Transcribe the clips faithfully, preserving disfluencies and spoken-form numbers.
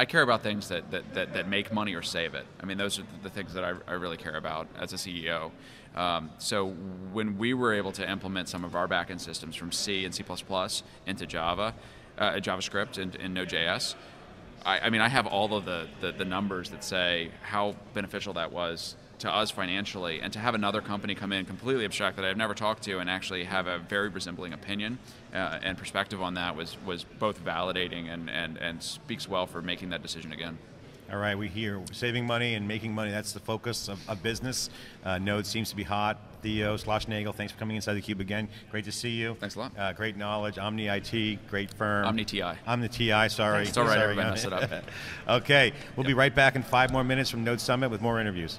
I care about things that, that, that, that make money or save it. I mean, those are the things that I, I really care about as a C E O. Um, so when we were able to implement some of our backend systems from C and C plus plus into Java, uh, JavaScript and, and Node.js, I, I mean, I have all of the, the, the numbers that say how beneficial that was to us financially, and to have another company come in completely abstract that I've never talked to and actually have a very resembling opinion uh, and perspective on that was, was both validating and, and, and speaks well for making that decision again. All right, we hear saving money and making money, that's the focus of, of business. Uh, Node seems to be hot. Theo Schlossnagel, thanks for coming inside theCUBE again. Great to see you. Thanks a lot. Uh, great knowledge, Omni I T, great firm. Omni T I. Omni T I, sorry. It's all right, sorry. everybody messed it up. Okay, we'll yep. be right back in five more minutes from Node Summit with more interviews.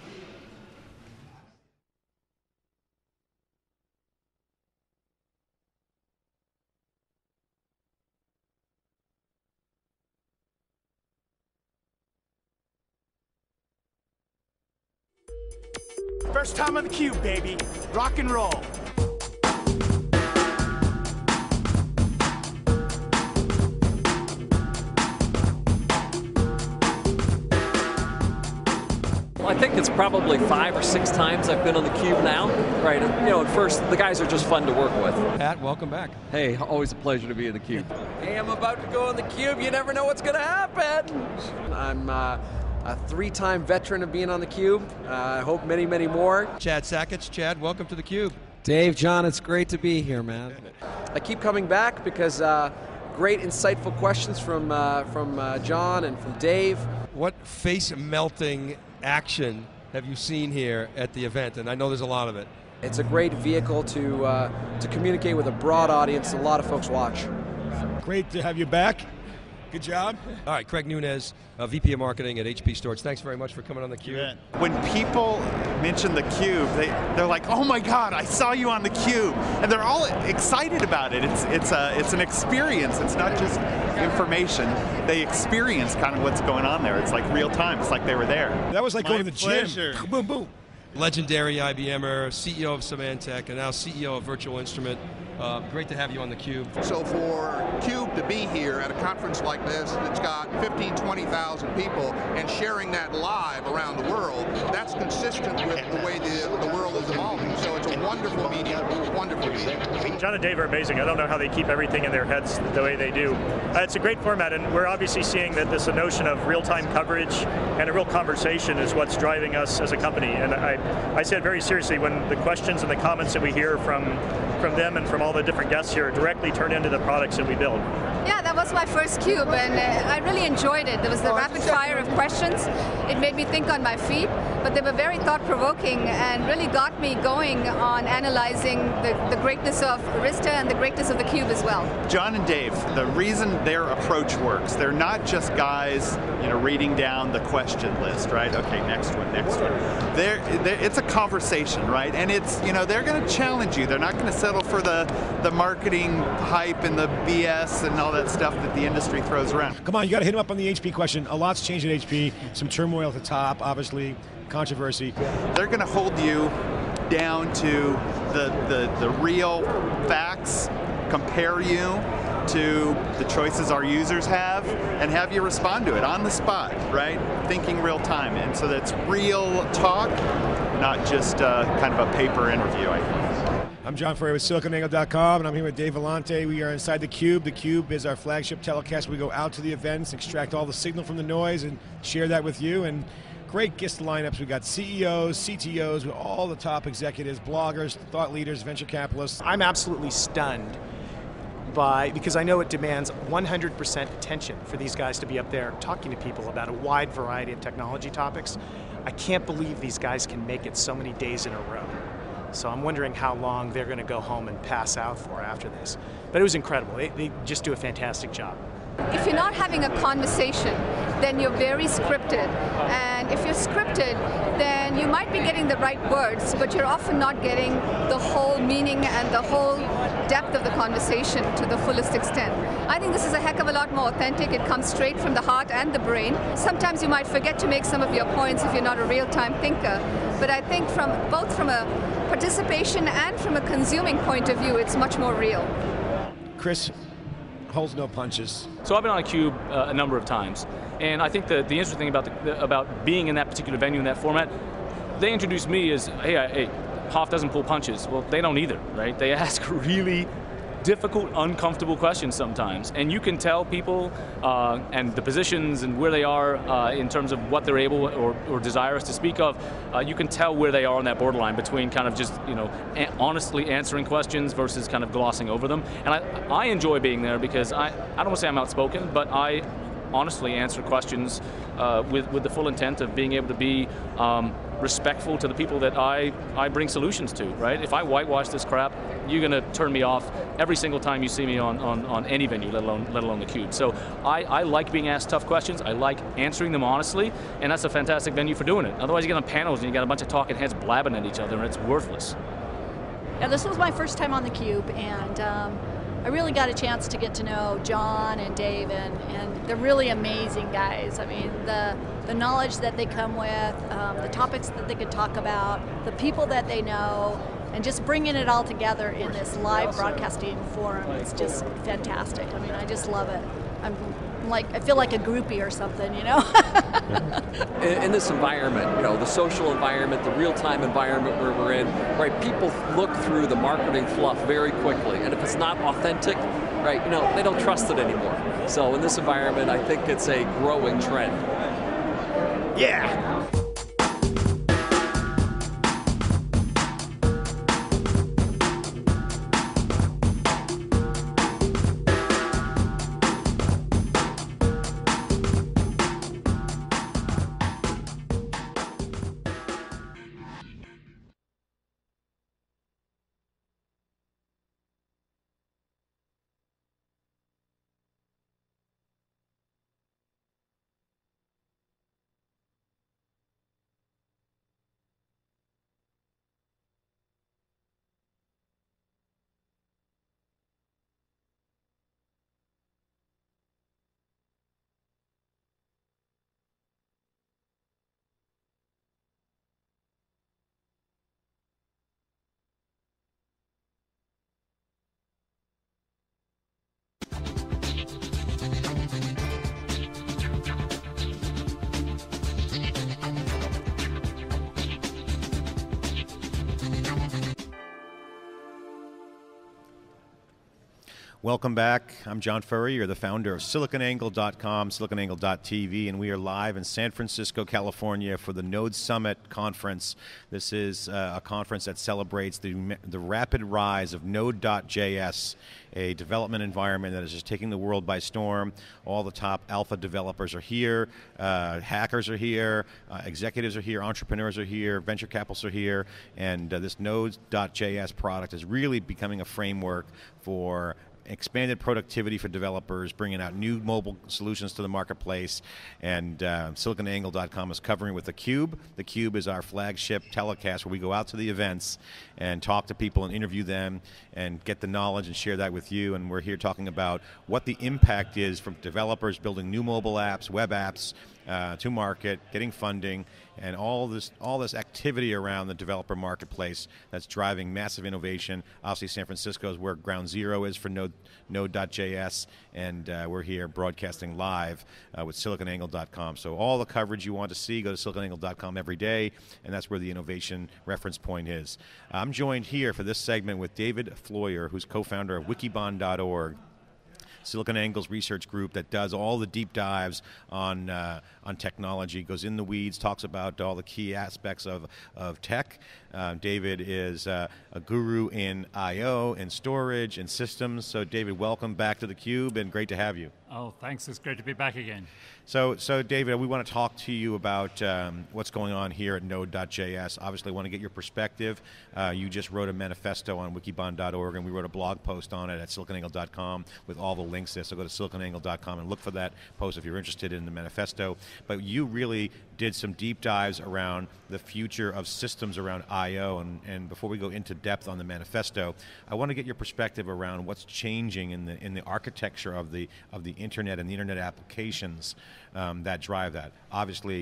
First time on theCUBE, baby. Rock and roll. Well, I think it's probably five or six times I've been on theCUBE now. Right, you know, at first, the guys are just fun to work with. Pat, welcome back. Hey, always a pleasure to be in theCUBE. Hey, I'm about to go on theCUBE. You never know what's going to happen. I'm uh, a three-time veteran of being on theCUBE. Uh, I hope many, many more. Chad Sackett. Chad, welcome to theCUBE. Dave, John, it's great to be here, man. I keep coming back because uh, great insightful questions from, uh, from uh, John and from Dave. What face-melting action have you seen here at the event? And I know there's a lot of it. It's a great vehicle to, uh, to communicate with a broad audience. A lot of folks watch. Great to have you back. Good job. All right, Craig Nunez, uh, V P of Marketing at H P Storage. Thanks very much for coming on theCUBE. When people mention theCUBE, they, they're like, oh my God, I saw you on theCUBE. And they're all excited about it. It's, it's, a, it's an experience. It's not just information. They experience kind of what's going on there. It's like real time. It's like they were there. That was like my going to the pleasure. gym. Boom, boom. Legendary I B M er, C E O of Symantec, and now C E O of Virtual Instrument. Uh, great to have you on theCUBE. So for CUBE to be here at a conference like this that's got fifteen, twenty thousand people and sharing that live around the world, that's consistent with the way the, the world is evolving. So it's a wonderful medium, wonderful medium. John and Dave are amazing. I don't know how they keep everything in their heads the way they do. Uh, it's a great format, and we're obviously seeing that this notion of real-time coverage and a real conversation is what's driving us as a company. And I, I say it very seriously when the questions and the comments that we hear from, from them and from all the different guests here directly turn into the products that we build. Yeah, that was my first CUBE, and uh, I really enjoyed it. There was the rapid fire of questions. It made me think on my feet, but they were very thought-provoking and really got me going on analyzing the, the greatness of Arista and the greatness of the CUBE as well. John and Dave, the reason their approach works, they're not just guys, you know, reading down the question list, right? Okay, next one, next one. They're, they're, it's a conversation, right? And it's, you know, they're going to challenge you. They're not going to settle for the, the marketing hype and the B S and all that stuff that the industry throws around. Come on, you got to hit him up on the H P question. A lot's changed at H P. Some turmoil at the top, obviously, controversy. They're going to hold you down to the, the, the real facts, compare you to the choices our users have, and have you respond to it on the spot, right? Thinking real time. And so that's real talk, not just uh, kind of a paper interview, I think. I'm John Furrier with Silicon Angle dot com, and I'm here with Dave Vellante. We are inside theCUBE. theCUBE is our flagship telecast. We go out to the events, extract all the signal from the noise, and share that with you. And great guest lineups. We got C E Os, C T Os, with all the top executives, bloggers, thought leaders, venture capitalists. I'm absolutely stunned by, because I know it demands one hundred percent attention for these guys to be up there talking to people about a wide variety of technology topics. I can't believe these guys can make it so many days in a row. So I'm wondering how long they're going to go home and pass out for after this. But it was incredible. They, they just do a fantastic job. If you're not having a conversation, then you're very scripted. And if you're scripted, then you might be getting the right words, but you're often not getting the whole meaning and the whole depth of the conversation to the fullest extent. I think this is a heck of a lot more authentic. It comes straight from the heart and the brain. Sometimes you might forget to make some of your points if you're not a real-time thinker. But I think from both from a participation and from a consuming point of view, it's much more real. Chris, holds no punches. So I've been on a CUBE uh, a number of times, and I think the, the interesting thing about, the, about being in that particular venue, in that format, they introduced me as, hey, I, hey, Hoff doesn't pull punches. Well, they don't either, right? They ask really difficult, uncomfortable questions sometimes, and you can tell people uh, and the positions and where they are uh, in terms of what they're able or, or desirous to speak of. Uh, you can tell where they are on that borderline between kind of just, you know, a honestly answering questions versus kind of glossing over them. And I, I enjoy being there because I, I don't want to say I'm outspoken, but I honestly answer questions uh, with, with the full intent of being able to be um, respectful to the people that I, I bring solutions to, right? If I whitewash this crap, you're going to turn me off every single time you see me on, on, on any venue, let alone, let alone theCUBE. So I, I like being asked tough questions, I like answering them honestly, and that's a fantastic venue for doing it. Otherwise you get on panels and you got a bunch of talking heads blabbing at each other and it's worthless. Yeah, this was my first time on theCUBE, and um, I really got a chance to get to know John and Dave, and, and they're really amazing guys. I mean, the, the knowledge that they come with, um, the topics that they could talk about, the people that they know, and just bringing it all together in this live broadcasting forum is just fantastic. I mean, I just love it. I'm like, I feel like a groupie or something, you know? in, in this environment, you know, the social environment, the real-time environment where we're in, right, people look through the marketing fluff very quickly, and if it's not authentic, right, you know, they don't trust it anymore. So in this environment, I think it's a growing trend. Yeah! Welcome back. I'm John Furrier. You're the founder of silicon angle dot com, silicon angle dot T V, and we are live in San Francisco, California for the Node Summit Conference. This is uh, a conference that celebrates the, the rapid rise of Node dot J S, a development environment that is just taking the world by storm. All the top alpha developers are here, uh, hackers are here, uh, executives are here, entrepreneurs are here, venture capitalists are here, and uh, this Node dot J S product is really becoming a framework for expanded productivity for developers, bringing out new mobile solutions to the marketplace, and uh, silicon angle dot com is covering with theCUBE. theCUBE is our flagship telecast where we go out to the events and talk to people and interview them and get the knowledge and share that with you, and we're here talking about what the impact is from developers building new mobile apps, web apps, uh, to market, getting funding, and all this all this activity around the developer marketplace that's driving massive innovation. Obviously, San Francisco is where ground zero is for Node dot J S, and uh, we're here broadcasting live uh, with silicon angle dot com. So all the coverage you want to see, go to silicon angle dot com every day, and that's where the innovation reference point is. I'm joined here for this segment with David Floyer, who's co-founder of wikibon dot org. SiliconANGLE's research group that does all the deep dives on uh, on technology, goes in the weeds, talks about all the key aspects of, of tech. Uh, David is uh, a guru in I O, in storage, in systems. So David, welcome back to theCUBE, and great to have you. Oh, thanks, it's great to be back again. So, so David, we want to talk to you about um, what's going on here at Node dot J S. Obviously, I want to get your perspective. Uh, you just wrote a manifesto on wikibon dot org, and we wrote a blog post on it at silicon angle dot com with all the links there. So go to silicon angle dot com and look for that post if you're interested in the manifesto. But you really did some deep dives around the future of systems around I O, and, and before we go into depth on the manifesto, I want to get your perspective around what's changing in the in the architecture of the of the internet and the internet applications um, that drive that. Obviously,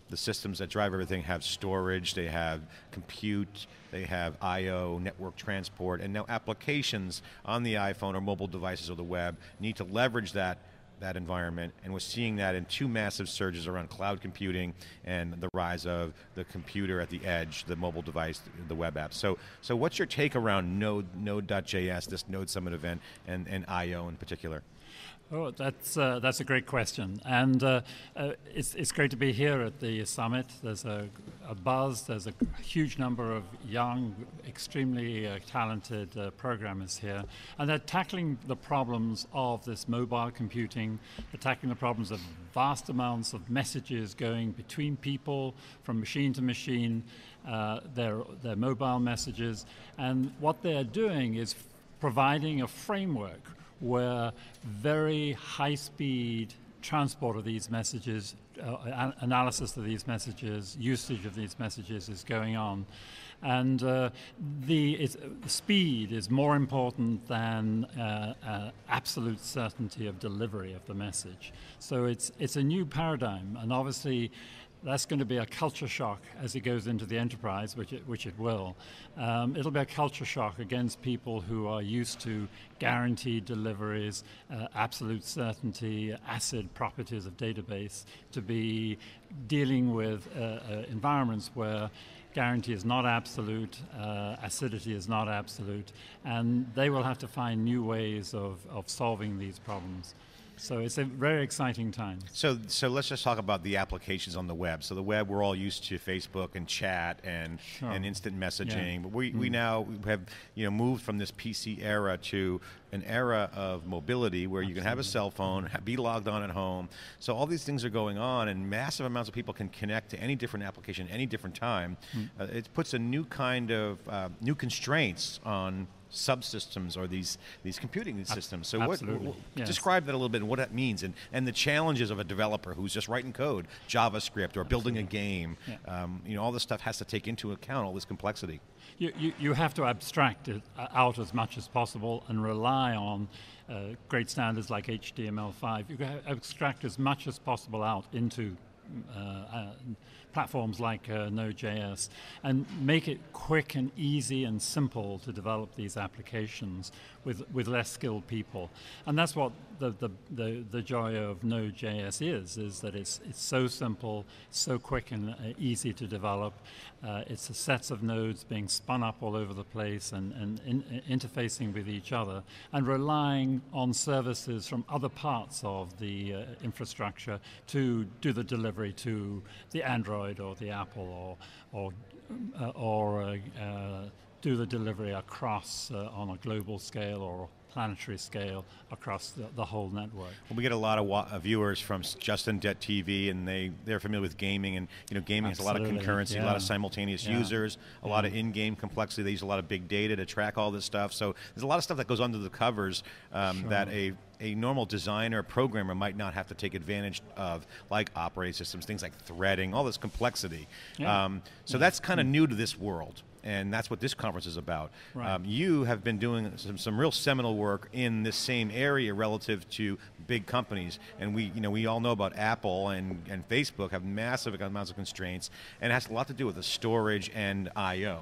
the systems that drive everything have storage, they have compute, they have I O, network transport, and now applications on the iPhone or mobile devices or the web need to leverage that that environment, and we're seeing that in two massive surges around cloud computing and the rise of the computer at the edge, the mobile device, the web app. So, so what's your take around Node, Node.js, this Node Summit event, and, and I O in particular? Oh, that's uh, that's a great question, and uh, uh, it's it's great to be here at the summit. There's a, a buzz. There's a huge number of young, extremely uh, talented uh, programmers here, and they're tackling the problems of this mobile computing. They're tackling the problems of vast amounts of messages going between people from machine to machine. Uh, their their mobile messages, and what they're doing is providing a framework where very high-speed transport of these messages, uh, analysis of these messages, usage of these messages is going on. And uh, the it's, speed is more important than uh, uh, absolute certainty of delivery of the message. So it's, it's a new paradigm, and obviously that's going to be a culture shock as it goes into the enterprise, which it, which it will. Um, it'll be a culture shock against people who are used to guaranteed deliveries, uh, absolute certainty, acid properties of database, to be dealing with uh, uh, environments where guarantee is not absolute, uh, acidity is not absolute, and they will have to find new ways of, of solving these problems. So it's a very exciting time. So, so let's just talk about the applications on the web. So the web, we're all used to Facebook and chat and Sure. and instant messaging. Yeah. But we, Mm. we now have you know moved from this P C era to an era of mobility where you can have a cell phone, ha- be logged on at home. So all these things are going on, and massive amounts of people can connect to any different application, any different time. Mm. Uh, it puts a new kind of uh, new constraints on subsystems or these these computing systems. So what, absolutely, what yes. describe that a little bit and what that means, and, and the challenges of a developer who's just writing code, JavaScript, or building a game. Yeah. Um, you know, all this stuff has to take into account all this complexity. You, you, you have to abstract it out as much as possible and rely on uh, great standards like H T M L five. You can abstract as much as possible out into uh, uh, platforms like uh, Node.js and make it quick and easy and simple to develop these applications with, with less skilled people. And that's what the, the, the, the joy of Node.js is, is that it's, it's so simple, so quick and uh, easy to develop. Uh, it's a sets of nodes being spun up all over the place and, and in, uh, interfacing with each other and relying on services from other parts of the uh, infrastructure to do the delivery to the Android or the Apple or, or, uh, or uh, uh, do the delivery across uh, on a global scale or planetary scale across the, the whole network. Well, we get a lot of wa- uh, viewers from Justin Det T V, and they, they're familiar with gaming, and you know, gaming Absolutely. has a lot of concurrency, Yeah. a lot of simultaneous Yeah. users, a Yeah. lot of in-game complexity. They use a lot of big data to track all this stuff. So there's a lot of stuff that goes under the covers um, Sure. that a a normal designer or programmer might not have to take advantage of, like operating systems, things like threading, all this complexity. Yeah. Um, so Yeah. that's kind of new to this world, and that's what this conference is about. Right. Um, you have been doing some, some real seminal work in this same area relative to big companies, and we, you know, we all know about Apple and, and Facebook have massive amounts of constraints, and it has a lot to do with the storage and I O.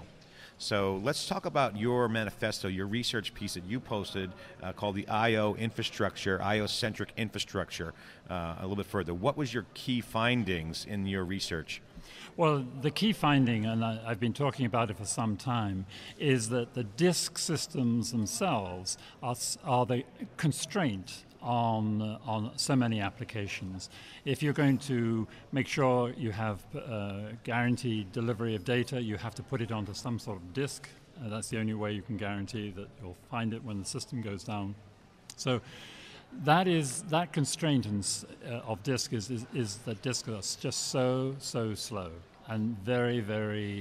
So let's talk about your manifesto, your research piece that you posted uh, called the I O infrastructure, I O-centric infrastructure, uh, a little bit further. What was your key findings in your research? Well, the key finding, and I, I've been talking about it for some time, is that the disk systems themselves are, are the constraint on, uh, on so many applications. If you're going to make sure you have uh, guaranteed delivery of data, you have to put it onto some sort of disk. Uh, that's the only way you can guarantee that you'll find it when the system goes down. So that is that constraint in, uh, of disk is, is, is that disk is just so, so slow and very, very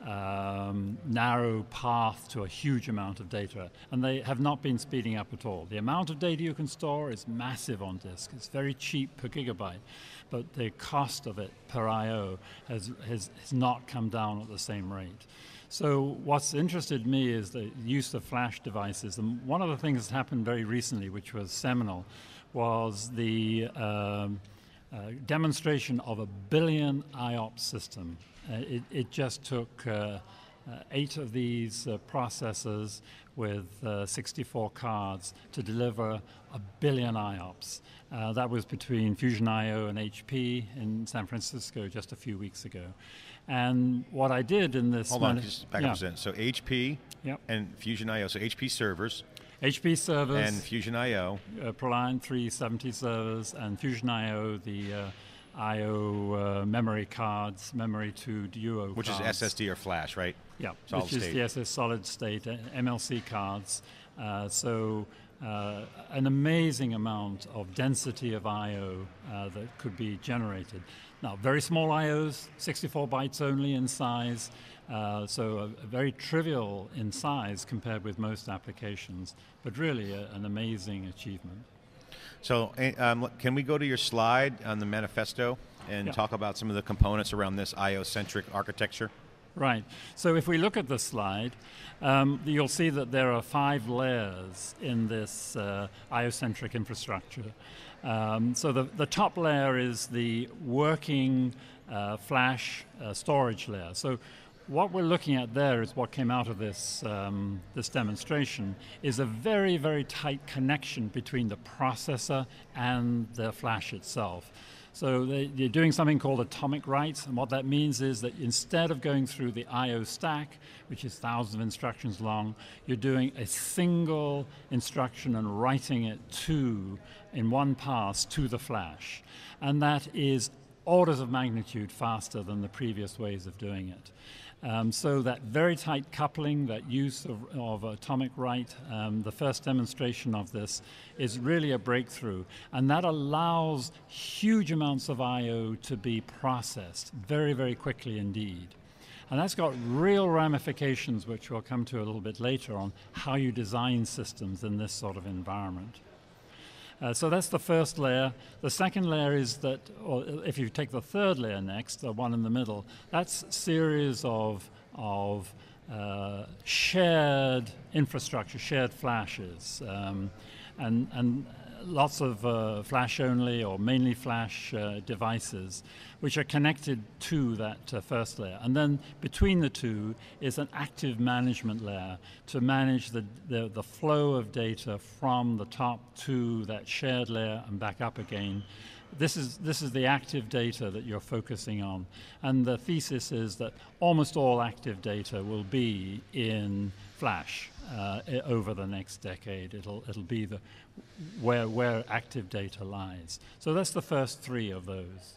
um, narrow path to a huge amount of data. And they have not been speeding up at all. The amount of data you can store is massive on disk. It's very cheap per gigabyte, but the cost of it per I O has, has, has not come down at the same rate. So what's interested me is the use of flash devices. And one of the things that's happened very recently, which was seminal, was the um, uh, demonstration of a billion I O P S system. Uh, it, it just took uh, uh, eight of these uh, processors with uh, sixty-four cards to deliver a billion I O P S. Uh, that was between Fusion I O and H P in San Francisco just a few weeks ago. And what I did in this... Hold on, just back yeah. up a second. So H P yep. and Fusion I O, so H P servers. H P servers. And Fusion I O. Uh, ProLiant three seventy servers, and Fusion I O, the uh, I O uh, memory cards, memory to Duo Which cards. is S S D or flash, right? Yeah, solid which state. is the S S solid state, uh, M L C cards. Uh, so uh, an amazing amount of density of I O uh, that could be generated. Now, very small I Os, sixty-four bytes only in size, uh, so a, a very trivial in size compared with most applications, but really a, an amazing achievement. So um, can we go to your slide on the manifesto and yeah. talk about some of the components around this I O-centric architecture? Right. So if we look at the slide, um, you'll see that there are five layers in this uh, I O-centric infrastructure. Um, so the, the top layer is the working uh, flash uh, storage layer. So what we're looking at there is what came out of this, um, this demonstration is a very, very tight connection between the processor and the flash itself. So they, you're doing something called atomic write, and what that means is that instead of going through the I O stack, which is thousands of instructions long, you're doing a single instruction and writing it to, in one pass, to the flash. And that is orders of magnitude faster than the previous ways of doing it. Um, so that very tight coupling, that use of, of atomic write, um, the first demonstration of this is really a breakthrough. And that allows huge amounts of I O to be processed very, very quickly indeed. And that's got real ramifications, which we'll come to a little bit later on, how you design systems in this sort of environment. Uh, so that's the first layer. The second layer is that, or if you take the third layer next, the one in the middle, that's a series of, of uh, shared infrastructure, shared flashes, um, and, and lots of uh, flash only or mainly flash uh, devices which are connected to that uh, first layer. And then between the two is an active management layer to manage the, the, the flow of data from the top to that shared layer and back up again. This is, this is the active data that you're focusing on. And the thesis is that almost all active data will be in flash uh, over the next decade. It'll, it'll be the, where, where active data lies. So that's the first three of those.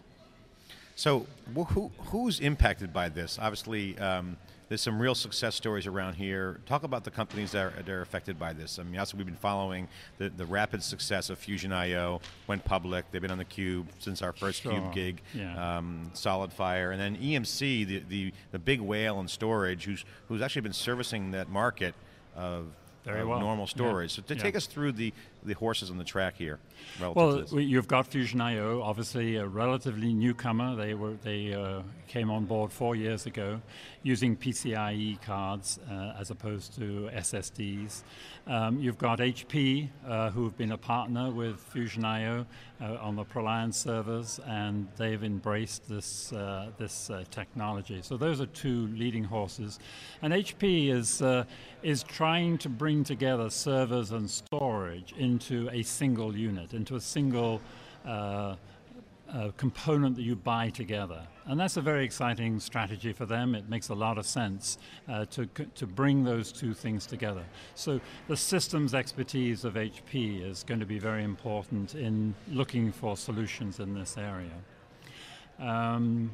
So who, who's impacted by this? Obviously, um, there's some real success stories around here. Talk about the companies that are, that are affected by this. I mean, also we've been following the, the rapid success of Fusion I O, went public. They've been on the CUBE since our first Sure. CUBE gig, yeah. um, SolidFire. And then E M C, the, the, the big whale in storage, who's, who's actually been servicing that market of Very of well. normal storage. Yeah. So to Yeah. take us through the, the horses on the track here. Relative Well, to this. we, you've got Fusion I O, obviously a relatively newcomer. They were they uh, came on board four years ago, using P C I E cards uh, as opposed to S S Ds. Um, you've got H P, uh, who've been a partner with Fusion I O uh, on the ProLiant servers, and they've embraced this uh, this uh, technology. So those are two leading horses, and H P is uh, is trying to bring together servers and storage into a single unit, into a single uh, uh, component that you buy together. And that's a very exciting strategy for them. It makes a lot of sense uh, to, to bring those two things together. So the systems expertise of H P is going to be very important in looking for solutions in this area. Um,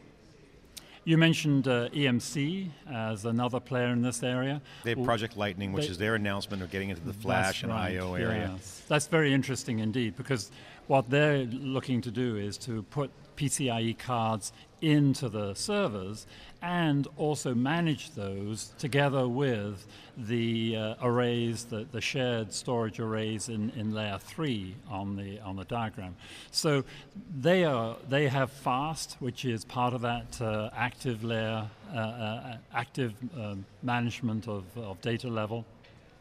You mentioned uh, E M C as another player in this area. They have Project Lightning, which they, is their announcement of getting into the flash and right, I O area. Yes. That's very interesting indeed, because what they're looking to do is to put P C I E cards into the servers and also manage those together with the uh, arrays, the, the shared storage arrays in, in layer three on the on the diagram. So they are they have fast, which is part of that uh, active layer, uh, uh, active um, management of, of data level.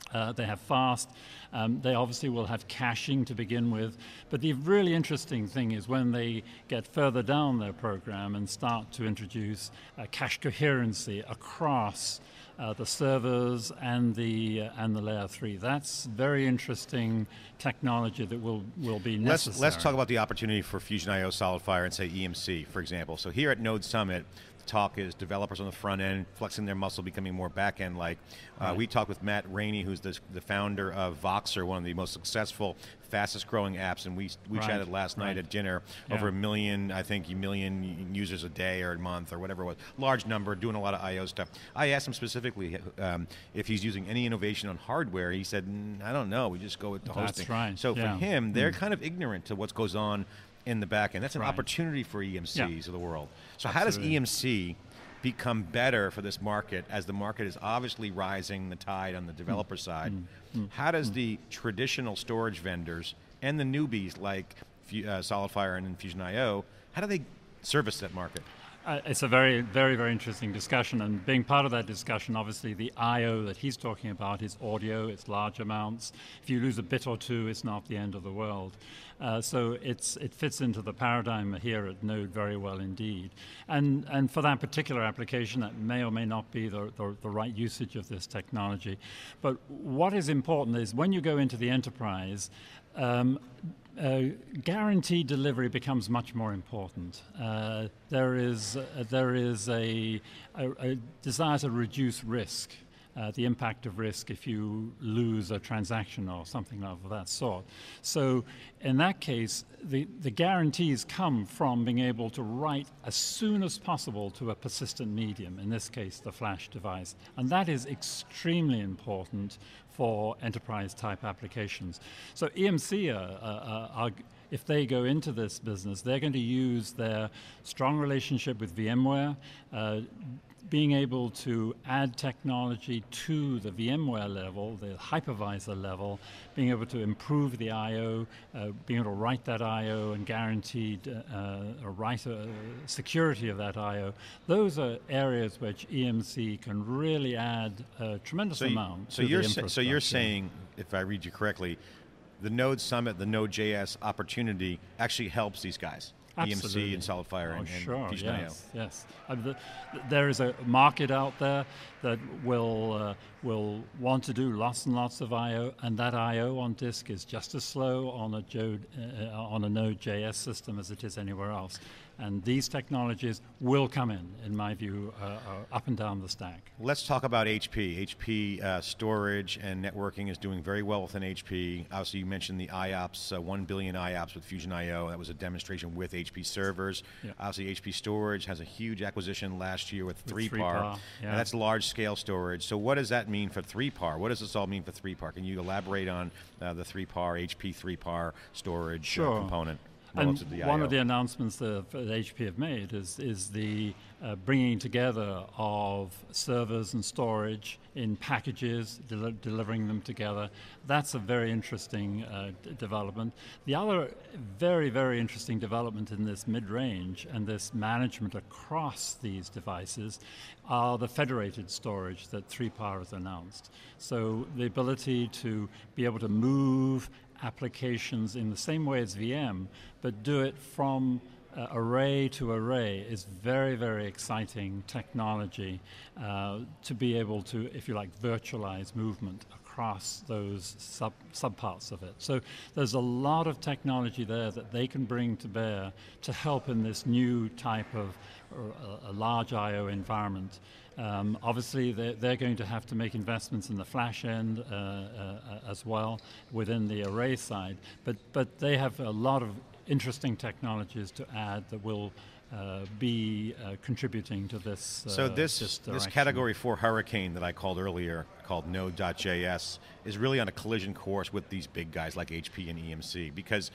Uh, they have fast. Um, they obviously will have caching to begin with. But the really interesting thing is when they get further down their program and start to introduce uh, cache coherency across uh, the servers and the uh, and the layer three. That's very interesting technology that will will be necessary. Let's let's talk about the opportunity for Fusion I O, SolidFire, and say E M C, for example. So here at Node Summit, talk is developers on the front end, flexing their muscle, becoming more back end like. Uh, Right. We talked with Matt Rainey, who's the, the founder of Voxer, one of the most successful, fastest growing apps, and we we Right. chatted last night Right. at dinner. Yeah. Over a million, I think, a million users a day or a month or whatever it was. Large number, doing a lot of I O stuff. I asked him specifically um, if he's using any innovation on hardware. He said, mm, I don't know, we just go with the That's hosting. right. So Yeah. for him, they're Mm. kind of ignorant to what goes on in the back end. That's an Right. opportunity for E M Cs Yeah. of the world. So how does Absolutely. E M C become better for this market as the market is obviously rising the tide on the developer side? mm, How does the traditional storage vendors and the newbies like Fu- uh, SolidFire and Fusion I O, how do they service that market? Uh, it's a very, very, very interesting discussion, and being part of that discussion, obviously the I O that he's talking about is audio, it's large amounts. If you lose a bit or two, it's not the end of the world. Uh, so it's, it fits into the paradigm here at Node very well indeed. And, and for that particular application, that may or may not be the, the, the right usage of this technology. But what is important is when you go into the enterprise, um, Uh, guaranteed delivery becomes much more important. Uh, there is uh, there is a, a, a desire to reduce risk, uh, the impact of risk if you lose a transaction or something of that sort. So in that case, the, the guarantees come from being able to write as soon as possible to a persistent medium, in this case the flash device. And that is extremely important for enterprise type applications. So E M C, uh, uh, are, if they go into this business, they're going to use their strong relationship with VMware, uh, being able to add technology to the VMware level, the hypervisor level, being able to improve the I O, uh, being able to write that I O and guaranteed uh, or write a security of that I O. Those are areas which E M C can really add a tremendous So, you, amount so to you're the sa- so you're infrastructure. saying, if I read you correctly, the Node Summit, the Node.js opportunity actually helps these guys. Absolutely. E M C and SolidFire oh, and, sure, and Fusion I O. yes, yes. Uh, the, there is a market out there that will uh, will want to do lots and lots of I O, and that I O on disk is just as slow on a Jode, uh, on a Node.js system as it is anywhere else. And these technologies will come in, in my view, uh, uh, up and down the stack. Let's talk about H P. H P uh, storage and networking is doing very well within H P. Obviously, you mentioned the I O Ps, uh, one billion I O Ps with Fusion I O. That was a demonstration with H P servers. Yeah. Obviously, H P storage has a huge acquisition last year with With three three par. par, yeah. And that's large-scale storage. So what does that mean for three par? What does this all mean for three par? Can you elaborate on uh, the three par, H P three par storage Sure. uh, component? And relative to the one I O? of the announcements that, that H P have made is, is the uh, bringing together of servers and storage in packages, del delivering them together. That's a very interesting uh, d development. The other very, very interesting development in this mid-range and this management across these devices are the federated storage that three par has announced. So the ability to be able to move applications in the same way as V M, but do it from uh, array to array is very, very exciting technology uh, to be able to, if you like, virtualize movement across those sub subparts of it. So there's a lot of technology there that they can bring to bear to help in this new type of uh, a large I O environment. Um, obviously, they're, they're going to have to make investments in the flash end uh, uh, as well within the array side, but, but they have a lot of interesting technologies to add that will uh, be uh, contributing to this uh, So this, this, this category four hurricane that I called earlier, called Node.js, is really on a collision course with these big guys like H P and E M C, because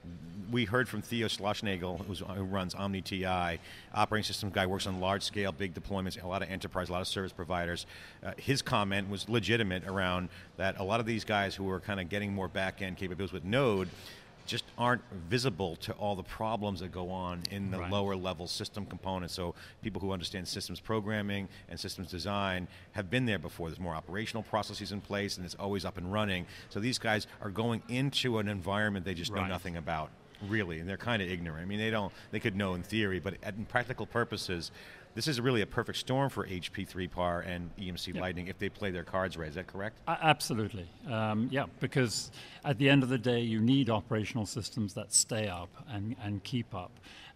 we heard from Theo Schlossnagel, who's, who runs OmniTI, operating systems guy, works on large-scale, big deployments, a lot of enterprise, a lot of service providers. Uh, his comment was legitimate around that a lot of these guys who were kind of getting more back-end capabilities with Node just aren't visible to all the problems that go on in the Right. lower level system components. So people who understand systems programming and systems design have been there before. There's more operational processes in place and it's always up and running. So these guys are going into an environment they just know Right. nothing about, really, and they're kind of ignorant. I mean, they don't, they could know in theory, but in practical purposes, this is really a perfect storm for H P three P A R and E M C Yeah. Lightning if they play their cards right. Is that correct? A- Absolutely, um, yeah, because at the end of the day, you need operational systems that stay up and, and keep up.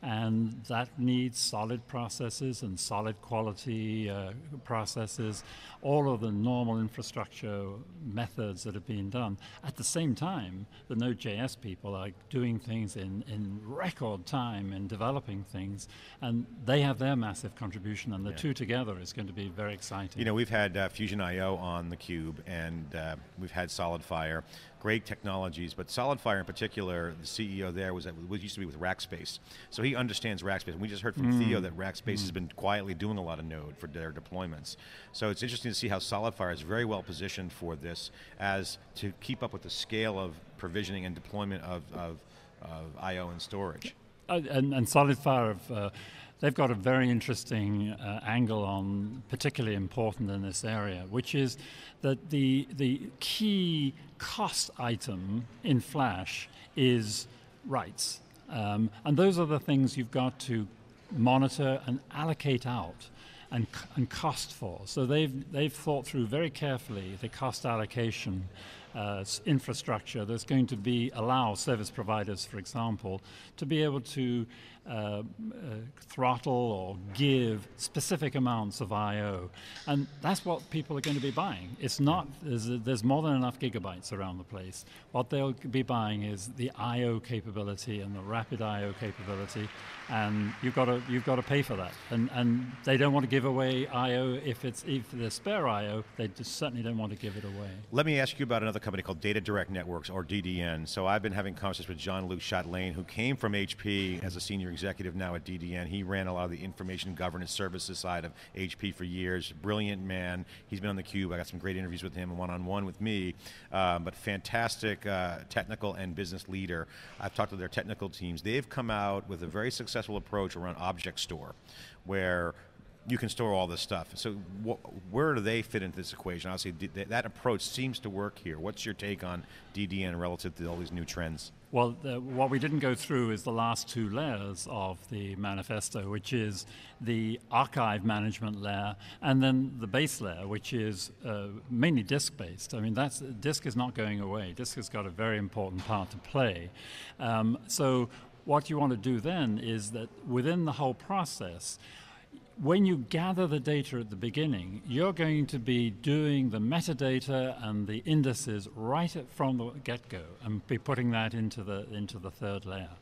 And that needs solid processes and solid quality uh, processes, all of the normal infrastructure methods that have been done. At the same time, the Node.js people are doing things in, in record time in developing things, and they have their massive contribution, and the Yeah. two together is going to be very exciting. You know, we've had uh, Fusion I O on theCUBE, and uh, we've had SolidFire. Great technologies, but SolidFire in particular, the C E O there was, at, was used to be with Rackspace. So he understands Rackspace. And we just heard from Mm. Theo that Rackspace Mm. has been quietly doing a lot of Node for their deployments. So it's interesting to see how SolidFire is very well positioned for this as to keep up with the scale of provisioning and deployment of, of, of I O and storage. Uh, and, and SolidFire, have, uh, they've got a very interesting uh, angle on, particularly important in this area, which is that the, the key cost item in Flash is writes. Um, and those are the things you've got to monitor and allocate out and, and cost for. So they've, they've thought through very carefully the cost allocation uh, infrastructure that's going to be allow service providers, for example, to be able to uh, uh, throttle or give specific amounts of I O. And that's what people are going to be buying. It's not, there's, there's more than enough gigabytes around the place. What they'll be buying is the I O capability and the rapid I O capability, and you've got to, you've got to pay for that. And, and they don't want to give away I O if it's if there's spare I O, they just certainly don't want to give it away. Let me ask you about another company called Data Direct Networks, or D D N. So I've been having conversations with Jean-Luc Chatelain, who came from H P as a senior executive now at D D N. He ran a lot of the information governance services side of H P for years. Brilliant man. He's been on theCUBE. I got some great interviews with him, one-on-one with me, um, but fantastic uh, technical and business leader. I've talked to their technical teams. They've come out with a very successful approach around object store, where you can store all this stuff. So wh where do they fit into this equation? Obviously, th that approach seems to work here. What's your take on D D N relative to all these new trends? Well, the, what we didn't go through is the last two layers of the manifesto, which is the archive management layer, and then the base layer, which is uh, mainly disk-based. I mean, that's, disk is not going away. Disk has got a very important part to play. Um, so what you want to do then is that within the whole process, when you gather the data at the beginning, you're going to be doing the metadata and the indices right at, from the get-go, and be putting that into the, into the third layer.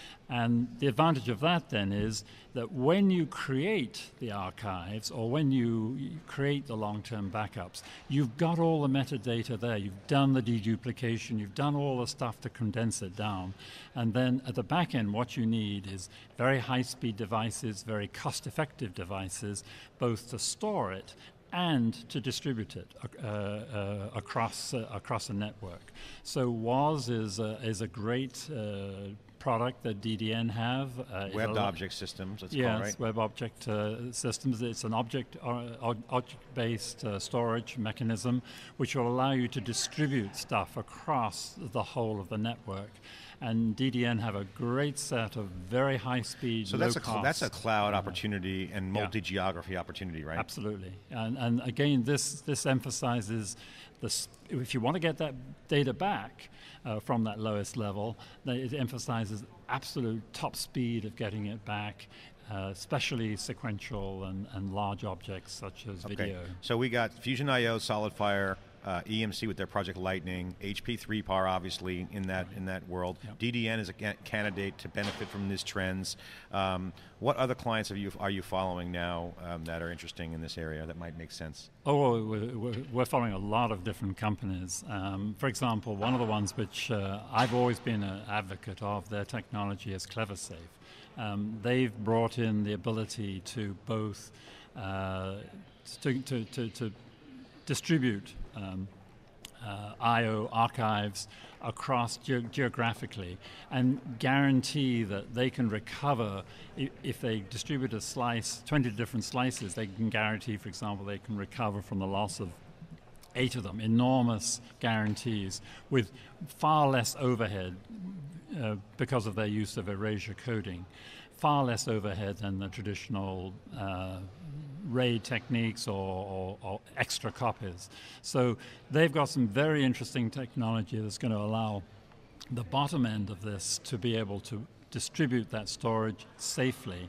And the advantage of that then is that when you create the archives, or when you create the long-term backups, you've got all the metadata there. You've done the deduplication, you've done all the stuff to condense it down. And then at the back end, what you need is very high-speed devices, very cost-effective devices, both to store it and to distribute it uh, uh, across uh, across a network. So W A S is a, is a great uh, product that D D N have. Uh, Web object systems, that's yes, called, right? web object uh, systems. It's an object uh, object-based uh, storage mechanism which will allow you to distribute stuff across the whole of the network. And D D N have a great set of very high-speed, So that's a, low-cost. that's a cloud opportunity and multi-geography opportunity, right? Absolutely. And, and again, this, this emphasizes, this, if you want to get that data back uh, from that lowest level, then it emphasizes absolute top speed of getting it back, uh, especially sequential and, and large objects such as Okay. video. So we got Fusion I O, SolidFire, Uh, E M C with their Project Lightning, H P three P A R obviously in that in that world. Yep. D D N is a ca candidate to benefit from these trends. Um, what other clients have you are you following now um, that are interesting in this area that might make sense? Oh, well, we're, we're following a lot of different companies. Um, for example, one of the ones which uh, I've always been an advocate of, their technology is CleverSafe. Um, they've brought in the ability to both uh, to, to, to, to distribute um, uh, I O archives across ge geographically and guarantee that they can recover. If, if they distribute a slice, twenty different slices, they can guarantee, for example, they can recover from the loss of eight of them. Enormous guarantees with far less overhead uh, because of their use of erasure coding. Far less overhead than the traditional uh, RAID techniques or, or, or extra copies. So they've got some very interesting technology that's going to allow the bottom end of this to be able to distribute that storage safely.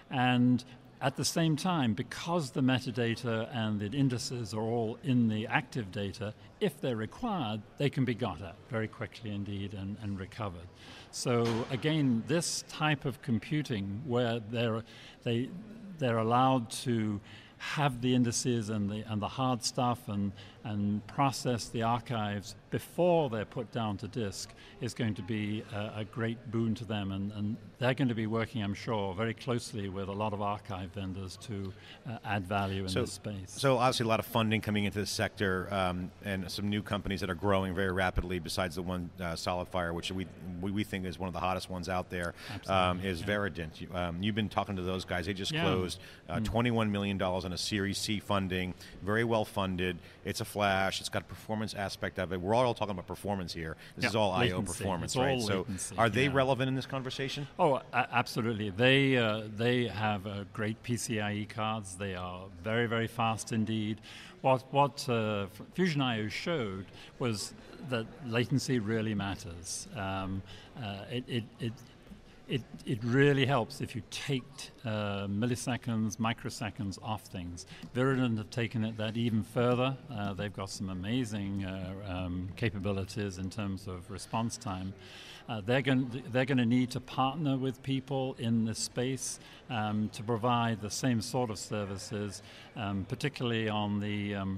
And at the same time, because the metadata and the indices are all in the active data, if they're required, they can be got at very quickly indeed and, and recovered. So again, this type of computing where they're, they, they're allowed to have the indices and the, and the hard stuff and, and process the archives before they're put down to disk is going to be a, a great boon to them. And, and they're going to be working, I'm sure, very closely with a lot of archive vendors to uh, add value in so, this space. So obviously a lot of funding coming into this sector um, and some new companies that are growing very rapidly besides the one, uh, SolidFire, which we, we, we think is one of the hottest ones out there, um, is yeah. Verident. You, um, you've been talking to those guys. They just yeah. closed uh, mm. twenty-one million dollars on a Series C funding, very well funded. It's a flash. It's got a performance aspect of it. We're all talking about performance here. This yeah, is all latency. I O performance, it's right? All so latency, are they yeah. relevant in this conversation? Oh, a absolutely. They, uh, they have uh, great P C I E cards. They are very, very fast indeed. What, what uh, Fusion I O showed was that latency really matters. Um, uh, it, it, it, It, it really helps if you take uh, milliseconds, microseconds off things. Verident have taken it that even further. Uh, they've got some amazing uh, um, capabilities in terms of response time. Uh, they're going they're going to need to partner with people in this space um, to provide the same sort of services, um, particularly on the um,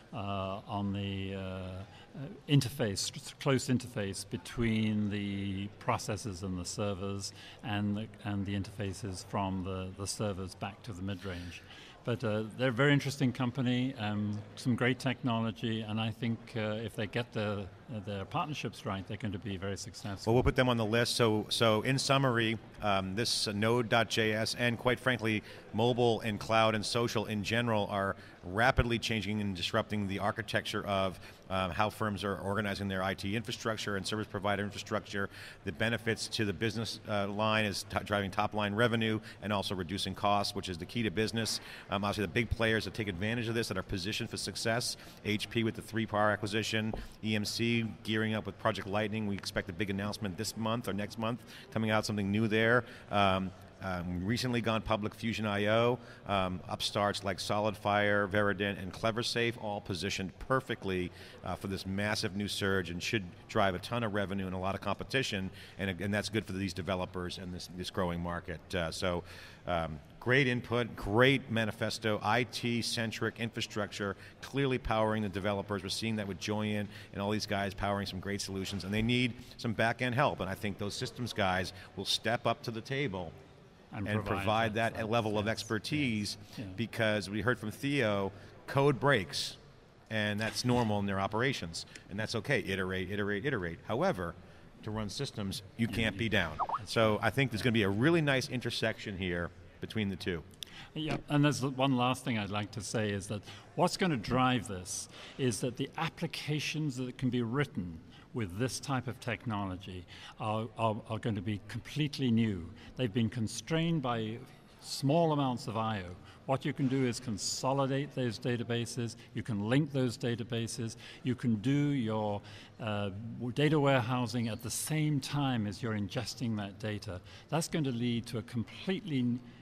uh, on the uh, Uh, interface, close interface between the processors and the servers and the, and the interfaces from the, the servers back to the mid-range. But uh, they're a very interesting company, um, some great technology, and I think uh, if they get their, uh, their partnerships right, they're going to be very successful. Well, we'll put them on the list. So, so in summary, um, this uh, node dot J S and quite frankly, mobile and cloud and social in general are rapidly changing and disrupting the architecture of um, how firms are organizing their I T infrastructure and service provider infrastructure. The benefits to the business uh, line is t driving top line revenue and also reducing costs, which is the key to business. Um, obviously the big players that take advantage of this that are positioned for success, H P with the three power acquisition, E M C gearing up with Project Lightning. We expect a big announcement this month or next month, coming out something new there. Um, Um, recently gone public Fusion I O, um, upstarts like SolidFire, Verident, and CleverSafe, all positioned perfectly uh, for this massive new surge and should drive a ton of revenue and a lot of competition, and, and that's good for these developers and this, this growing market. Uh, so um, great input, great manifesto, I T-centric infrastructure, clearly powering the developers. We're seeing that with Joyan and all these guys powering some great solutions, and they need some back-end help, and I think those systems guys will step up to the table and, and provide, provide that, that level yes. of expertise yes. yeah. because we heard from Theo, code breaks, and that's normal in their operations, and that's okay, iterate, iterate, iterate. However, to run systems, you can't yeah, be down. So I think there's going to be a really nice intersection here between the two. Yeah, and there's one last thing I'd like to say is that what's going to drive this is that the applications that can be written with this type of technology are, are, are going to be completely new. They've been constrained by small amounts of I O. What you can do is consolidate those databases, you can link those databases, you can do your uh, data warehousing at the same time as you're ingesting that data. That's going to lead to a completely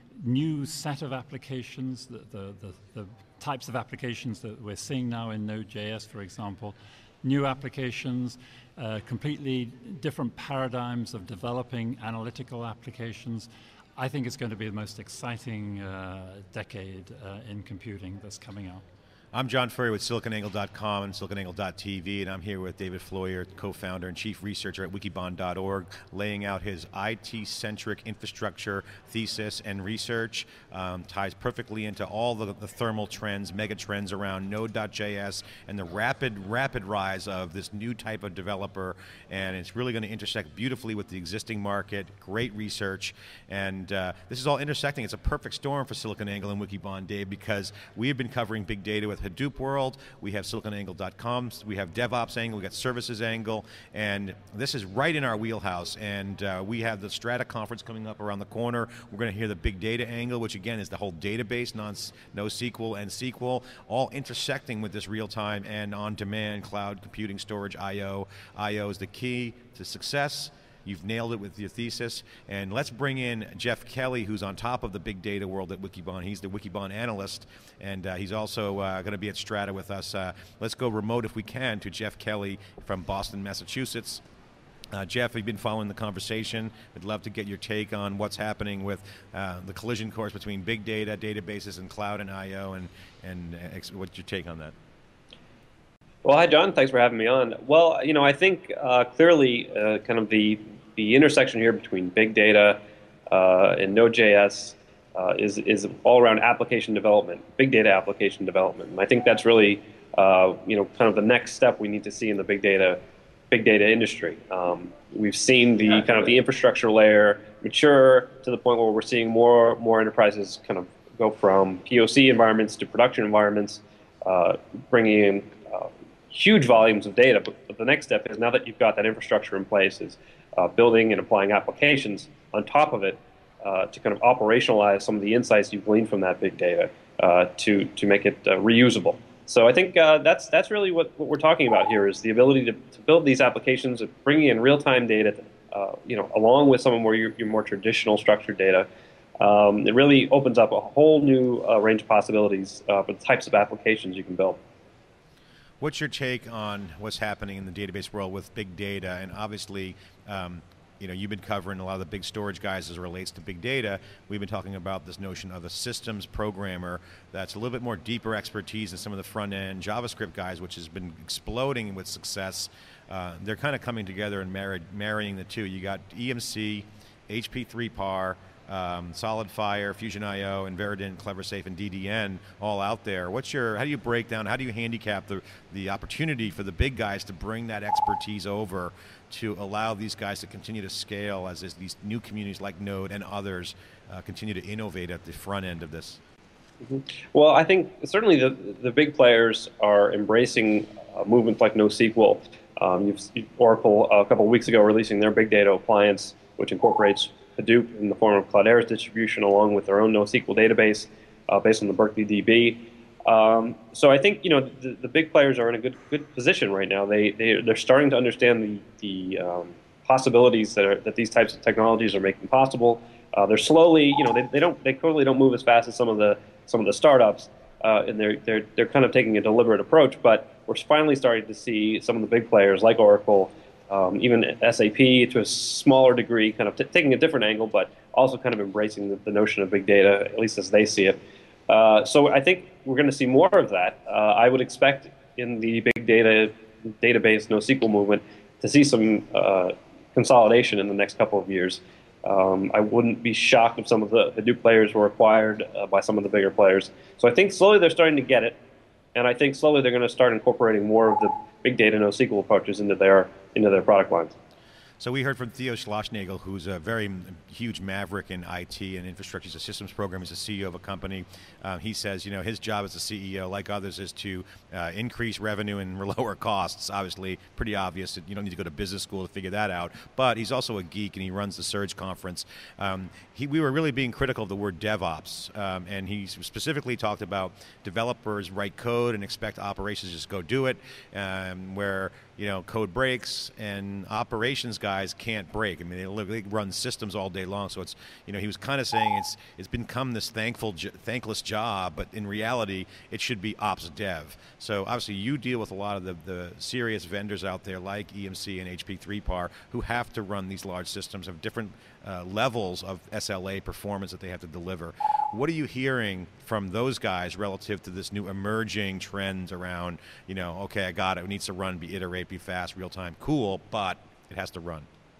new set of applications, the, the, the, the types of applications that we're seeing now in node dot J S, for example. New applications, uh, completely different paradigms of developing analytical applications. I think it's going to be the most exciting uh, decade uh, in computing that's coming out. I'm John Furrier with Silicon Angle dot com and Silicon Angle dot T V, and I'm here with David Floyer, co-founder and chief researcher at Wikibon dot org, laying out his I T-centric infrastructure thesis and research. Um, ties perfectly into all the, the thermal trends, mega trends around Node dot J S and the rapid, rapid rise of this new type of developer, and it's really going to intersect beautifully with the existing market. Great research, and uh, this is all intersecting. It's a perfect storm for SiliconANGLE and Wikibon, Dave, because we have been covering big data with Hadoop World, we have Silicon Angle dot com, we have DevOps Angle, we got Services Angle, and this is right in our wheelhouse. And uh, we have the Strata conference coming up around the corner. We're going to hear the big data angle, which again is the whole database, non NoSQL and S Q L, all intersecting with this real-time and on-demand cloud computing, storage, I O. I O is the key to success. You've nailed it with your thesis. And let's bring in Jeff Kelly, who's on top of the big data world at Wikibon. He's the Wikibon analyst, and uh, he's also uh, going to be at Strata with us. Uh, let's go remote if we can to Jeff Kelly from Boston, Massachusetts. Uh, Jeff, we've been following the conversation. We'd love to get your take on what's happening with uh, the collision course between big data, databases, and cloud and I O, and, and uh, what's your take on that? Well, hi, John. Thanks for having me on. Well, you know, I think uh, clearly uh, kind of the, the intersection here between big data uh, and Node dot J S uh, is, is all around application development, big data application development. And I think that's really, uh, you know, kind of the next step we need to see in the big data big data industry. Um, we've seen the kind of the infrastructure layer mature to the point where we're seeing more more enterprises kind of go from P O C environments to production environments, uh, bringing in uh, huge volumes of data. But, but the next step is, now that you've got that infrastructure in place, is uh, building and applying applications on top of it uh, to kind of operationalize some of the insights you've gleaned from that big data uh, to to make it uh, reusable. So I think uh, that's that's really what, what we're talking about here, is the ability to, to build these applications, of bringing in real-time data, uh, you know, along with some of more your, your more traditional structured data. Um, it really opens up a whole new uh, range of possibilities uh, for the types of applications you can build. What's your take on what's happening in the database world with big data? And obviously, um, you know, you've been covering a lot of the big storage guys as it relates to big data. We've been talking about this notion of a systems programmer that's a little bit more deeper expertise than some of the front-end JavaScript guys, which has been exploding with success. Uh, they're kind of coming together and married, marrying the two. You got E M C, H P three par, um, SolidFire, Fusion I O, and Verident, CleverSafe, and D D N all out there. What's your, how do you break down, how do you handicap the, the opportunity for the big guys to bring that expertise over to allow these guys to continue to scale as these new communities like Node and others uh, continue to innovate at the front end of this? Mm-hmm. Well, I think certainly the, the big players are embracing uh, movements like NoSQL. Um, you've, Oracle, uh, a couple of weeks ago, releasing their big data appliance, which incorporates Hadoop in the form of Cloudera's distribution, along with their own NoSQL database uh, based on the Berkeley D B. Um, so I think, you know, the, the big players are in a good good position right now. They they they're starting to understand the the um, possibilities that are, that these types of technologies are making possible. Uh, they're slowly, you know, they, they don't they clearly don't move as fast as some of the some of the startups, uh, and they're they're they're kind of taking a deliberate approach. But we're finally starting to see some of the big players like Oracle, um, even S A P to a smaller degree, kind of t taking a different angle, but also kind of embracing the, the notion of big data, at least as they see it. Uh, so I think we're going to see more of that. Uh, I would expect in the big data database NoSQL movement to see some uh, consolidation in the next couple of years. Um, I wouldn't be shocked if some of the Hadoop players were acquired uh, by some of the bigger players. So I think slowly they're starting to get it, and I think slowly they're going to start incorporating more of the big data NoSQL approaches into their into their product lines. So we heard from Theo Schlossnagel, who's a very huge maverick in I T and infrastructure. He's a systems programmer. He's a C E O of a company. Uh, he says, you know, his job as a C E O, like others, is to uh, increase revenue and lower costs. Obviously, pretty obvious. You don't need to go to business school to figure that out. But he's also a geek, and he runs the Surge conference. Um, he, we were really being critical of the word DevOps, um, and he specifically talked about developers write code and expect operations to just go do it, um, where, you know, code breaks and operations guys can't break. I mean, they, live, they run systems all day long. So it's, you know, he was kind of saying it's it's become this thankful, thankless job, but in reality, it should be ops dev. So obviously, you deal with a lot of the, the serious vendors out there like E M C and H P three par who have to run these large systems of different uh, levels of S L A performance that they have to deliver. What are you hearing from those guys relative to this new emerging trends around, you know, okay, I got it, it needs to run, be iterate, be fast, real time, cool, but it has to run?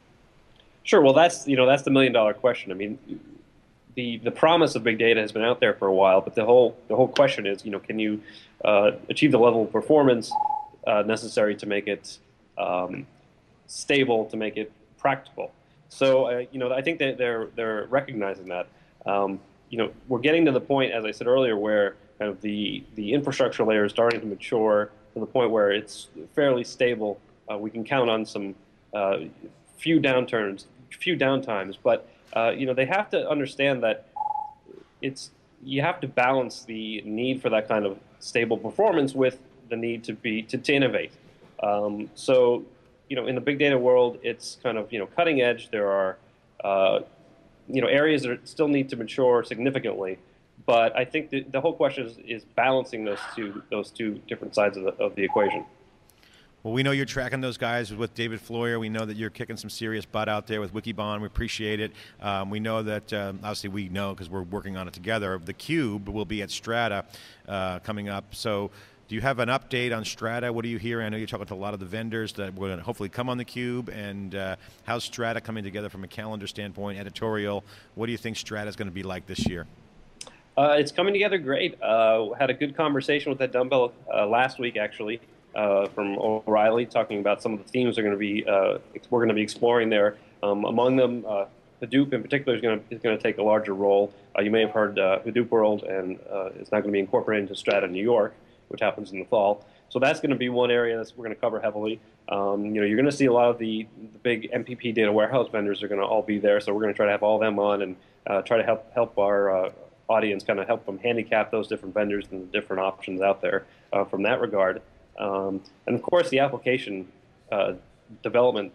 Sure. Well, that's you know that's the million dollar question. I mean, the the promise of big data has been out there for a while, but the whole the whole question is, you know, can you uh, achieve the level of performance uh, necessary to make it um, stable, to make it practical? So uh, you know, I think that they're they're recognizing that. Um, you know, we're getting to the point, as I said earlier, where kind of the the infrastructure layer is starting to mature to the point where it's fairly stable. Uh, we can count on some uh, few downturns, few downtimes, but uh, you know, they have to understand that it's you have to balance the need for that kind of stable performance with the need to be to, to innovate. Um, so, you know, in the big data world, it's kind of you know cutting edge. There are uh, you know areas that still need to mature significantly, but I think the, the whole question is, is balancing those two those two different sides of the of the equation. Well, we know you're tracking those guys with David Floyer. We know that you're kicking some serious butt out there with Wikibon. We appreciate it. Um, we know that, um, obviously we know because we're working on it together, theCUBE will be at Strata uh, coming up. So do you have an update on Strata? What are you hearing? I know you're talking to a lot of the vendors that will going to hopefully come on theCUBE. And uh, how's Strata coming together from a calendar standpoint, editorial? What do you think Strata is going to be like this year? Uh, it's coming together great. Uh, had a good conversation with that dumbbell uh, last week, actually. Uh, from O'Reilly, talking about some of the themes are going to be uh, we're going to be exploring there. Um, among them, uh, Hadoop in particular is going to is going to take a larger role. Uh, you may have heard uh, Hadoop World, and uh, it's now going to be incorporated into Strata New York, which happens in the fall. So that's going to be one area that we're going to cover heavily. Um, you know, you're going to see a lot of the, the big M P P data warehouse vendors are going to all be there. So we're going to try to have all of them on and uh, try to help help our uh, audience kind of help them handicap those different vendors and the different options out there uh, from that regard. Um, and of course, the application uh, development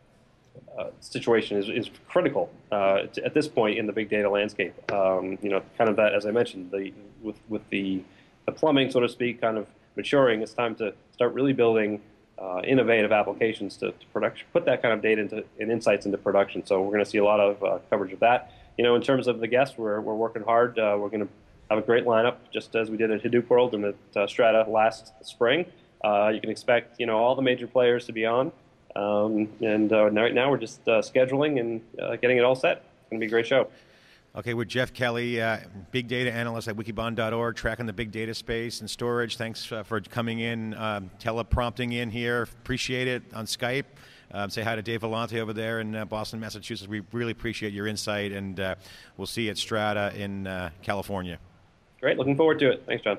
uh, situation is, is critical uh, to, at this point in the big data landscape. Um, you know, kind of that, as I mentioned, the, with, with the, the plumbing, so to speak, kind of maturing, it's time to start really building uh, innovative applications to, to production, put that kind of data into, and insights into production. So we're going to see a lot of uh, coverage of that. You know, in terms of the guests, we're, we're working hard. Uh, we're going to have a great lineup, just as we did at Hadoop World and at uh, Strata last spring. Uh, you can expect, you know, all the major players to be on, um, and uh, right now we're just uh, scheduling and uh, getting it all set. It's going to be a great show. Okay, we're Jeff Kelly, uh, big data analyst at wikibon dot org, tracking the big data space and storage. Thanks uh, for coming in, um, teleprompting in here. Appreciate it on Skype. Um, say hi to Dave Vellante over there in uh, Boston, Massachusetts. We really appreciate your insight, and uh, we'll see you at Strata in uh, California. Great, looking forward to it. Thanks, John.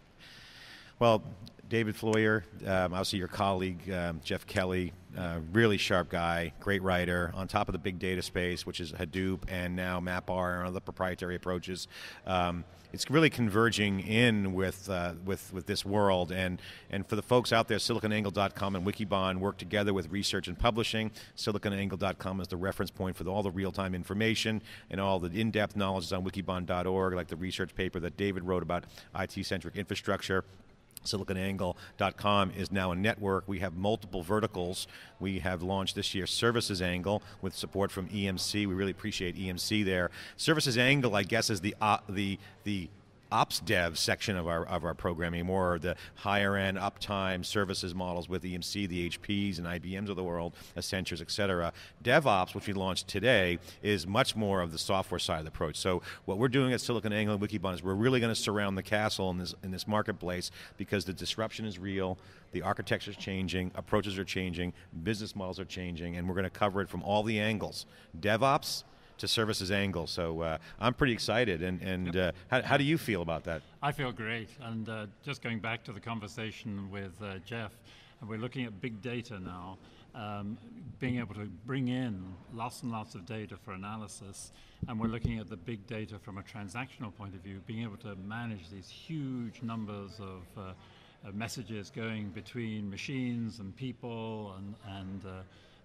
Well, David Floyer, um, obviously your colleague, um, Jeff Kelly, uh, really sharp guy, great writer, on top of the big data space, which is Hadoop and now MapR and other proprietary approaches. Um, it's really converging in with, uh, with, with this world. And, and for the folks out there, silicon angle dot com and Wikibon work together with research and publishing. silicon angle dot com is the reference point for the, all the real-time information, and all the in-depth knowledge is on wikibon dot org, like the research paper that David wrote about I T-centric infrastructure. silicon angle dot com is now a network. We have multiple verticals. We have launched this year Services Angle with support from E M C. We really appreciate E M C there. Services Angle, I guess, is the uh, the the ops dev section of our of our programming, more the higher end uptime services models with E M C, the H Ps and I B Ms of the world, Accentures, et cetera. DevOps, which we launched today, is much more of the software side of the approach. So what we're doing at Silicon Angle and Wikibon is we're really going to surround the castle in this in this marketplace, because the disruption is real, the architecture is changing, approaches are changing, business models are changing, and we're going to cover it from all the angles. DevOps to services angle. So uh, I'm pretty excited. And, and uh, how, how do you feel about that? I feel great. And uh, just going back to the conversation with uh, Jeff, and we're looking at big data now, um, being able to bring in lots and lots of data for analysis, and we're looking at the big data from a transactional point of view, being able to manage these huge numbers of uh, uh, messages going between machines and people and, and uh,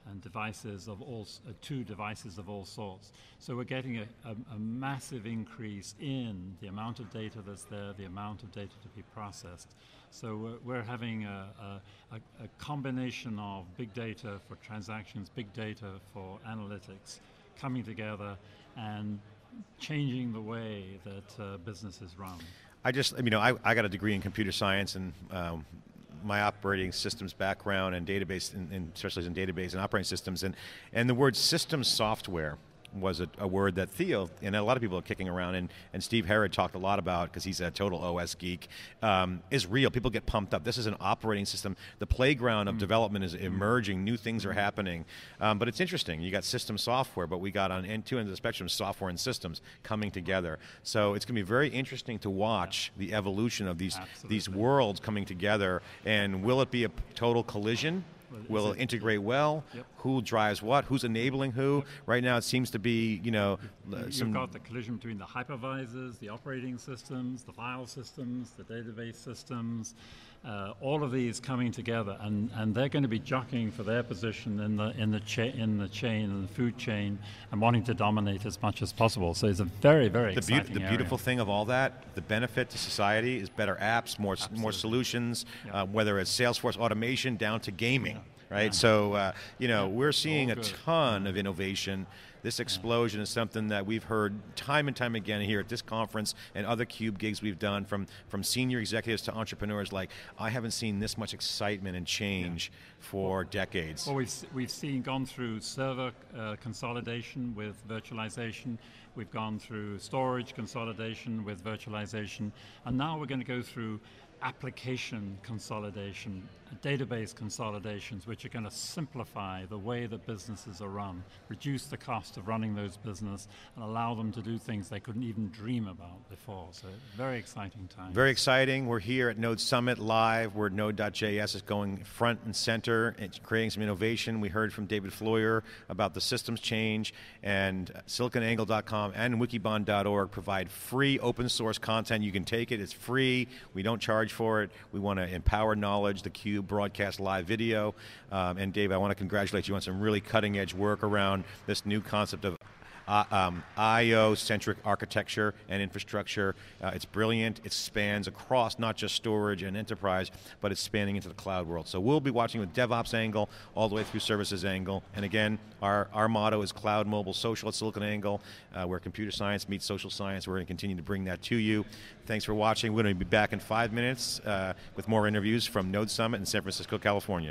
and devices of all, uh, to devices of all sorts. So we're getting a, a, a massive increase in the amount of data that's there, the amount of data to be processed. So we're, we're having a, a, a combination of big data for transactions, big data for analytics, coming together and changing the way that uh, businesses run. I just, you know, I, I got a degree in computer science, and um, my operating systems background and database, and, and especially in database and operating systems, and, and the word systems software was a, a word that Theo and a lot of people are kicking around, and, and Steve Herod talked a lot about, because he's a total O S geek, um, is real. People get pumped up. This is an operating system. The playground of mm. development is emerging. New things are happening. Um, but it's interesting. You got system software, but we got on end two ends of the spectrum software and systems coming together. So it's going to be very interesting to watch yeah. the evolution of these, these worlds coming together. And will it be a total collision? Will it integrate well? Yep. Who drives what? Who's enabling who? Yep. Right now it seems to be, you know, You've some... got the collision between the hypervisors, the operating systems, the file systems, the database systems, uh, all of these coming together, and, and they're going to be jockeying for their position in the in the cha in the chain and the food chain, and wanting to dominate as much as possible. So it's a very very the exciting be The area. beautiful thing of all that, the benefit to society is better apps, more Absolutely. more solutions, yeah. uh, whether it's Salesforce automation down to gaming. Yeah. Right, yeah. so uh, you know, we're seeing a ton of innovation. This explosion is something that we've heard time and time again here at this conference and other CUBE gigs we've done, from from senior executives to entrepreneurs. Like, I haven't seen this much excitement and change yeah. for well, decades. Well, we've we've seen gone through server uh, consolidation with virtualization. We've gone through storage consolidation with virtualization, and now we're going to go through application consolidation, database consolidations, which are going to simplify the way that businesses are run, reduce the cost of running those businesses, and allow them to do things they couldn't even dream about before. So very exciting time. Very exciting. We're here at Node Summit live, where Node dot J S is going front and center. It's creating some innovation. We heard from David Floyer about the systems change, and silicon angle dot com and wikibon dot org provide free open source content. You can take it. It's free. We don't charge for it. We want to empower knowledge. The CUBE broadcast live video. Um, and Dave, I want to congratulate you on some really cutting edge work around this new concept of Uh, um, I O-centric architecture and infrastructure. Uh, it's brilliant. It spans across not just storage and enterprise, but it's spanning into the cloud world. So we'll be watching with DevOps angle all the way through services angle. And again, our, our motto is cloud, mobile, social at SiliconANGLE, uh, where computer science meets social science. We're going to continue to bring that to you. Thanks for watching. We're going to be back in five minutes uh, with more interviews from Node Summit in San Francisco, California.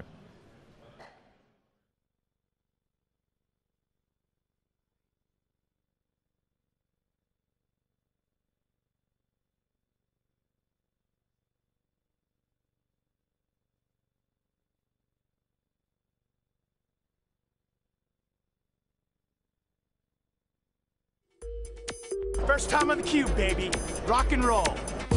First time on theCUBE, baby. Rock and roll.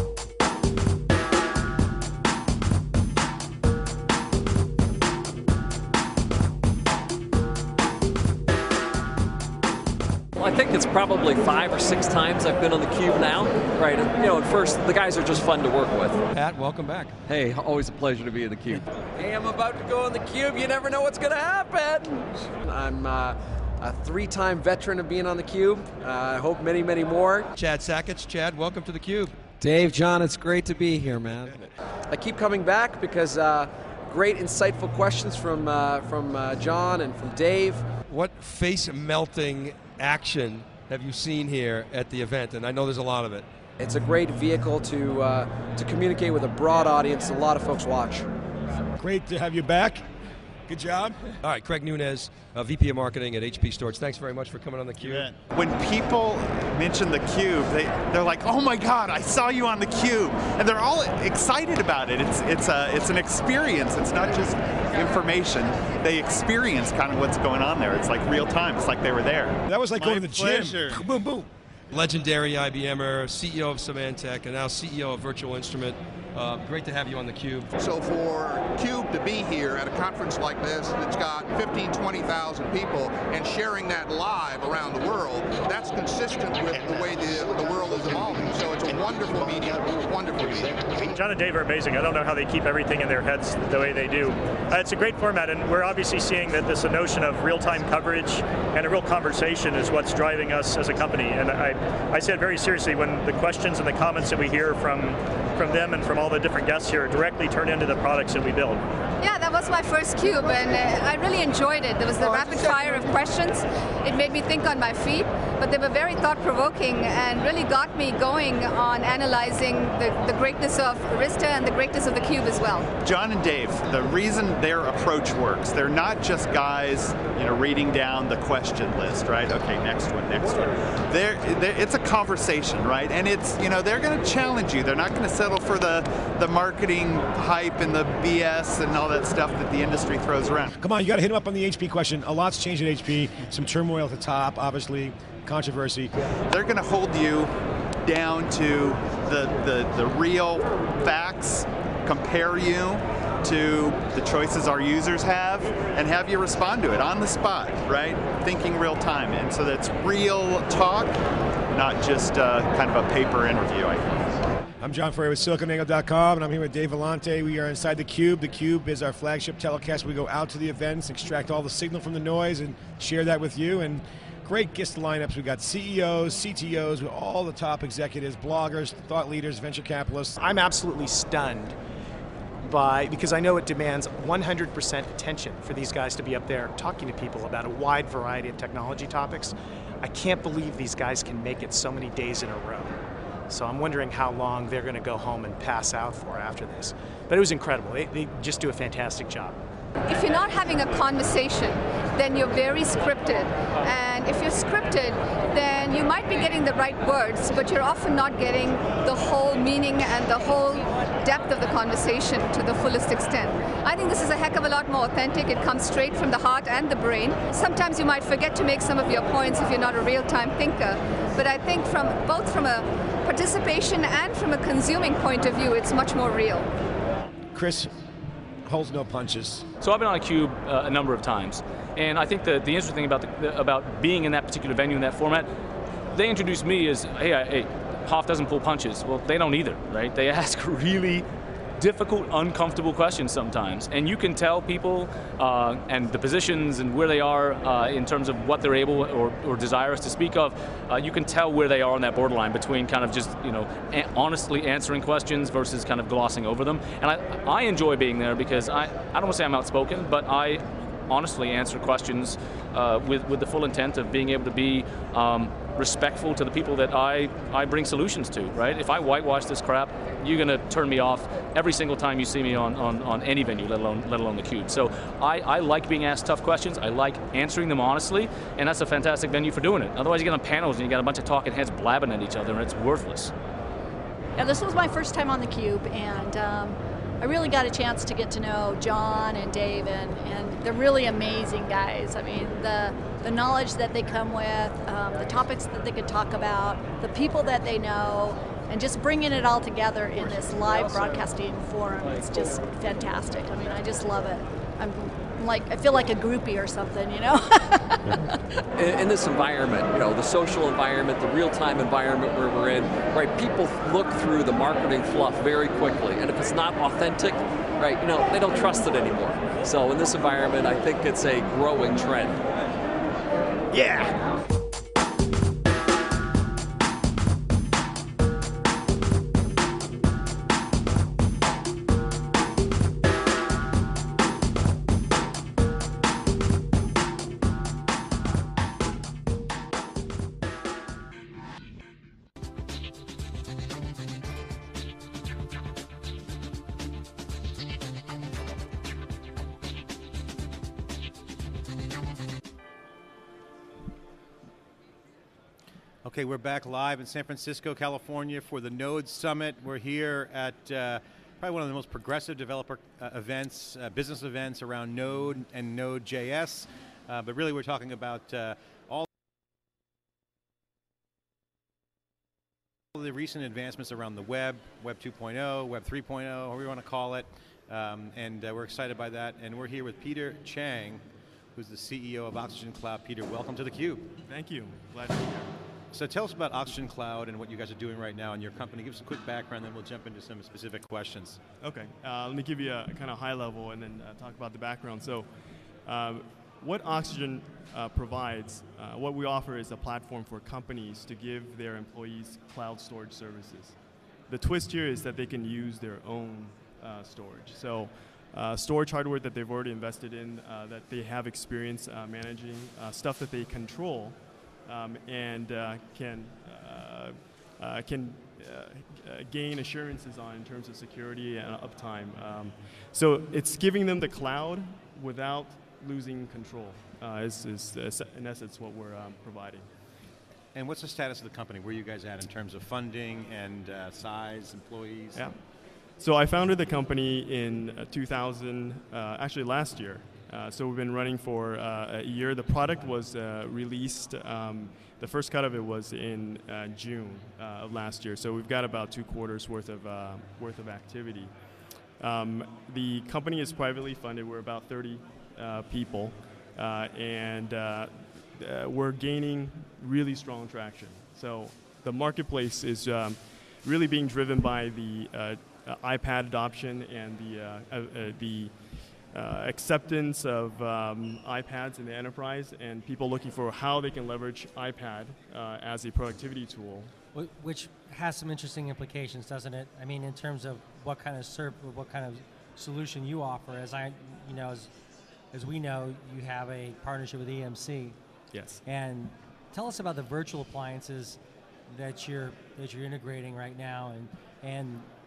Well, I think it's probably five or six times I've been on theCUBE now. Right, and, you know, at first, the guys are just fun to work with. Pat, welcome back. Hey, always a pleasure to be at theCUBE. Hey, I'm about to go on theCUBE. You never know what's going to happen. I'm uh, a three-time veteran of being on theCUBE. Uh, I hope many, many more. Chad Sackett. Chad, welcome to theCUBE. Dave, John, it's great to be here, man. I keep coming back because uh, great, insightful questions from, uh, from uh, John and from Dave. What face-melting action have you seen here at the event? And I know there's a lot of it. It's a great vehicle to, uh, to communicate with a broad audience. A lot of folks watch. Great to have you back. Good job. All right, Craig Nunez, uh, V P of Marketing at H P Storage. Thanks very much for coming on theCUBE. When people mention theCUBE, they, they're like, oh my God, I saw you on theCUBE. And they're all excited about it. It's, it's, a, it's an experience. It's not just information. They experience kind of what's going on there. It's like real time. It's like they were there. That was like my going to the pleasure. gym. Boom, boom. Legendary I B M er, C E O of Symantec, and now C E O of Virtual Instrument. Uh, great to have you on theCUBE. So for CUBE to be here at a conference like this that's got fifteen, twenty thousand people and sharing that live around the world, that's consistent with the way the, the world is evolving. So it's a wonderful meeting, wonderful meeting. John and Dave are amazing. I don't know how they keep everything in their heads the way they do. Uh, it's a great format, and we're obviously seeing that this notion of real-time coverage and a real conversation is what's driving us as a company. And I, I say it very seriously when the questions and the comments that we hear from, from them and from all the different guests here directly turn into the products that we build. Yeah, that was my first CUBE, and uh, I really enjoyed it. There was the rapid fire of questions. It made me think on my feet, but they were very thought-provoking and really got me going on analyzing the, the greatness of Arista and the greatness of theCUBE as well. John and Dave, the reason their approach works, they're not just guys, you know, reading down the question list, right? Okay, next one, next one. They're, they're, it's a conversation, right? And it's, you know, they're going to challenge you. They're not going to settle for the, the marketing hype and the B S and all that stuff that the industry throws around. Come on, you got to hit him up on the H P question. A lot's changed at H P. Some turmoil at the top, obviously, controversy. They're going to hold you down to the, the, the real facts, compare you to the choices our users have, and have you respond to it on the spot, right? Thinking real time. And so that's real talk, not just uh, kind of a paper interview, I think. I'm John Furrier with silicon angle dot com, and I'm here with Dave Vellante. We are inside theCUBE. theCUBE is our flagship telecast. We go out to the events, extract all the signal from the noise, and share that with you. And great guest lineups. We've got C E Os, C T Os, with all the top executives, bloggers, thought leaders, venture capitalists. I'm absolutely stunned by, because I know it demands one hundred percent attention for these guys to be up there talking to people about a wide variety of technology topics. I can't believe these guys can make it so many days in a row. So I'm wondering how long they're going to go home and pass out for after this. But it was incredible. They, they just do a fantastic job. If you're not having a conversation, then you're very scripted. And if you're scripted, then you might be getting the right words, but you're often not getting the whole meaning and the whole depth of the conversation to the fullest extent. I think this is a heck of a lot more authentic. It comes straight from the heart and the brain. Sometimes you might forget to make some of your points if you're not a real-time thinker. But I think from both from a participation and from a consuming point of view, it's much more real. Chris holds no punches. So I've been on theCUBE uh, a number of times, and I think the, the interesting thing about, the, about being in that particular venue, in that format, they introduced me as, hey, I, hey, Hoff doesn't pull punches. Well, they don't either, right? They ask really difficult, uncomfortable questions sometimes, and you can tell people uh, and the positions and where they are uh, in terms of what they're able or, or desirous to speak of. Uh, you can tell where they are on that borderline between kind of just, you know, honestly answering questions versus kind of glossing over them. And I, I enjoy being there because I, I don't want to say I'm outspoken, but I honestly answer questions uh, with, with the full intent of being able to be um, respectful to the people that I, I bring solutions to, right? If I whitewash this crap, you're going to turn me off every single time you see me on, on, on any venue, let alone, let alone theCUBE. So I, I like being asked tough questions, I like answering them honestly, and that's a fantastic venue for doing it. Otherwise you get on panels and you got a bunch of talking heads blabbing at each other and it's worthless. Yeah, this was my first time on theCUBE, and um, I really got a chance to get to know John and Dave, and, and they're really amazing guys. I mean, the, the knowledge that they come with, um, the topics that they could talk about, the people that they know, and just bringing it all together in this live broadcasting forum is just fantastic. I mean, I just love it. I'm like, I feel like a groupie or something, you know? in, in this environment, you know, the social environment, the real-time environment where we're in, right, people look through the marketing fluff very quickly, and if it's not authentic, right, you know, they don't trust it anymore. So in this environment, I think it's a growing trend. Yeah! Okay, we're back live in San Francisco, California for the Node Summit. We're here at uh, probably one of the most progressive developer uh, events, uh, business events around Node and Node dot J S. Uh, but really we're talking about uh, all the recent advancements around the web, Web two point oh, Web three point oh, however you want to call it. Um, and uh, we're excited by that. And we're here with Peter Chang, who's the C E O of Oxygen Cloud. Peter, welcome to theCUBE. Thank you, glad to be here. So tell us about Oxygen Cloud and what you guys are doing right now in your company. Give us a quick background, then we'll jump into some specific questions. Okay, uh, let me give you a, a kind of high level and then uh, talk about the background. So um, what Oxygen uh, provides, uh, what we offer is a platform for companies to give their employees cloud storage services. The twist here is that they can use their own uh, storage. So uh, storage hardware that they've already invested in, uh, that they have experience uh, managing, uh, stuff that they control, Um, and uh, can uh, uh, can uh, gain assurances on in terms of security and uptime. Um, so it's giving them the cloud without losing control. Uh, is, is, is in essence what we're um, providing. And what's the status of the company? Where are you guys at in terms of funding and uh, size, employees? Yeah. So I founded the company in uh, two thousand, uh, actually last year. Uh, so we've been running for uh, a year. The product was uh, released, um, the first cut of it was in uh, June uh, of last year. So we've got about two quarters worth of, uh, worth of activity. Um, the company is privately funded. We're about thirty uh, people. Uh, and uh, uh, we're gaining really strong traction. So the marketplace is um, really being driven by the uh, uh, iPad adoption and the, uh, uh, uh, the Uh, acceptance of um, iPads in the enterprise and people looking for how they can leverage iPad uh, as a productivity tool. Which has some interesting implications, doesn't it? I mean, in terms of what kind of serv what kind of solution you offer. As I, you know, as, as we know, you have a partnership with E M C. Yes. And tell us about the virtual appliances that you're that you're integrating right now, and and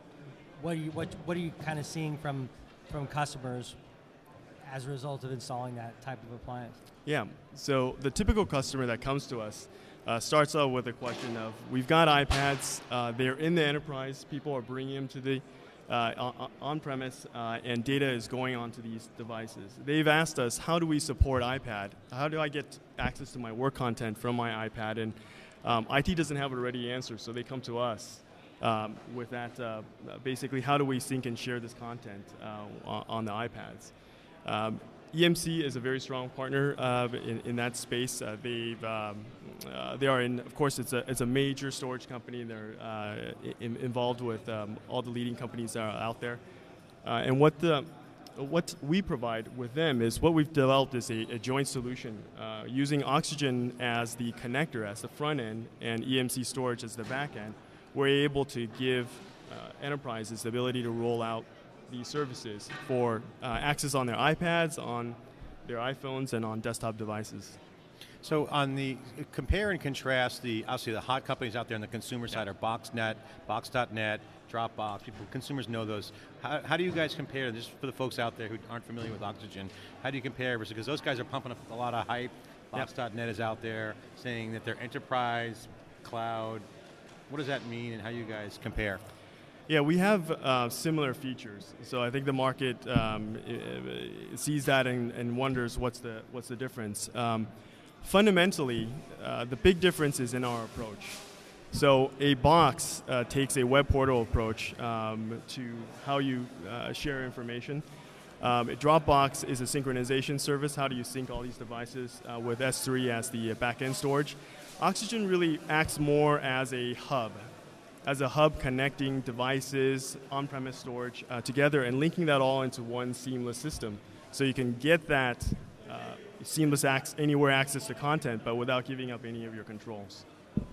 what are you what what are you kind of seeing from from customers as a result of installing that type of appliance? Yeah, so the typical customer that comes to us uh, starts out with a question of, we've got iPads, uh, they're in the enterprise, people are bringing them to the uh, on-premise, uh, and data is going onto these devices. They've asked us, how do we support iPad? How do I get access to my work content from my iPad? And um, I T doesn't have a ready answer, so they come to us um, with that, uh, basically, how do we sync and share this content uh, on, on the iPads? Um, E M C is a very strong partner uh, in, in that space. Uh, they've, um, uh, they are in, of course, it's a, it's a major storage company. They're uh, in, involved with um, all the leading companies that are out there. Uh, and what, the, what we provide with them is what we've developed is a, a joint solution uh, using Oxygen as the connector, as the front end, and E M C storage as the back end. We're able to give uh, enterprises the ability to roll out these services for uh, access on their iPads, on their iPhones, and on desktop devices. So on the, compare and contrast the, obviously the hot companies out there on the consumer side are BoxNet, Box dot net, Dropbox, people, consumers know those. How, how do you guys compare, just for the folks out there who aren't familiar with Oxygen, how do you compare, because those guys are pumping up a lot of hype. Box dot net is out there saying that they're enterprise, cloud. What does that mean and how you guys compare? Yeah, we have uh, similar features. So I think the market um, sees that and, and wonders what's the, what's the difference. Um, fundamentally, uh, the big difference is in our approach. So a box uh, takes a web portal approach um, to how you uh, share information. Um, Dropbox is a synchronization service. How do you sync all these devices uh, with S three as the back-end storage? Oxygen really acts more as a hub. as a hub connecting devices, on-premise storage uh, together and linking that all into one seamless system. So you can get that uh, seamless ac anywhere access to content, but without giving up any of your controls.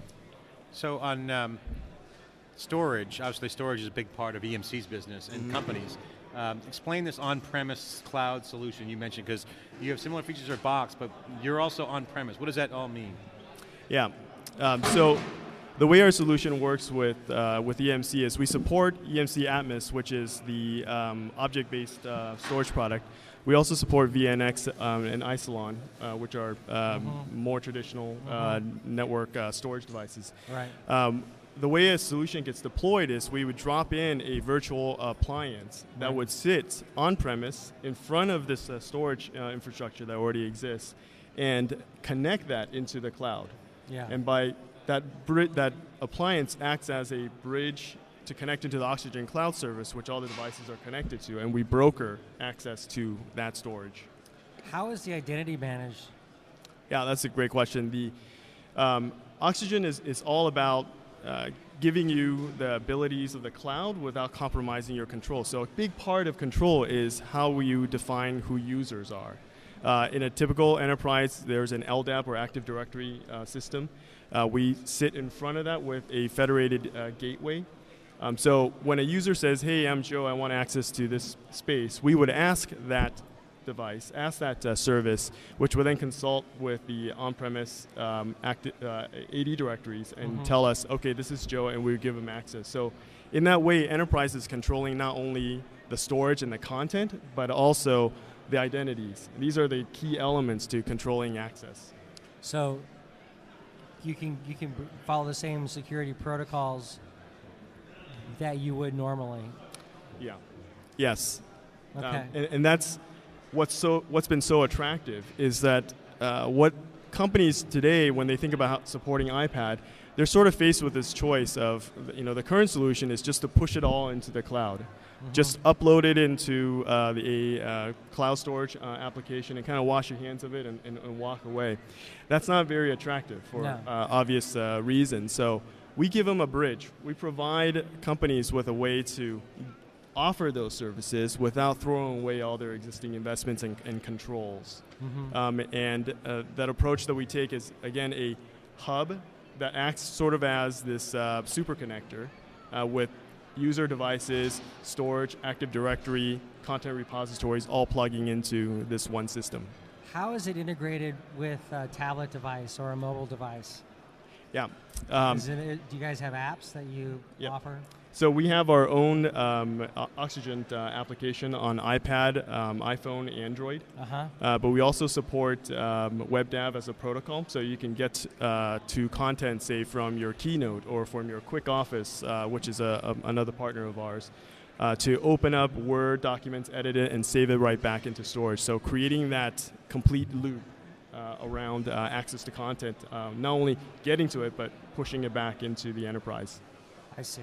So on um, storage, obviously storage is a big part of E M C's business and mm-hmm. companies. Um, explain this on-premise cloud solution you mentioned, because you have similar features of Box, but you're also on-premise. What does that all mean? Yeah, um, so the way our solution works with, uh, with E M C is we support E M C Atmos, which is the um, object-based uh, storage product. We also support V N X um, and Isilon, uh, which are um, mm-hmm. more traditional uh, mm-hmm. network uh, storage devices. Right. Um, the way a solution gets deployed is we would drop in a virtual appliance right. that would sit on-premise in front of this uh, storage uh, infrastructure that already exists and connect that into the cloud. Yeah. And by that, that appliance acts as a bridge to connect into the Oxygen cloud service, which all the devices are connected to, and we broker access to that storage. How is the identity managed? Yeah, that's a great question. The um, Oxygen is, is all about uh, giving you the abilities of the cloud without compromising your control. So a big part of control is how you define who users are. Uh, in a typical enterprise, there's an L D A P or Active Directory uh, system. Uh, we sit in front of that with a federated uh, gateway. Um, so when a user says, hey, I'm Joe, I want access to this space, we would ask that device, ask that uh, service, which will then consult with the on-premise um, acti uh, A D directories and mm-hmm. tell us, okay, this is Joe, and we would give them access. So in that way, enterprise is controlling not only the storage and the content, but also the identities. These are the key elements to controlling access. So you can you can follow the same security protocols that you would normally. Yeah. Yes. Okay. Um, and, and that's what's so what's been so attractive is that uh, what companies today, when they think about how supporting iPad, they're sort of faced with this choice of, you know, the current solution is just to push it all into the cloud. Mm-hmm. Just upload it into uh, the uh, cloud storage uh, application and kind of wash your hands of it and, and, and walk away. That's not very attractive for no. uh, obvious uh, reasons. So we give them a bridge. We provide companies with a way to offer those services without throwing away all their existing investments and, and controls. Mm-hmm. um, and uh, that approach that we take is, again, a hub that acts sort of as this uh, super connector uh, with user devices, storage, Active Directory, content repositories, all plugging into this one system. How is it integrated with a tablet device or a mobile device? Yeah. Um, is it, do you guys have apps that you yeah. offer? So we have our own um, Oxygen uh, application on iPad, um, iPhone, Android. Uh-huh. Uh, but we also support um, WebDAV as a protocol, so you can get uh, to content, say, from your Keynote or from your Quick Office, uh, which is a, a, another partner of ours, uh, to open up Word documents, edit it, and save it right back into storage. So creating that complete loop uh, around uh, access to content, uh, not only getting to it, but pushing it back into the enterprise. I see.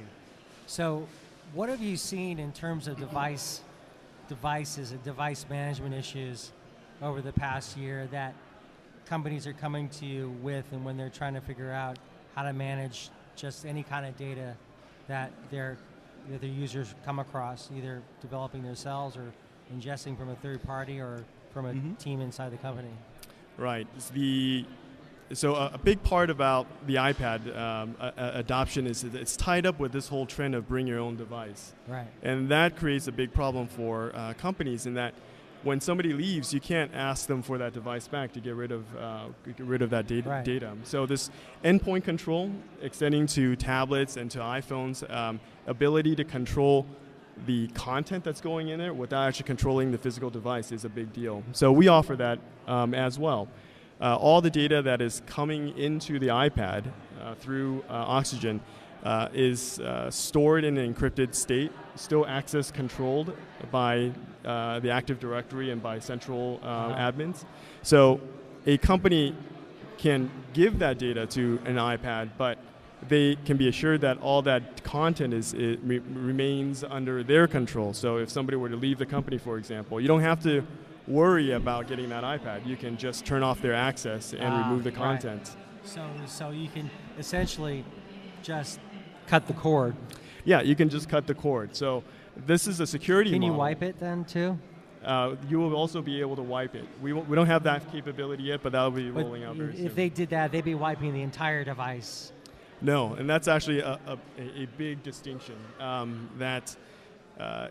So what have you seen in terms of device devices and device management issues over the past year that companies are coming to you with, and when they're trying to figure out how to manage just any kind of data that their, that their users come across, either developing themselves or ingesting from a third party or from a mm-hmm. team inside the company? Right. The So a, a big part about the iPad um, a, a adoption is that it's tied up with this whole trend of bring your own device. Right. And that creates a big problem for uh, companies in that when somebody leaves, you can't ask them for that device back to get rid of uh, get rid of that data. Right. data. So this endpoint control extending to tablets and to iPhones, um, ability to control the content that's going in there without actually controlling the physical device is a big deal. So we offer that um, as well. Uh, all the data that is coming into the iPad uh, through uh, Oxygen uh, is uh, stored in an encrypted state, still access controlled by uh, the Active Directory and by central uh, uh-huh. admins. So a company can give that data to an iPad, but they can be assured that all that content is it re remains under their control. So if somebody were to leave the company, for example, you don't have to worry about getting that iPad. You can just turn off their access and ah, remove the right. content. So, so you can essentially just cut the cord. Yeah, you can just cut the cord. So this is a security Can model. you wipe it then too? Uh, you will also be able to wipe it. We, we don't have that capability yet, but that will be but rolling out very if soon. If they did that, they'd be wiping the entire device. No, and that's actually a, a, a big distinction. Um, that uh,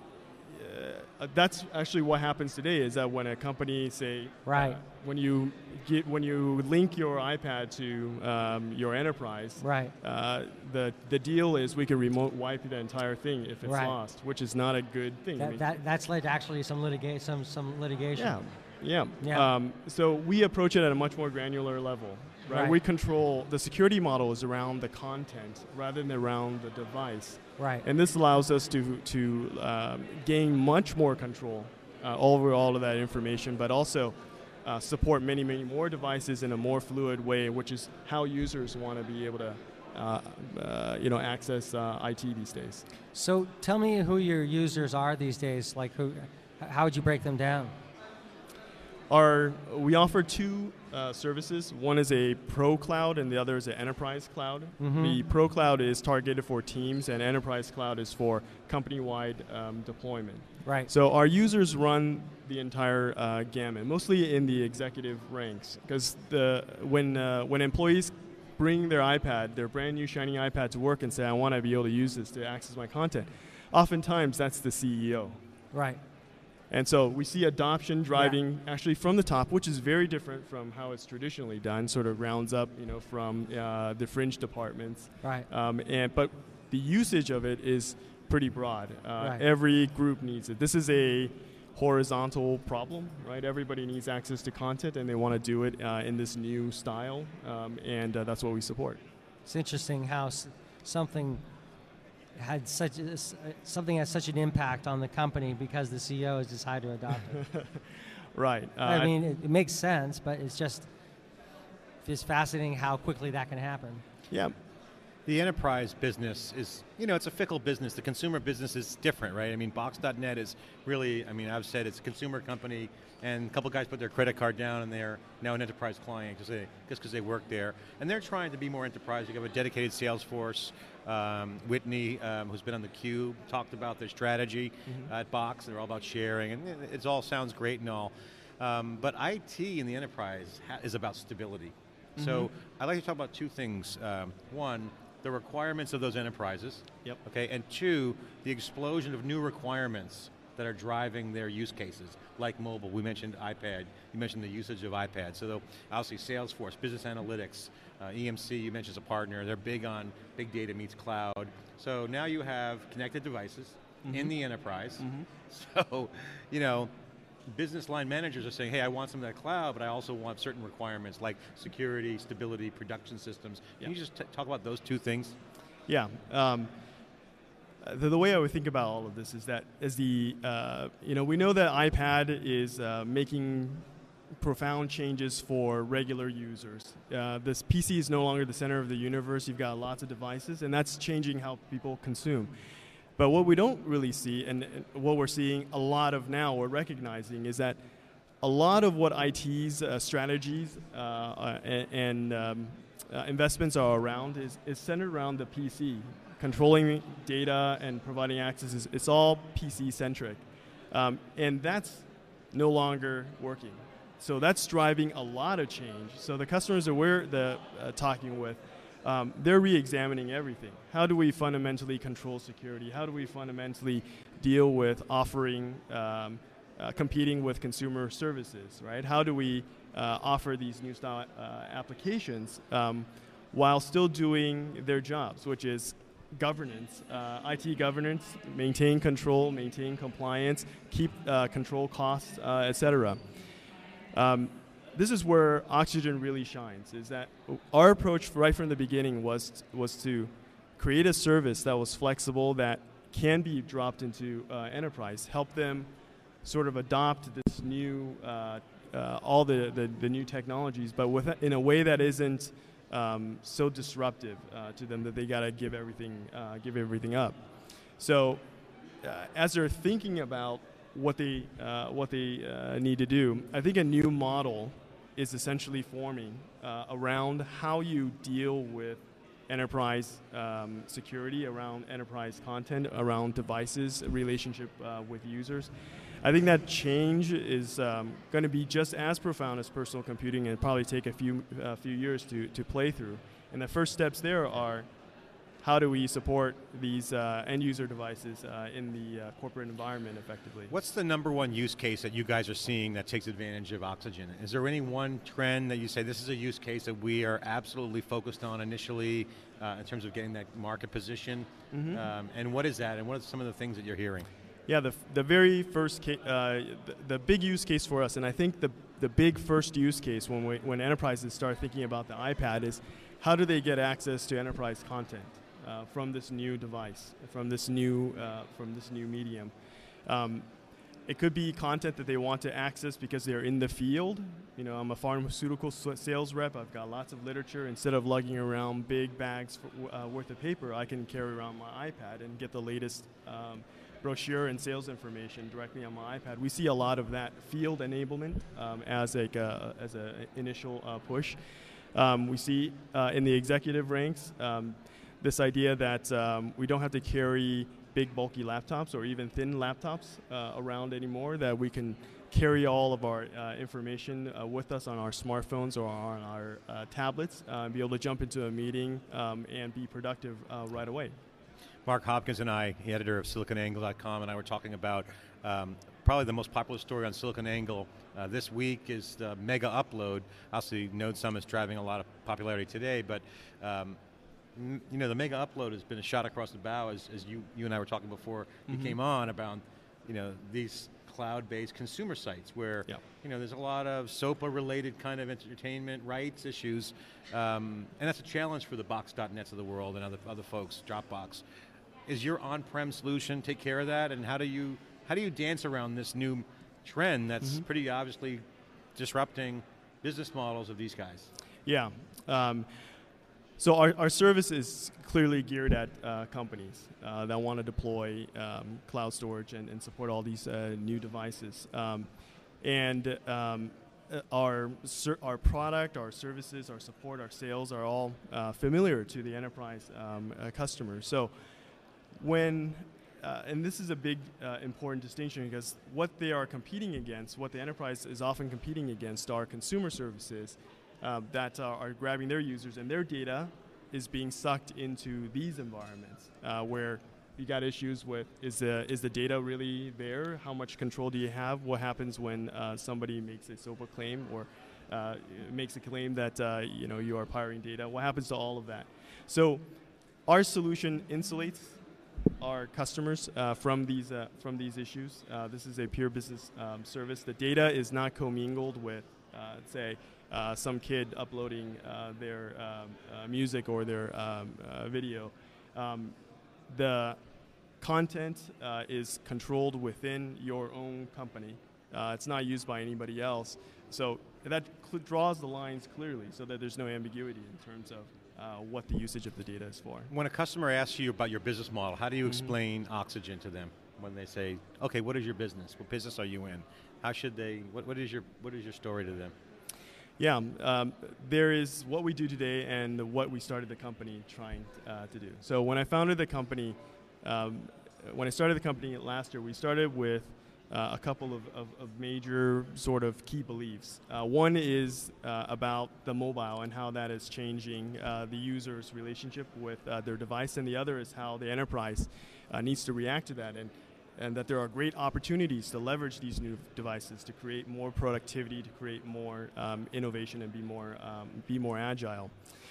uh, that's actually what happens today. Is that when a company say, right, uh, when you get when you link your iPad to um, your enterprise, right, uh, the the deal is we can remote wipe the entire thing if it's right. lost, which is not a good thing. That, I mean, that that's led to actually some litigation, some some litigation. Yeah. Yeah. yeah. Um, so we approach it at a much more granular level. Right? Right. We control, the security model is around the content rather than around the device. Right. And this allows us to, to um, gain much more control uh, over all of that information, but also uh, support many, many more devices in a more fluid way, which is how users want to be able to uh, uh, you know, access uh, I T these days. So tell me who your users are these days. Like who, how would you break them down? Our, we offer two uh, services. One is a Pro Cloud and the other is an Enterprise Cloud. Mm-hmm. The Pro Cloud is targeted for teams and Enterprise Cloud is for company-wide um, deployment. Right. So our users run the entire uh, gamut, mostly in the executive ranks, because the when uh, when employees bring their iPad, their brand new shiny iPad to work and say, I want to be able to use this to access my content, oftentimes that's the C E O. Right. And so we see adoption driving yeah. actually from the top, which is very different from how it's traditionally done, sort of rounds up, you know, from uh, the fringe departments. Right. Um, and but the usage of it is pretty broad. Uh, right. Every group needs it. This is a horizontal problem, right? Everybody needs access to content, and they want to do it uh, in this new style, um, and uh, that's what we support. It's interesting how s something had such a, something has such an impact on the company because the C E O has decided to adopt it. Right. Uh, I mean, it, it makes sense, but it's just it's fascinating how quickly that can happen. Yeah. The enterprise business is, you know, it's a fickle business. The consumer business is different, right? I mean, Box dot net is really, I mean, I've said it's a consumer company, and a couple guys put their credit card down, and they're now an enterprise client just because they work there. And they're trying to be more enterprise. You have a dedicated sales force. Um, Whitney, um, who's been on theCUBE, talked about their strategy mm-hmm. at Box. They're all about sharing, and it, it all sounds great and all. Um, but I T in the enterprise ha is about stability. Mm-hmm. So I'd like to talk about two things. Um, one, the requirements of those enterprises, yep. okay, and two, the explosion of new requirements that are driving their use cases, like mobile. We mentioned iPad, you mentioned the usage of iPad, so obviously Salesforce, business analytics, uh, E M C, you mentioned as a partner, they're big on big data meets cloud. So now you have connected devices mm-hmm. in the enterprise, mm-hmm. so, you know, business line managers are saying, hey, I want some of that cloud, but I also want certain requirements like security, stability, production systems. Can yeah. you just t talk about those two things? Yeah. Um, the, the way I would think about all of this is that as the, uh, you know, we know that iPad is uh, making profound changes for regular users. Uh, this P C is no longer the center of the universe. You've got lots of devices, and that's changing how people consume. But what we don't really see, and what we're seeing a lot of now, we're recognizing, is that a lot of what I T's uh, strategies uh, uh, and, and um, uh, investments are around is, is centered around the P C. Controlling data and providing access, is, it's all P C-centric. Um, and that's no longer working. So that's driving a lot of change. So the customers that we're the, uh, talking with, Um, they're re-examining everything. How do we fundamentally control security? How do we fundamentally deal with offering, um, uh, competing with consumer services, right? How do we uh, offer these new style uh, applications um, while still doing their jobs, which is governance, uh, I T governance, maintain control, maintain compliance, keep uh, control costs, uh, et cetera. Um, This is where Oxygen really shines, is that our approach right from the beginning was, was to create a service that was flexible, that can be dropped into uh, enterprise, help them sort of adopt this new, uh, uh, all the, the, the new technologies, but with, in a way that isn't um, so disruptive uh, to them that they gotta give everything, uh, give everything up. So uh, as they're thinking about what they, uh, what they uh, need to do, I think a new model is essentially forming uh, around how you deal with enterprise um, security, around enterprise content, around devices, relationship uh, with users. I think that change is um, going to be just as profound as personal computing and probably take a few, uh, few years to, to play through. And the first steps there are, how do we support these uh, end user devices uh, in the uh, corporate environment effectively? What's the number one use case that you guys are seeing that takes advantage of Oxygen? Is there any one trend that you say this is a use case that we are absolutely focused on initially uh, in terms of getting that market position? Mm-hmm. um, and what is that, and what are some of the things that you're hearing? Yeah, the, the very first, ca uh, the, the big use case for us, and I think the, the big first use case when, we, when enterprises start thinking about the iPad is, how do they get access to enterprise content? Uh, from this new device, from this new, uh, from this new medium. Um, it could be content that they want to access because they're in the field. You know, I'm a pharmaceutical sales rep. I've got lots of literature. Instead of lugging around big bags for, uh, worth of paper, I can carry around my iPad and get the latest um, brochure and sales information directly on my iPad. We see a lot of that field enablement um, as a uh, as an initial uh, push. Um, we see uh, in the executive ranks um, this idea that um, we don't have to carry big bulky laptops or even thin laptops uh, around anymore, that we can carry all of our uh, information uh, with us on our smartphones or on our uh, tablets, uh, and be able to jump into a meeting um, and be productive uh, right away. Mark Hopkins and I, the editor of Silicon Angle dot com, and I were talking about um, probably the most popular story on SiliconANGLE uh, this week is the mega upload. Obviously, Node Summit's driving a lot of popularity today, but um, you know, the mega upload has been a shot across the bow, as, as you, you and I were talking before you Mm-hmm. came on, about, you know, these cloud-based consumer sites where, Yep. you know, there's a lot of SOPA-related kind of entertainment rights issues, um, and that's a challenge for the box dot nets of the world and other, other folks, Dropbox. Is your on-prem solution take care of that, and how do you, how do you dance around this new trend that's Mm-hmm. pretty obviously disrupting business models of these guys? Yeah. Um, So our, our service is clearly geared at uh, companies uh, that want to deploy um, cloud storage and, and support all these uh, new devices. Um, and um, our, our product, our services, our support, our sales are all uh, familiar to the enterprise um, uh, customers. So when, uh, and this is a big uh, important distinction, because what they are competing against, what the enterprise is often competing against, are consumer services Uh, that uh, are grabbing their users, and their data is being sucked into these environments uh, where you got issues with, is the, is the data really there? How much control do you have? What happens when uh, somebody makes a SOPA claim or uh, makes a claim that uh, you know, you are pirating data? What happens to all of that? So our solution insulates our customers uh, from these uh, from these issues. Uh, this is a pure business um, service. The data is not commingled with, uh, say, Uh, some kid uploading uh, their um, uh, music or their um, uh, video. Um, the content uh, is controlled within your own company. Uh, it's not used by anybody else. So that cl- draws the lines clearly so that there's no ambiguity in terms of uh, what the usage of the data is for. When a customer asks you about your business model, how do you Mm-hmm. explain Oxygen to them when they say, okay, what is your business? What business are you in? How should they, what, what is your what is your story to them? Yeah, um, there is what we do today and what we started the company trying uh, to do. So when I founded the company, um, when I started the company last year, we started with uh, a couple of, of, of major sort of key beliefs. Uh, one is uh, about the mobile and how that is changing uh, the user's relationship with uh, their device, and the other is how the enterprise uh, needs to react to that. And and that there are great opportunities to leverage these new devices to create more productivity, to create more um, innovation, and be more um, be more agile.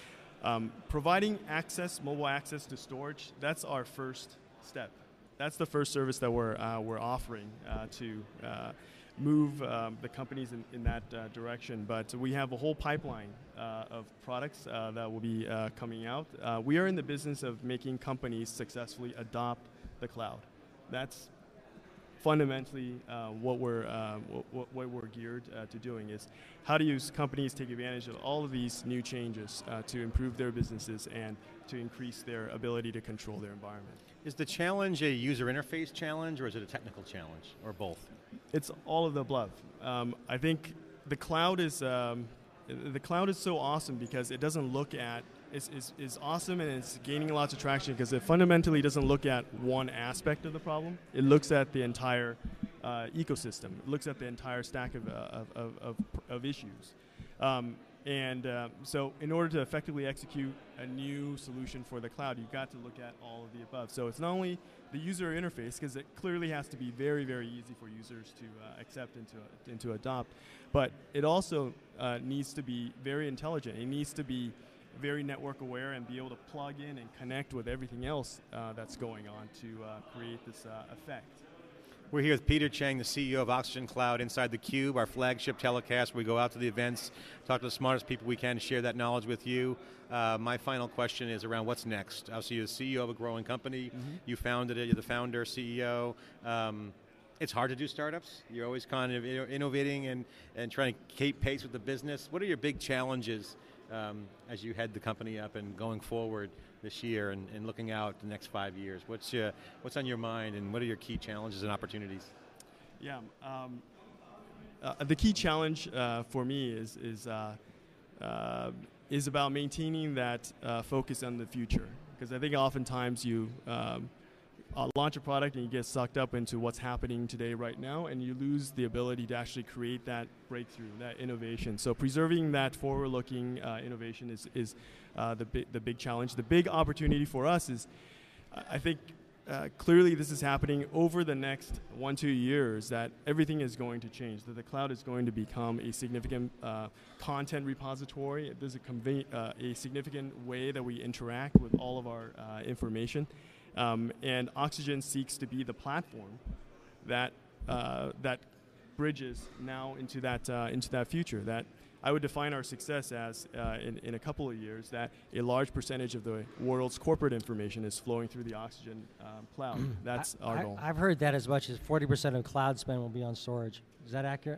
Um, providing access, mobile access to storage, that's our first step. That's the first service that we're uh, we're offering uh, to uh, move um, the companies in, in that uh, direction. But we have a whole pipeline uh, of products uh, that will be uh, coming out. Uh, we are in the business of making companies successfully adopt the cloud. That's fundamentally uh, what we're uh, what, what we're geared uh, to doing, is how do you companies take advantage of all of these new changes uh, to improve their businesses and to increase their ability to control their environment. Is the challenge a user interface challenge, or is it a technical challenge, or both? It's all of the above. Um, I think the cloud is um, the cloud is so awesome because it doesn't look at is is is awesome, and it's gaining lots of traction because it fundamentally doesn't look at one aspect of the problem. It looks at the entire uh, ecosystem. It looks at the entire stack of uh, of, of, of of issues. Um, And uh, so in order to effectively execute a new solution for the cloud, you've got to look at all of the above. So it's not only the user interface, because it clearly has to be very, very easy for users to uh, accept and to, and to adopt, but it also uh, needs to be very intelligent. It needs to be very network aware and be able to plug in and connect with everything else uh, that's going on to uh, create this uh, effect. We're here with Peter Cheng, the C E O of Oxygen Cloud, inside theCUBE, our flagship telecast. We go out to the events, talk to the smartest people we can, share that knowledge with you. Uh, my final question is around what's next. Obviously, you're the C E O of a growing company. Mm-hmm. You founded it, you're the founder, C E O. Um, it's hard to do startups. You're always kind of innovating and, and trying to keep pace with the business. What are your big challenges um, as you head the company up and going forward this year and, and looking out the next five years? What's, your, what's on your mind and what are your key challenges and opportunities? Yeah, um, uh, the key challenge uh, for me is, is, uh, uh, is about maintaining that uh, focus on the future. Because I think oftentimes you um, Uh, launch a product and you get sucked up into what's happening today right now, and you lose the ability to actually create that breakthrough, that innovation. So preserving that forward-looking uh, innovation is, is uh, the, bi the big challenge. The big opportunity for us is, uh, I think, uh, clearly this is happening over the next one, two years, that everything is going to change, that the cloud is going to become a significant uh, content repository. There's a, conve uh, a significant way that we interact with all of our uh, information. Um, and Oxygen seeks to be the platform that uh, that bridges now into that uh, into that future. That I would define our success as uh, in, in a couple of years that a large percentage of the world's corporate information is flowing through the Oxygen um, cloud. That's I, our I, goal. I've heard that as much as forty percent of cloud spend will be on storage. Is that accurate?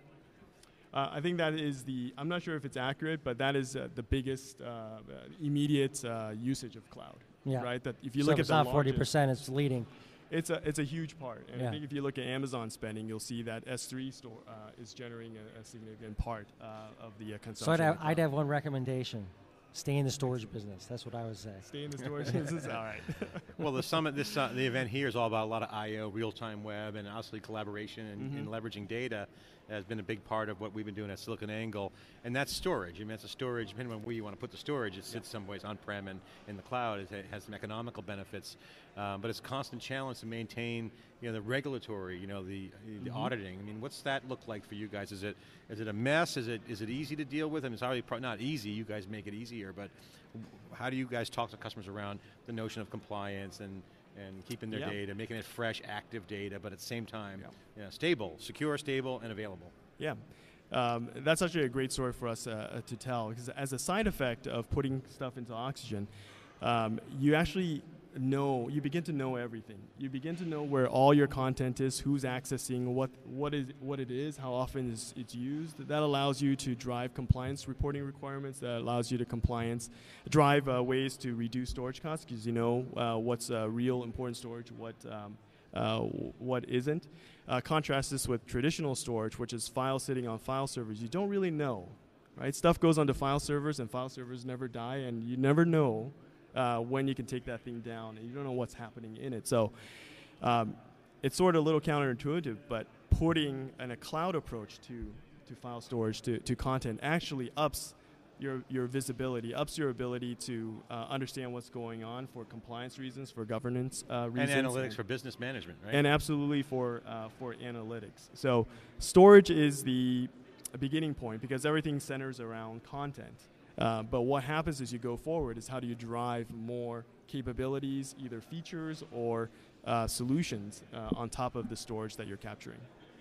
Uh, I think that is the, I'm not sure if it's accurate, but that is uh, the biggest uh, immediate uh, usage of cloud. Yeah. Right. That if you so look if at it's the not forty percent, it's leading. It's a it's a huge part, and yeah. I think if you look at Amazon spending, you'll see that S three store uh, is generating a, a significant part uh, of the uh, consumption. So I'd have, I'd have one recommendation: stay in the storage business. That's what I would say. Stay in the storage business. All right. Well, the summit, this uh, the event here is all about a lot of I O, real-time web, and obviously collaboration and, mm-hmm. and leveraging data has been a big part of what we've been doing at SiliconANGLE, and that's storage. I mean, it's a storage, depending on where you want to put the storage, it sits yeah. some ways on-prem and in the cloud. It has some economical benefits, um, but it's a constant challenge to maintain, you know, the regulatory, you know, the, the mm-hmm. auditing. I mean, what's that look like for you guys? Is it is it a mess? Is it is it easy to deal with? I mean, it's already pro not easy. You guys make it easier, but how do you guys talk to customers around the notion of compliance and and keeping their yeah. data, making it fresh, active data, but at the same time, yeah. you know, stable, secure, stable, and available? Yeah, um, that's actually a great story for us uh, to tell, because as a side effect of putting stuff into Oxygen, um, you actually know, you begin to know everything. You begin to know where all your content is, who's accessing, what what is what it is, how often is it's used. That allows you to drive compliance reporting requirements. That allows you to compliance drive uh, ways to reduce storage costs, because you know uh, what's uh, real important storage, what um, uh, what isn't. Uh, contrast this with traditional storage, which is files sitting on file servers. You don't really know, right? Stuff goes onto file servers, and file servers never die, and you never know Uh, when you can take that thing down, and you don't know what's happening in it. So um, it's sort of a little counterintuitive, but putting in a cloud approach to, to file storage, to, to content, actually ups your, your visibility, ups your ability to uh, understand what's going on for compliance reasons, for governance uh, reasons. And analytics and for business management, right? And absolutely for, uh, for analytics. So storage is the beginning point, because everything centers around content. Uh, but what happens as you go forward is how do you drive more capabilities, either features or uh, solutions uh, on top of the storage that you're capturing.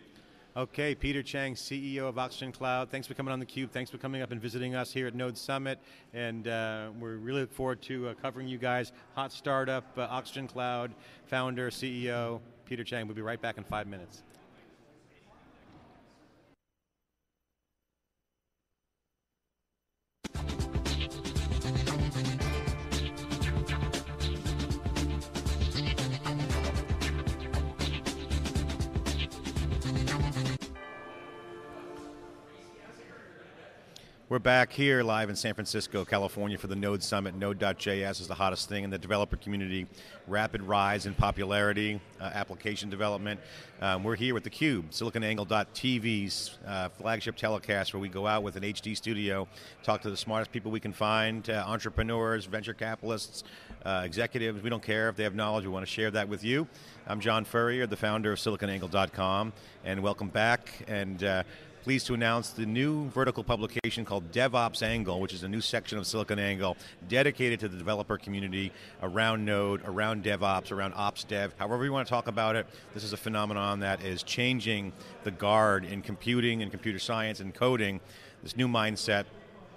Okay, Peter Chang, C E O of Oxygen Cloud. Thanks for coming on theCUBE. Thanks for coming up and visiting us here at Node Summit. And uh, we really look forward to uh, covering you guys. Hot startup, uh, Oxygen Cloud, founder, C E O, Peter Chang. We'll be right back in five minutes. We're back here live in San Francisco, California for the Node Summit. Node dot J S is the hottest thing in the developer community. Rapid rise in popularity, uh, application development. Um, we're here with theCUBE, SiliconANGLE dot T V's uh, flagship telecast, where we go out with an H D studio, talk to the smartest people we can find, uh, entrepreneurs, venture capitalists, uh, executives. We don't care if they have knowledge, we want to share that with you. I'm John Furrier, the founder of SiliconANGLE dot com, and welcome back. And uh, pleased to announce the new vertical publication called DevOps Angle, which is a new section of SiliconANGLE dedicated to the developer community around Node, around DevOps, around Ops Dev, however you want to talk about it. This is a phenomenon that is changing the guard in computing and computer science and coding. This new mindset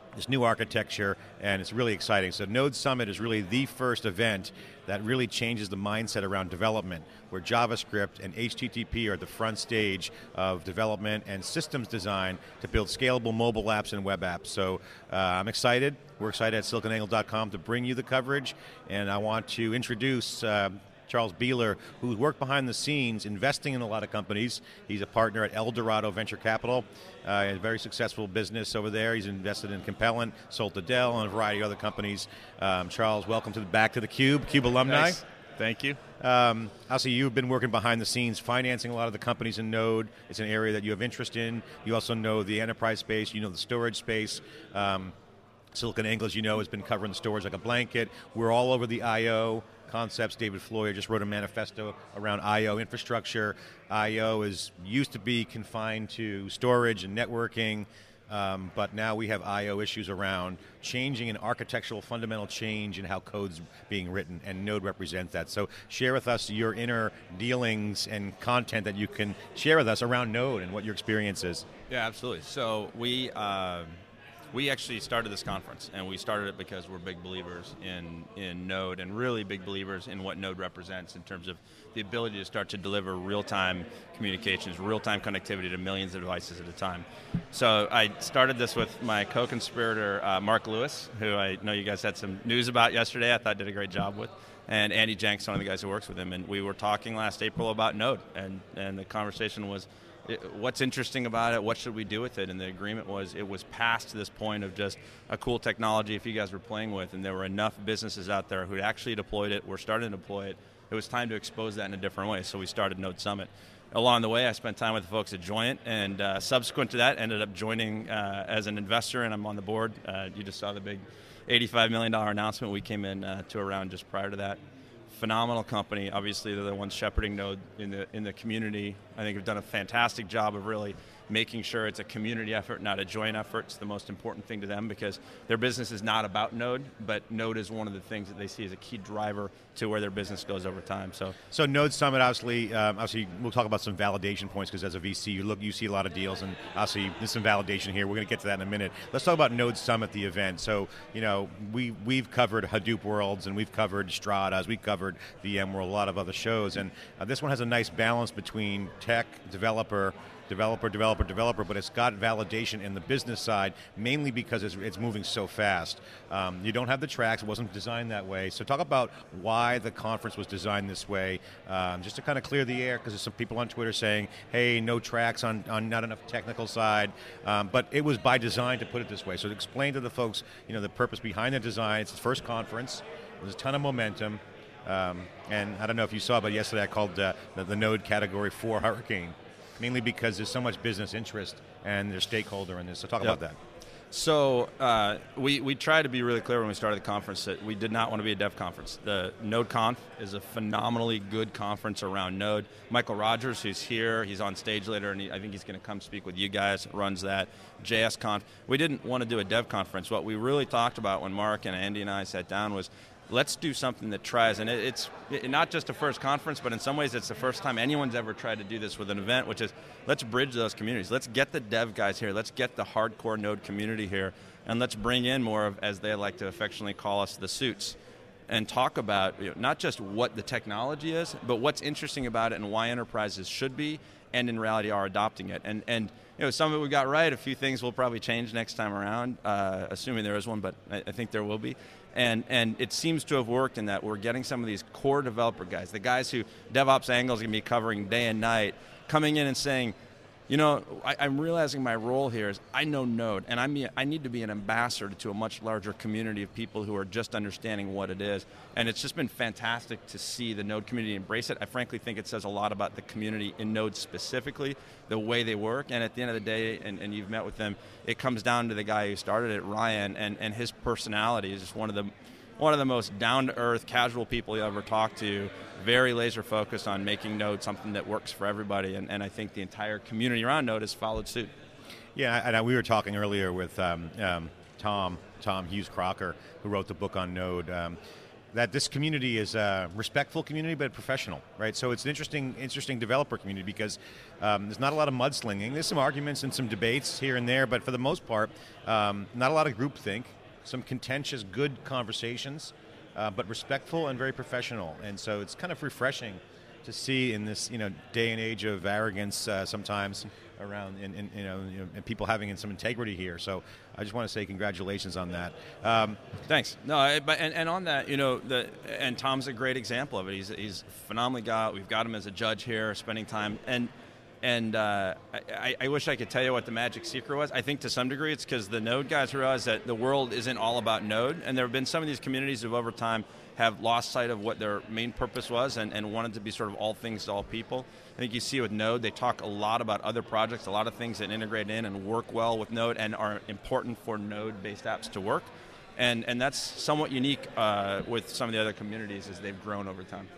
this new architecture, and it's really exciting. So Node Summit is really the first event that really changes the mindset around development, where JavaScript and H T T P are at the front stage of development and systems design to build scalable mobile apps and web apps. So uh, I'm excited. We're excited at silicon angle dot com to bring you the coverage, and I want to introduce uh, Charles Beeler, who's worked behind the scenes investing in a lot of companies. He's a partner at El Dorado Venture Capital, uh, a very successful business over there. He's invested in Compellent, sold to Dell, and a variety of other companies. Um, Charles, welcome to the, back to theCUBE, CUBE alumni. Nice. Thank you. Um, obviously, you've been working behind the scenes, financing a lot of the companies in Node. It's an area that you have interest in. You also know the enterprise space, you know the storage space. Um, SiliconANGLE, as you know, has been covering the storage like a blanket. We're all over the I O concepts. David Floyer just wrote a manifesto around I O infrastructure. I O is used to be confined to storage and networking, um, but now we have I O issues around changing an architectural fundamental change in how code's being written, and Node represents that. So share with us your inner dealings and content that you can share with us around Node and what your experience is. Yeah, absolutely. So we uh, we actually started this conference, and we started it because we're big believers in, in Node, and really big believers in what Node represents in terms of the ability to start to deliver real-time communications, real-time connectivity to millions of devices at a time. So I started this with my co-conspirator, uh, Mark Lewis, who I know you guys had some news about yesterday. I thought did a great job with. And Andy Jenks, one of the guys who works with him, and we were talking last April about Node, and, and the conversation was, It, what's interesting about it, what should we do with it, and the agreement was it was past this point of just a cool technology if you guys were playing with, and there were enough businesses out there who actually deployed it, were starting to deploy it. It was time to expose that in a different way, so we started Node Summit. Along the way, I spent time with the folks at Joyent, and uh, subsequent to that, ended up joining uh, as an investor, and I'm on the board. Uh, you just saw the big eighty-five million dollar announcement. We came in uh, to a round just prior to that. Phenomenal company. Obviously, they're the ones shepherding Node in the in the community. I think have done a fantastic job of really making sure it's a community effort, not a joint effort. It's the most important thing to them because their business is not about Node, but Node is one of the things that they see as a key driver to where their business goes over time. So, so Node Summit, obviously, um, obviously, we'll talk about some validation points because as a V C, you look, you see a lot of deals, and obviously there's some validation here. We're going to get to that in a minute. Let's talk about Node Summit, the event. So, you know, we we've covered Hadoop Worlds, and we've covered Stratas, we've covered VMworld, a lot of other shows, and uh, this one has a nice balance between tech, developer, developer, developer, developer, but it's got validation in the business side, mainly because it's, it's moving so fast. Um, you don't have the tracks, it wasn't designed that way. So talk about why the conference was designed this way, um, just to kind of clear the air, because there's some people on Twitter saying, hey, no tracks on, on not enough technical side, um, but it was by design to put it this way. So explain to the folks, you know, the purpose behind the design. It's the first conference, there's a ton of momentum, um, and I don't know if you saw, but yesterday I called uh, the, the Node Category four Hurricane, mainly because there's so much business interest and there's stakeholder in this. So talk Yep. about that. So uh, we, we tried to be really clear when we started the conference that we did not want to be a dev conference. The NodeConf is a phenomenally good conference around Node. Michael Rogers, who's here, he's on stage later, and he, I think he's going to come speak with you guys, runs that. JSConf. We didn't want to do a dev conference. What we really talked about when Mark and Andy and I sat down was, let's do something that tries, and it, it's it, not just a first conference, but in some ways it's the first time anyone's ever tried to do this with an event, which is, let's bridge those communities. Let's get the dev guys here, let's get the hardcore Node community here, and let's bring in more of, as they like to affectionately call us, the suits, and talk about you know, not just what the technology is, but what's interesting about it and why enterprises should be, and in reality are adopting it. And, and you know, some of it we got right, a few things will probably change next time around, uh, assuming there is one, but I, I think there will be. And, and it seems to have worked in that we're getting some of these core developer guys, the guys who DevOps Angle is going to be covering day and night, coming in and saying, you know, I, I'm realizing my role here is I know Node, and I'm, I need to be an ambassador to a much larger community of people who are just understanding what it is. And it's just been fantastic to see the Node community embrace it. I frankly think it says a lot about the community in Node specifically, the way they work, and at the end of the day, and, and you've met with them, it comes down to the guy who started it, Ryan, and, and his personality is just one of the one of the most down-to-earth, casual people you ever talk to, very laser-focused on making Node something that works for everybody, and, and I think the entire community around Node has followed suit. Yeah, and we were talking earlier with um, um, Tom, Tom Hughes Crocker, who wrote the book on Node. Um, that this community is a respectful community, but professional, right? So it's an interesting, interesting developer community because um, there's not a lot of mudslinging. There's some arguments and some debates here and there, but for the most part, um, not a lot of groupthink, some contentious, good conversations, uh, but respectful and very professional. And so it's kind of refreshing to see in this, you know, day and age of arrogance uh, sometimes around, and, and you know, you know, and people having some integrity here. So I just want to say congratulations on that. Um, Thanks. No, I, but and, and on that, you know, the and Tom's a great example of it. He's he's a phenomenal guy. We've got him as a judge here, spending time, and and uh, I, I wish I could tell you what the magic secret was. I think to some degree it's because the Node guys realize that the world isn't all about Node, and there have been some of these communities who over time have lost sight of what their main purpose was and, and wanted to be sort of all things to all people. I think you see with Node, they talk a lot about other projects, a lot of things that integrate in and work well with Node and are important for Node-based apps to work. And, and that's somewhat unique uh, with some of the other communities as they've grown over time.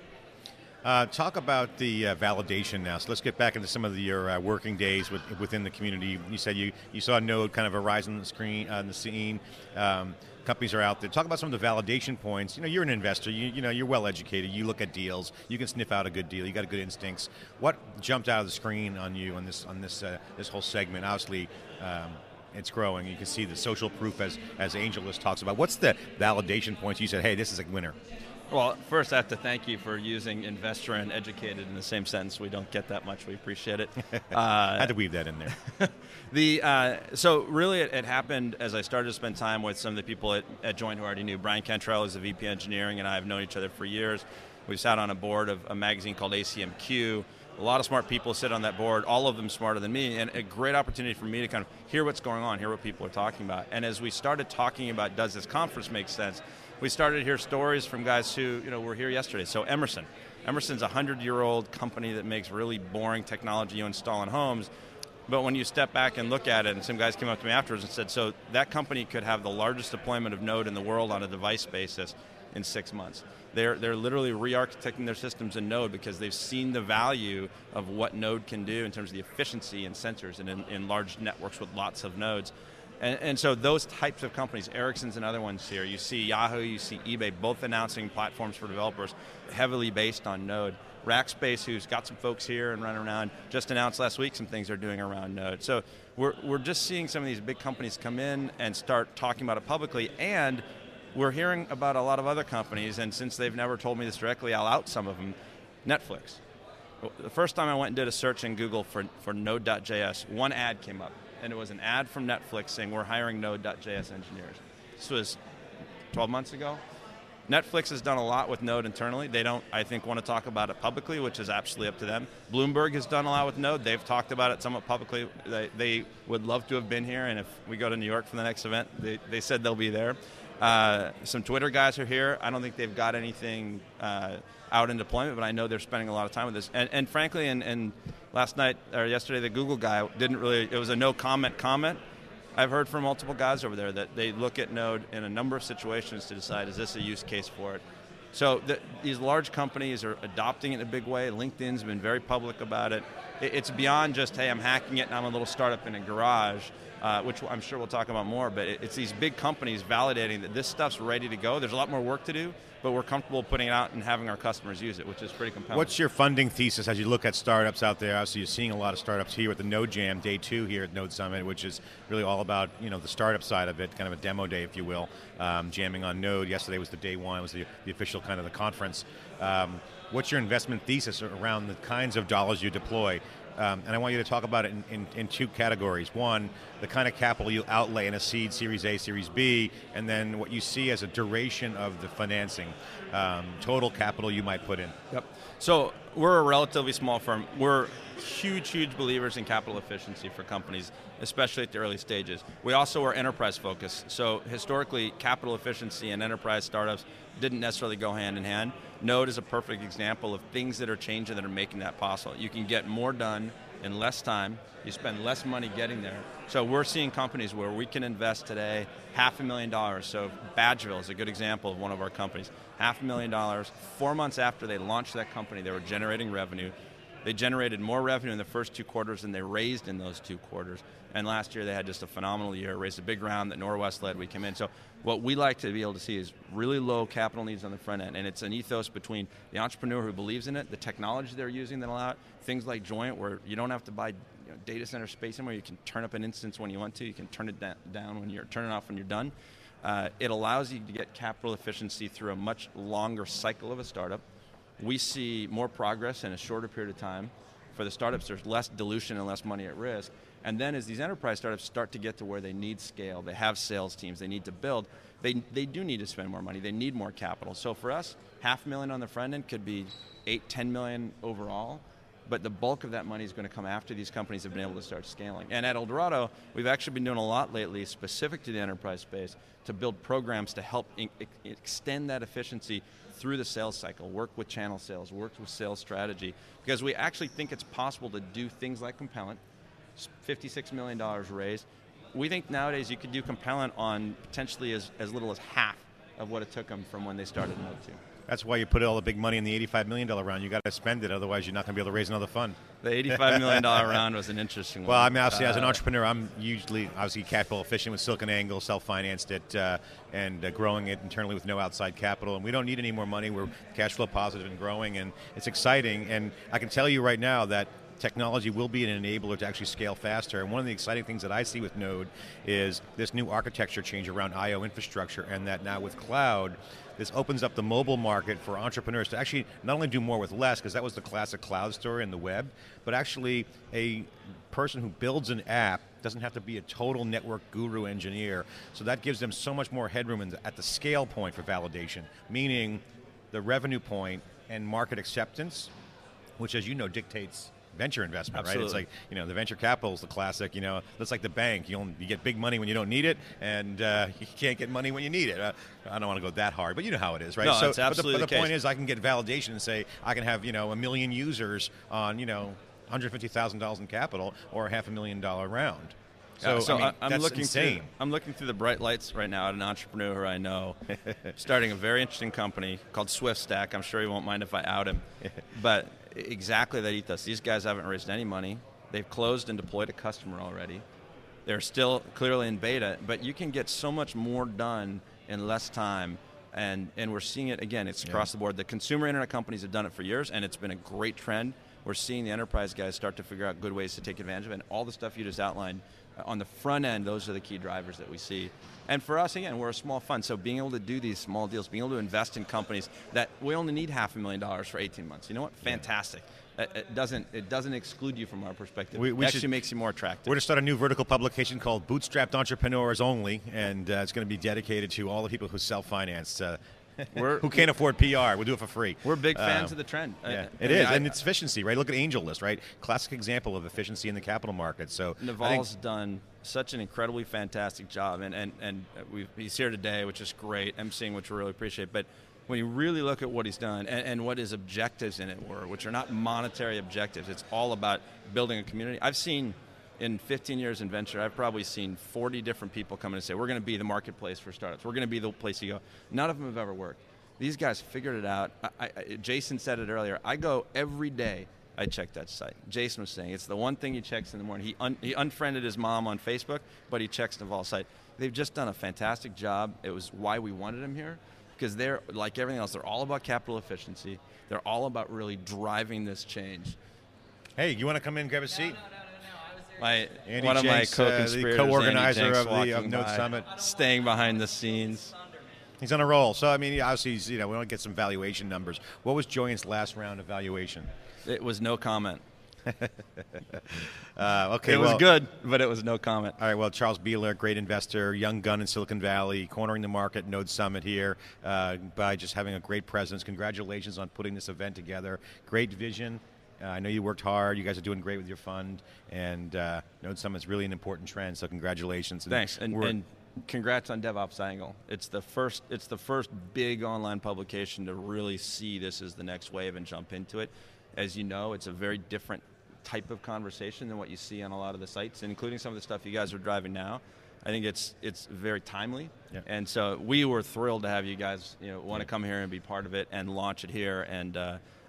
Uh, talk about the uh, validation now. So let's get back into some of the, your uh, working days with, within the community. You said you, you saw Node kind of arise on the screen, on the scene. Um, companies are out there. Talk about some of the validation points. You know, you're an investor. You, you know, you're well educated. You look at deals. You can sniff out a good deal. You got good instincts. What jumped out of the screen on you on this on this uh, this whole segment? Obviously, um, it's growing. You can see the social proof as as AngelList talks about. What's the validation points you said, hey, this is a winner? Well, first I have to thank you for using investor and educated in the same sentence. We don't get that much. We appreciate it. Uh, had to weave that in there. the uh, so really it, it happened as I started to spend time with some of the people at, at Joint who I already knew. Brian Cantrell is the V P engineering, and I have known each other for years. We've sat on a board of a magazine called A C M Q. A lot of smart people sit on that board, all of them smarter than me, and a great opportunity for me to kind of hear what's going on, hear what people are talking about. And as we started talking about, does this conference make sense, we started to hear stories from guys who, you know, were here yesterday. So Emerson. Emerson's a hundred-year-old company that makes really boring technology you install in homes. But when you step back and look at it, and some guys came up to me afterwards and said, so that company could have the largest deployment of Node in the world on a device basis in six months. They're, they're literally re-architecting their systems in Node because they've seen the value of what Node can do in terms of the efficiency in sensors and in, in large networks with lots of nodes. And, and so those types of companies, Ericsson's and other ones here, you see Yahoo, you see eBay, both announcing platforms for developers heavily based on Node. Rackspace, who's got some folks here and running around, just announced last week some things they're doing around Node. So we're, we're just seeing some of these big companies come in and start talking about it publicly, and we're hearing about a lot of other companies, and since they've never told me this directly, I'll out some of them. Netflix. The first time I went and did a search in Google for, for Node dot J S, one ad came up. And it was an ad from Netflix saying, we're hiring Node dot J S engineers. This was twelve months ago. Netflix has done a lot with Node internally. They don't, I think, want to talk about it publicly, which is absolutely up to them. Bloomberg has done a lot with Node. They've talked about it somewhat publicly. They, they would love to have been here, and if we go to New York for the next event, they, they said they'll be there. Uh, some Twitter guys are here. I don't think they've got anything uh, out in deployment, but I know they're spending a lot of time with this. And, and frankly, and, and last night, or yesterday, the Google guy didn't really, it was a no comment comment. I've heard from multiple guys over there that they look at Node in a number of situations to decide, is this a use case for it? So the, these large companies are adopting it in a big way. LinkedIn's been very public about it. it. It's beyond just, hey, I'm hacking it and I'm a little startup in a garage, uh, which I'm sure we'll talk about more, but it, it's these big companies validating that this stuff's ready to go. There's a lot more work to do, but we're comfortable putting it out and having our customers use it, which is pretty compelling. What's your funding thesis as you look at startups out there? Obviously, you're seeing a lot of startups here at the Node Jam, day two here at Node Summit, which is really all about, you know, the startup side of it, kind of a demo day, if you will, um, jamming on Node. Yesterday was the day one, it was the, the official kind of the conference. Um, what's your investment thesis around the kinds of dollars you deploy? Um, and I want you to talk about it in, in, in two categories. One, the kind of capital you outlay in a seed, Series A, Series B, and then what you see as a duration of the financing, um, total capital you might put in. Yep. So we're a relatively small firm. We're huge, huge believers in capital efficiency for companies, especially at the early stages. We also are enterprise focused. So historically, capital efficiency and enterprise startups didn't necessarily go hand in hand. Node is a perfect example of things that are changing that are making that possible. You can get more done in less time. You spend less money getting there. So we're seeing companies where we can invest today half a million dollars. So Badgeville is a good example of one of our companies. Half a million dollars. Four months after they launched that company, they were generating revenue. They generated more revenue in the first two quarters than they raised in those two quarters. And last year they had just a phenomenal year, raised a big round that Norwest led, we came in. So what we like to be able to see is really low capital needs on the front end, and it's an ethos between the entrepreneur who believes in it, the technology they're using that allow it, things like Joint where you don't have to buy you know, data center space anymore, you can turn up an instance when you want to, you can turn it da down when you're, turn it off when you're done. Uh, it allows you to get capital efficiency through a much longer cycle of a startup. We see more progress in a shorter period of time. For the startups, there's less dilution and less money at risk. And then as these enterprise startups start to get to where they need scale, they have sales teams, they need to build, they, they do need to spend more money, they need more capital. So for us, half a million on the front end could be eight, ten million overall, but the bulk of that money is going to come after these companies have been able to start scaling. And at Eldorado, we've actually been doing a lot lately specific to the enterprise space to build programs to help in, extend that efficiency through the sales cycle, work with channel sales, work with sales strategy, because we actually think it's possible to do things like Compellent, fifty-six million dollars raised. We think nowadays you could do Compellent on potentially as, as little as half of what it took them from when they started Node two. That's why you put all the big money in the eighty-five million dollar round. You got to spend it, otherwise you're not going to be able to raise another fund. The eighty-five million dollar round was an interesting one. Well, I mean, obviously, uh, as an entrepreneur, I'm usually obviously capital efficient with SiliconANGLE, self-financed it, uh, and uh, growing it internally with no outside capital. And we don't need any more money. We're cash flow positive and growing, and it's exciting. And I can tell you right now that technology will be an enabler to actually scale faster. And one of the exciting things that I see with Node is this new architecture change around I O infrastructure, and that now with cloud, this opens up the mobile market for entrepreneurs to actually not only do more with less, because that was the classic cloud story in the web, but actually a person who builds an app doesn't have to be a total network guru engineer. So that gives them so much more headroom in the, at the scale point for validation, meaning the revenue point and market acceptance, which as you know dictates venture investment, Absolutely. right? It's like, you know, the venture capital is the classic, you know, that's like the bank. You, only, you get big money when you don't need it, and uh, you can't get money when you need it. Uh, I don't want to go that hard, but you know how it is, right? No, so, it's absolutely but the, but the the point case. is I can get validation and say I can have, you know, a million users on, you know, one hundred fifty thousand dollars in capital or a half a million dollar round. So, yeah, so I mean, I'm that's looking insane. Through, I'm looking through the bright lights right now at an entrepreneur who I know, starting a very interesting company called SwiftStack. I'm sure he won't mind if I out him, but exactly that ethos. These guys haven't raised any money. They've closed and deployed a customer already. They're still clearly in beta, but you can get so much more done in less time, and, and we're seeing it, again, it's Yeah. across the board. The consumer internet companies have done it for years, and it's been a great trend. We're seeing the enterprise guys start to figure out good ways to take advantage of it, and all the stuff you just outlined, uh, on the front end, those are the key drivers that we see. And for us, again, we're a small fund, so being able to do these small deals, being able to invest in companies that we only need half a million dollars for eighteen months. You know what? Fantastic. It, it doesn't it doesn't exclude you from our perspective. We, we it actually should, makes you more attractive. We're going to start a new vertical publication called Bootstrapped Entrepreneurs Only, and uh, it's going to be dedicated to all the people who self-finance. Uh, We're, who can't afford P R. We'll do it for free. We're big fans um, of the trend. Yeah, I, it I is, mean, I, and it's efficiency, right? Look at AngelList, right? Classic example of efficiency in the capital market. So Naval's done such an incredibly fantastic job, and and and we've, he's here today, which is great. emceeing, which we really appreciate. But when you really look at what he's done and, and what his objectives in it were, which are not monetary objectives, it's all about building a community. I've seen in fifteen years in venture, I've probably seen forty different people come in and say, we're going to be the marketplace for startups. We're going to be the place you go. None of them have ever worked. These guys figured it out. I, I, Jason said it earlier. I go every day. I check that site. Jason was saying it's the one thing he checks in the morning. He, un, he unfriended his mom on Facebook, but he checks Naval's site. They've just done a fantastic job. It was why we wanted him here, because they're, like everything else, they're all about capital efficiency. They're all about really driving this change. Hey, you want to come in and grab a seat? My, Andy one Jenks, of my uh, co-conspirators, the co-organizer Andy of Jenks, the of walking Node by, Summit, staying behind the scenes. He's on a roll. So I mean, obviously, he's, you know, we want to get some valuation numbers. What was Joyent's last round of valuation? It was no comment. uh, okay, it well, was good, but it was no comment. All right, well, Charles Beeler, great investor, young gun in Silicon Valley, cornering the market, Node Summit here uh, by just having a great presence. Congratulations on putting this event together. Great vision. Uh, I know you worked hard. You guys are doing great with your fund, and uh, Node Summit is really an important trend. So congratulations. And Thanks, and, and congrats on DevOps Angle. It's the first. It's the first big online publication to really see this as the next wave and jump into it. As you know, it's a very different type of conversation than what you see on a lot of the sites, including some of the stuff you guys are driving now. I think it's it's very timely, yeah. and so we were thrilled to have you guys, you know, want to yeah. come here and be part of it and launch it here. And uh,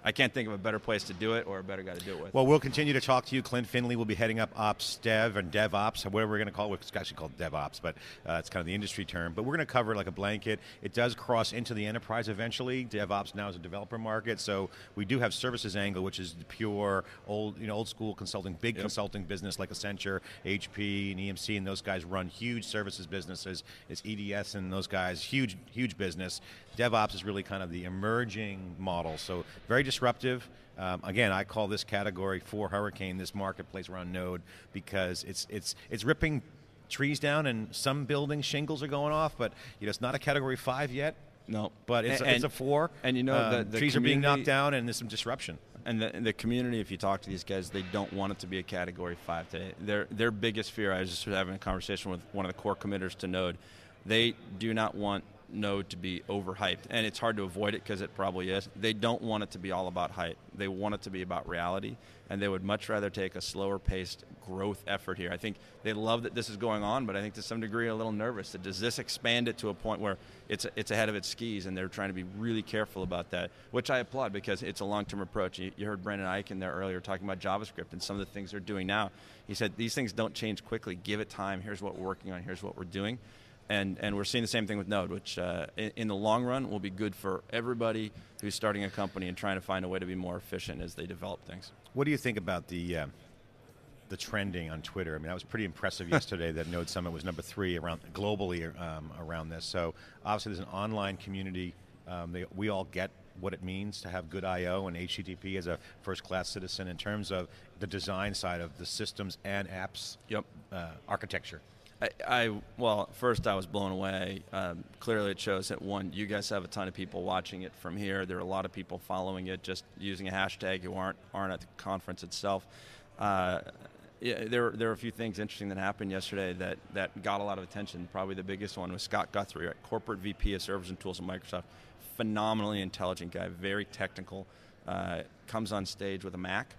I can't think of a better place to do it or a better guy to do it with. Well, we'll continue to talk to you. Clint Finley will be heading up Ops Dev and DevOps, whatever we're going to call it. It's actually called DevOps, but uh, it's kind of the industry term. But we're going to cover it like a blanket. It does cross into the enterprise eventually. DevOps now is a developer market, so we do have services angle, which is the pure old, you know, old school consulting, big Yep. consulting business like Accenture, H P, and E M C, and those guys run huge services businesses. It's E D S and those guys, huge, huge business. DevOps is really kind of the emerging model, so very disruptive. Um, again, I call this category four hurricane, this marketplace around Node, because it's it's it's ripping trees down and some building shingles are going off, but you know it's not a category five yet. No, but it's, and, a, it's a four. And you know um, the, the trees are being community- knocked down, and there's some disruption. And the, the community, if you talk to these guys, they don't want it to be a category five today. Their their biggest fear. I was just having a conversation with one of the core committers to Node. They do not want Node to be overhyped, and it's hard to avoid it because it probably is. They don't want it to be all about hype. They want it to be about reality, and they would much rather take a slower paced growth effort here. I think they love that this is going on, but I think to some degree a little nervous. That does this expand it to a point where it's it's ahead of its skis, and they're trying to be really careful about that, which I applaud because it's a long-term approach. You, you heard Brandon Ike in there earlier talking about JavaScript and some of the things they're doing now. He said these things don't change quickly. Give it time. Here's what we're working on. Here's what we're doing. And, and we're seeing the same thing with Node, which uh, in, in the long run will be good for everybody who's starting a company and trying to find a way to be more efficient as they develop things. What do you think about the uh, the trending on Twitter? I mean, that was pretty impressive yesterday that Node Summit was number three around globally um, around this. So obviously there's an online community. Um, they, we all get what it means to have good I O and H T T P as a first-class citizen in terms of the design side of the systems and apps yep. uh, architecture. I, I well, first I was blown away. Um, clearly, it shows that one, you guys have a ton of people watching it from here. There are a lot of people following it, just using a hashtag who aren't aren't at the conference itself. Uh, yeah, there there are a few things interesting that happened yesterday that that got a lot of attention. Probably the biggest one was Scott Guthrie, right? Corporate V P of Servers and Tools at Microsoft. Phenomenally intelligent guy, very technical. Uh, comes on stage with a Mac,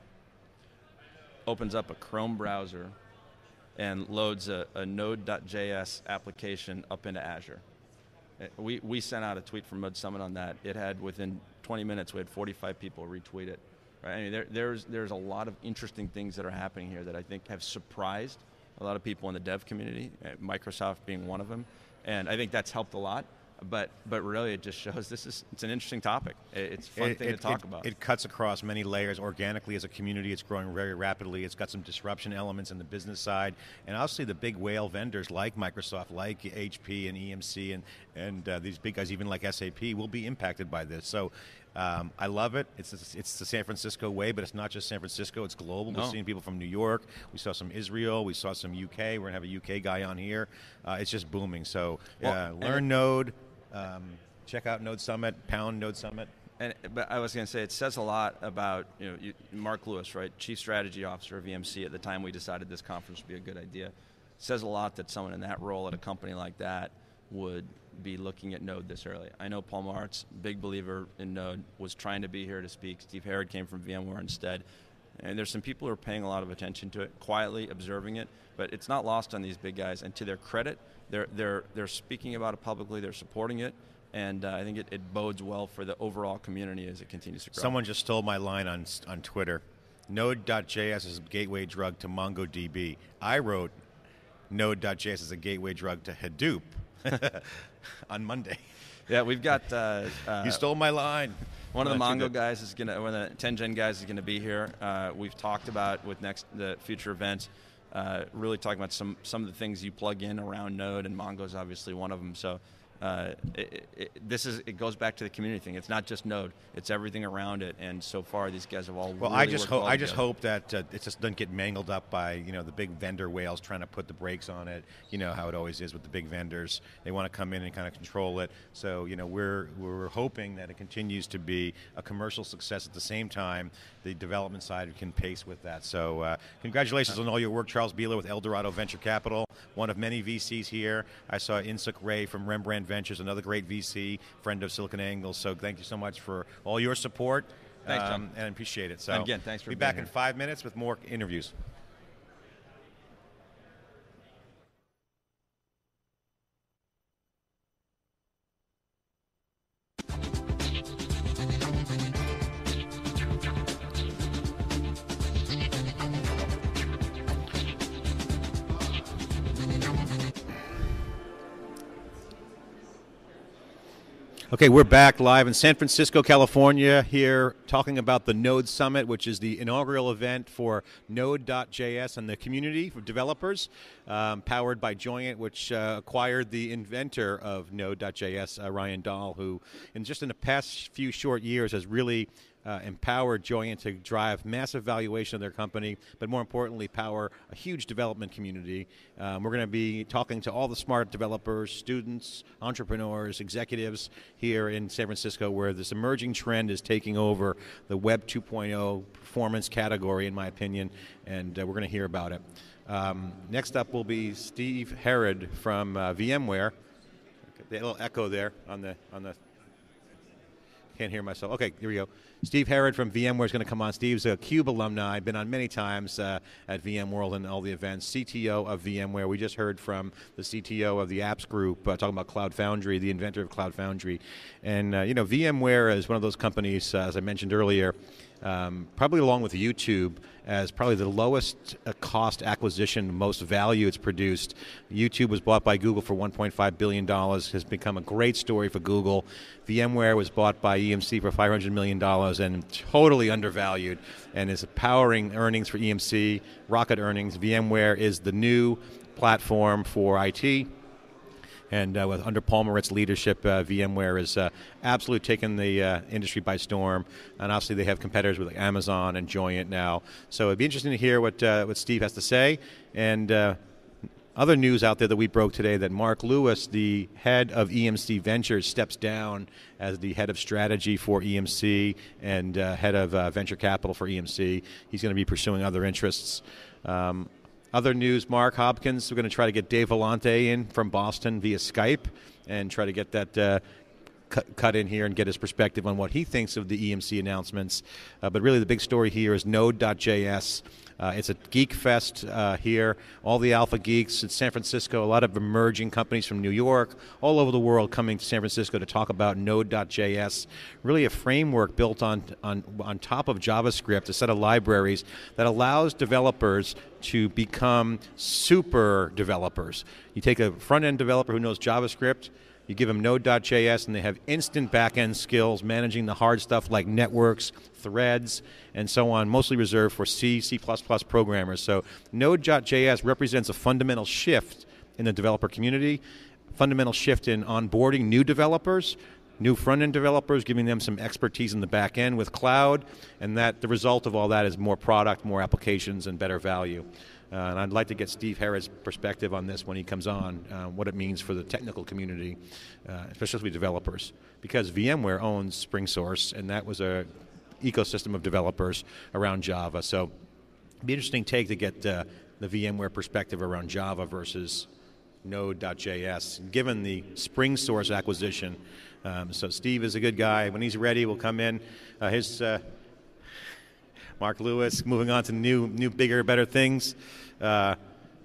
opens up a Chrome browser, and loads a, a Node.js application up into Azure. We, we sent out a tweet from Node Summit on that. It had, within twenty minutes, we had forty-five people retweet it. Right? I mean, there, there's, there's a lot of interesting things that are happening here that I think have surprised a lot of people in the dev community, Microsoft being one of them. And I think that's helped a lot. But but really, it just shows this is it's an interesting topic. It's a fun it, thing it, to talk it, about. It cuts across many layers organically as a community. It's growing very rapidly. It's got some disruption elements in the business side, and obviously the big whale vendors like Microsoft, like H P and E M C, and and uh, these big guys, even like S A P, will be impacted by this. So. Um, I love it. It's it's the San Francisco way, but it's not just San Francisco. It's global. No. We're seeing people from New York. We saw some Israel. We saw some U K. We're gonna have a U K guy on here. Uh, it's just booming. So Well, uh, and learn it- Node. Um, check out Node Summit. Pound Node Summit. And but I was going to say it says a lot about you know you, Mark Lewis, right, Chief Strategy Officer of E M C at the time we decided this conference would be a good idea. It says a lot that someone in that role at a company like that would be looking at Node this early. I know Paul Martz, big believer in Node, was trying to be here to speak. Steve Herrod came from VMware instead. And there's some people who are paying a lot of attention to it, quietly observing it, but it's not lost on these big guys. And to their credit, they're, they're, they're speaking about it publicly, they're supporting it, and uh, I think it, it bodes well for the overall community as it continues to grow. Someone just stole my line on on Twitter. Node.js is a gateway drug to MongoDB. I wrote Node.js is a gateway drug to Hadoop on Monday. Yeah, we've got. Uh, uh, you stole my line. One of the That's too Mongo good. guys is gonna, one of the ten gen guys is gonna be here. Uh, we've talked about with next the future events, uh, really talking about some some of the things you plug in around Node, and Mongo's obviously one of them. So. Uh, it, it, this is it goes back to the community thing. It's not just Node; it's everything around it. And so far, these guys have all. Well, really I just worked hope well I just together. hope that uh, it just doesn't get mangled up by you know the big vendor whales trying to put the brakes on it. You know how it always is with the big vendors; they want to come in and kind of control it. So you know we're we're hoping that it continues to be a commercial success. At the same time, the development side can pace with that. So uh, congratulations on all your work, Charles Beeler with Eldorado Venture Capital, one of many V Cs here. I saw Insuk Ray from Rembrandt Ventures, another great V C, friend of SiliconANGLE. So thank you so much for all your support. Thanks, John. um, and appreciate it. So And again, thanks for be being back here. in five minutes with more interviews. Okay, we're back live in San Francisco, California, here talking about the Node Summit, which is the inaugural event for Node dot J S and the community for developers, um, powered by Joyent, which uh, acquired the inventor of Node dot J S, uh, Ryan Dahl, who in just in the past few short years has really Uh, empowered Joyent to drive massive valuation of their company, but more importantly, power a huge development community. Um, we're going to be talking to all the smart developers, students, entrepreneurs, executives here in San Francisco, where this emerging trend is taking over the Web two point oh performance category, in my opinion, and uh, we're going to hear about it. Um, next up will be Steve Herod from uh, VMware. The little echo there on the on the. Can't hear myself. Okay, here we go. Steve Herod from VMware is going to come on. Steve's a CUBE alumni, been on many times uh, at VMworld and all the events. C T O of VMware. We just heard from the C T O of the Apps Group uh, talking about Cloud Foundry, the inventor of Cloud Foundry. And, uh, you know, VMware is one of those companies, uh, as I mentioned earlier, Um, probably along with YouTube, as probably the lowest uh, cost acquisition, most value it's produced. YouTube was bought by Google for one point five billion dollars, has become a great story for Google. VMware was bought by E M C for five hundred million dollars and totally undervalued, and is powering earnings for E M C, rocket earnings. VMware is the new platform for I T. And uh, with under Paul Marit's leadership, uh, VMware is uh, absolutely taking the uh, industry by storm. And obviously they have competitors with like Amazon and Joyent now. So it'd be interesting to hear what uh, what Steve has to say. And uh, other news out there that we broke today, that Mark Lewis, the head of E M C Ventures, steps down as the head of strategy for E M C and uh, head of uh, venture capital for E M C. He's going to be pursuing other interests. Um, Other news, Mark Hopkins, we're going to try to get Dave Vellante in from Boston via Skype and try to get that uh, cut, cut in here and get his perspective on what he thinks of the E M C announcements. Uh, but really the big story here is Node dot J S. Uh, it's a geek fest uh, here. All the alpha geeks in San Francisco, a lot of emerging companies from New York, all over the world coming to San Francisco to talk about Node dot J S. Really a framework built on, on, on top of JavaScript, a set of libraries that allows developers to become super developers. You take a front-end developer who knows JavaScript, you give them Node dot J S, and they have instant back-end skills managing the hard stuff like networks, threads, and so on, mostly reserved for C, C plus plus programmers. So Node dot J S represents a fundamental shift in the developer community, fundamental shift in onboarding new developers, new front-end developers, giving them some expertise in the back end with cloud, and that the result of all that is more product, more applications, and better value. Uh, and I'd like to get Steve Herod's perspective on this when he comes on, uh, what it means for the technical community, uh, especially developers. Because VMware owns SpringSource, and that was a ecosystem of developers around Java. So it'd be an interesting take to get uh, the VMware perspective around Java versus Node dot J S, given the SpringSource acquisition. Um, so Steve is a good guy. When he's ready, we'll come in. Uh, his uh, Mark Lewis, moving on to new, new, bigger, better things. Uh,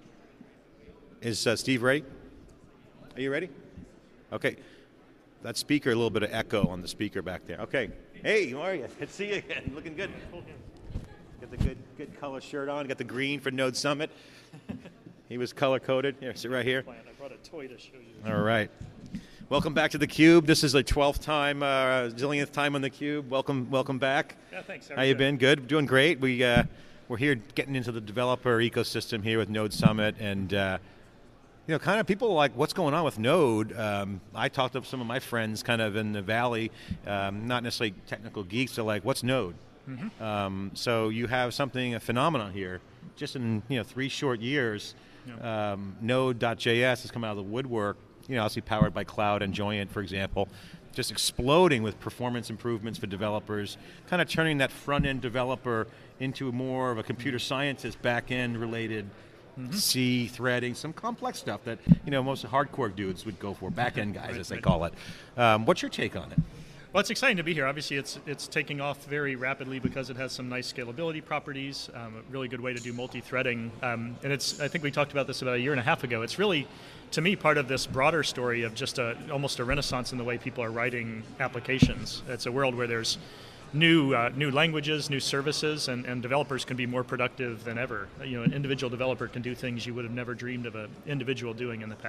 is uh, Steve ready? Are you ready? Okay. That speaker, a little bit of echo on the speaker back there. Okay. Hey, how are you? Good to see you again. Looking good. Got the good, good color shirt on. Got the green for Node Summit. He was color-coded. Here, sit right here. I brought a toy to show you. All right. Welcome back to theCUBE. This is the twelfth time, uh, zillionth time on theCUBE. Welcome, welcome back. Yeah, thanks. How, How you been? Good. Doing great. We uh, we're here getting into the developer ecosystem here with Node Summit, and uh, you know, kind of people are like, what's going on with Node? Um, I talked to some of my friends, kind of in the valley, um, not necessarily technical geeks. They're like, what's Node? Mm-hmm. um, so you have something, a phenomenon here, just in you know three short years. Yeah. Um, Node dot J S has come out of the woodwork. You know, obviously powered by Cloud and Joyent, for example, just exploding with performance improvements for developers, kind of turning that front-end developer into more of a computer scientist, back-end related mm-hmm. C, threading, some complex stuff that, you know, most hardcore dudes would go for, back-end guys, right, as they right. call it. Um, what's your take on it? Well, it's exciting to be here. Obviously, it's it's taking off very rapidly because it has some nice scalability properties, um, a really good way to do multi-threading. Um, and it's, I think we talked about this about a year and a half ago. It's really, to me, part of this broader story of just a, almost a renaissance in the way people are writing applications. It's a world where there's new uh, new languages, new services, and, and developers can be more productive than ever. You know, an individual developer can do things you would have never dreamed of an individual doing in the past.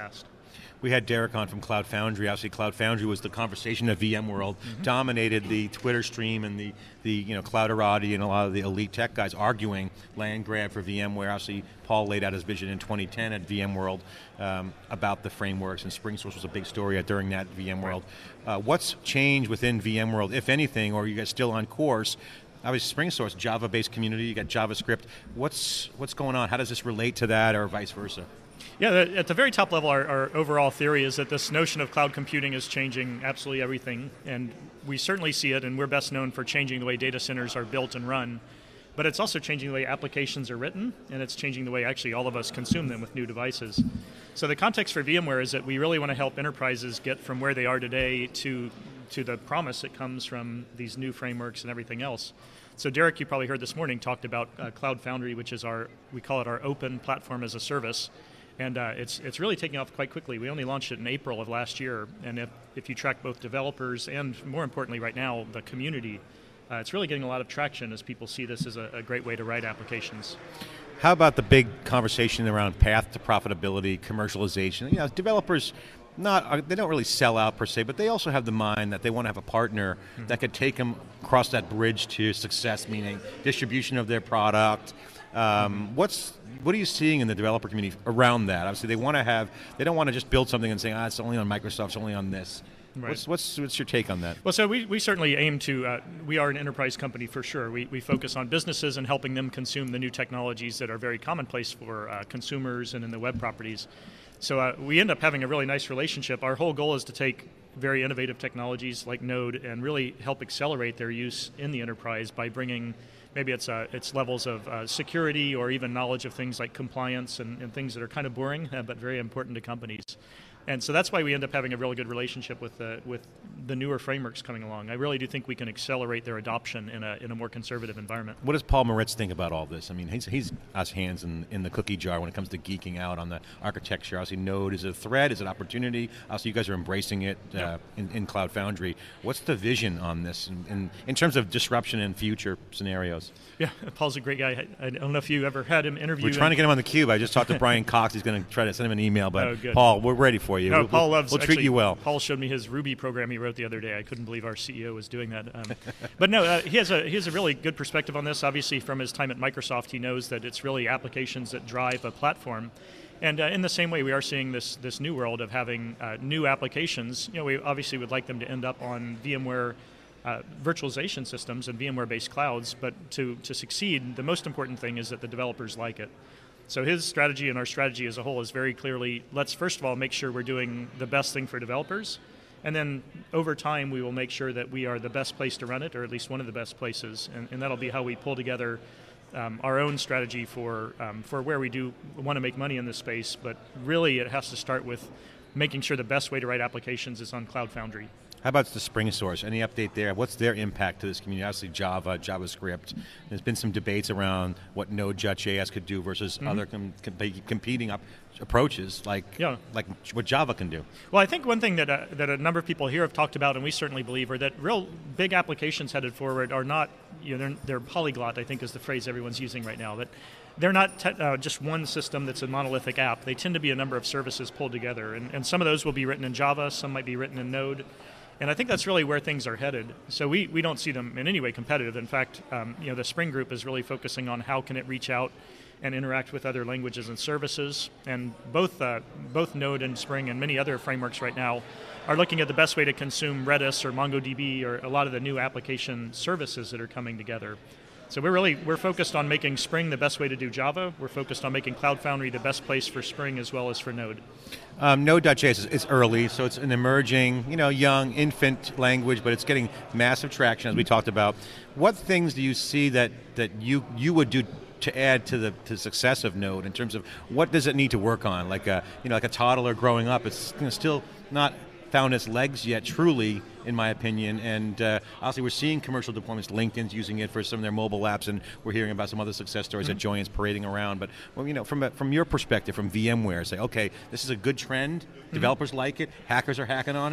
We had Derek on from Cloud Foundry. Obviously, Cloud Foundry was the conversation of VMworld, mm-hmm. dominated the Twitter stream and the, the you know, Clouderati and a lot of the elite tech guys arguing land grab for VMware. Obviously, Paul laid out his vision in twenty ten at VMworld um, about the frameworks, and SpringSource was a big story during that VMworld. Uh, what's changed within VMworld, if anything, or are you guys still on course? Obviously, SpringSource, Java-based community, you got JavaScript. What's, what's going on? How does this relate to that, or vice versa? Yeah, at the very top level, our, our overall theory is that this notion of cloud computing is changing absolutely everything, and we certainly see it, and we're best known for changing the way data centers are built and run, but it's also changing the way applications are written, and it's changing the way actually all of us consume them with new devices. So the context for VMware is that we really want to help enterprises get from where they are today to, to the promise that comes from these new frameworks and everything else. So Derek, you probably heard this morning, talked about uh, Cloud Foundry, which is our, we call it our open platform as a service. And uh, it's it's really taking off quite quickly. We only launched it in April of last year, and if, if you track both developers and, more importantly right now, the community, uh, it's really getting a lot of traction as people see this as a, a great way to write applications. How about the big conversation around path to profitability, commercialization? You know, developers, not they don't really sell out per se, but they also have the mind that they want to have a partner mm-hmm. that could take them across that bridge to success, meaning distribution of their product. Um, what's what are you seeing in the developer community around that? Obviously, they want to have they don't want to just build something and say, ah, it's only on Microsoft, it's only on this. Right. What's, what's what's your take on that? Well, so we, we certainly aim to, uh, we are an enterprise company for sure. We, we focus on businesses and helping them consume the new technologies that are very commonplace for uh, consumers and in the web properties. So uh, we end up having a really nice relationship. Our whole goal is to take very innovative technologies like Node and really help accelerate their use in the enterprise by bringing, maybe it's uh, it's levels of uh, security or even knowledge of things like compliance and, and things that are kind of boring uh, but very important to companies. And so that's why we end up having a really good relationship with the, with the newer frameworks coming along. I really do think we can accelerate their adoption in a, in a more conservative environment. What does Paul Moritz think about all this? I mean, he's, he's us hands in, in the cookie jar when it comes to geeking out on the architecture. Obviously, Node is it a threat, is it an opportunity? Obviously, you guys are embracing it uh, yeah. in, in Cloud Foundry. What's the vision on this in, in, in terms of disruption in future scenarios? Yeah, Paul's a great guy. I, I don't know if you ever had him interview. We're trying to get him on theCUBE. I just talked to Brian Cox. He's going to try to send him an email, but oh, Paul, we're ready for you. No, we'll, Paul loves, we'll treat actually, you well. Paul showed me his Ruby program he wrote the other day. I couldn't believe our C E O was doing that. Um, but no, uh, he has a he has a really good perspective on this. Obviously, from his time at Microsoft, he knows that it's really applications that drive a platform. And uh, in the same way, we are seeing this this new world of having uh, new applications. You know, we obviously would like them to end up on VMware uh, virtualization systems and VMware-based clouds. But to to succeed, the most important thing is that the developers like it. So his strategy and our strategy as a whole is very clearly, let's first of all make sure we're doing the best thing for developers, and then over time we will make sure that we are the best place to run it, or at least one of the best places, and, and that'll be how we pull together um, our own strategy for, um, for where we do want to make money in this space, but really it has to start with making sure the best way to write applications is on Cloud Foundry. How about the SpringSource? Any update there? What's their impact to this community? Obviously Java, JavaScript. There's been some debates around what Node.js could do versus mm-hmm. other com com competing up approaches like, yeah. like what Java can do. Well, I think one thing that, uh, that a number of people here have talked about, and we certainly believe, are that real big applications headed forward are not, you know, they're, they're polyglot, I think is the phrase everyone's using right now. But they're not te uh, just one system that's a monolithic app. They tend to be a number of services pulled together. And, and some of those will be written in Java, some might be written in Node. And I think that's really where things are headed. So we, we don't see them in any way competitive. In fact, um, you know, the Spring Group is really focusing on how can it reach out and interact with other languages and services. And both, uh, both Node and Spring and many other frameworks right now are looking at the best way to consume Redis or MongoDB or a lot of the new application services that are coming together. So we're really, we're focused on making Spring the best way to do Java. We're focused on making Cloud Foundry the best place for Spring as well as for Node. Um, Node.js is it's early, so it's an emerging, you know, young, infant language, but it's getting massive traction as we talked about. What things do you see that, that you, you would do to add to the to success of Node in terms of what does it need to work on? Like a, you know, like a toddler growing up, it's you know, still not found its legs yet, truly, in my opinion, and uh, obviously we're seeing commercial deployments. LinkedIn's using it for some of their mobile apps, and we're hearing about some other success stories mm-hmm. at Joyance parading around. But well, you know, from a, from your perspective, from VMware, say, okay, this is a good trend. Mm-hmm. Developers like it. Hackers are hacking on it.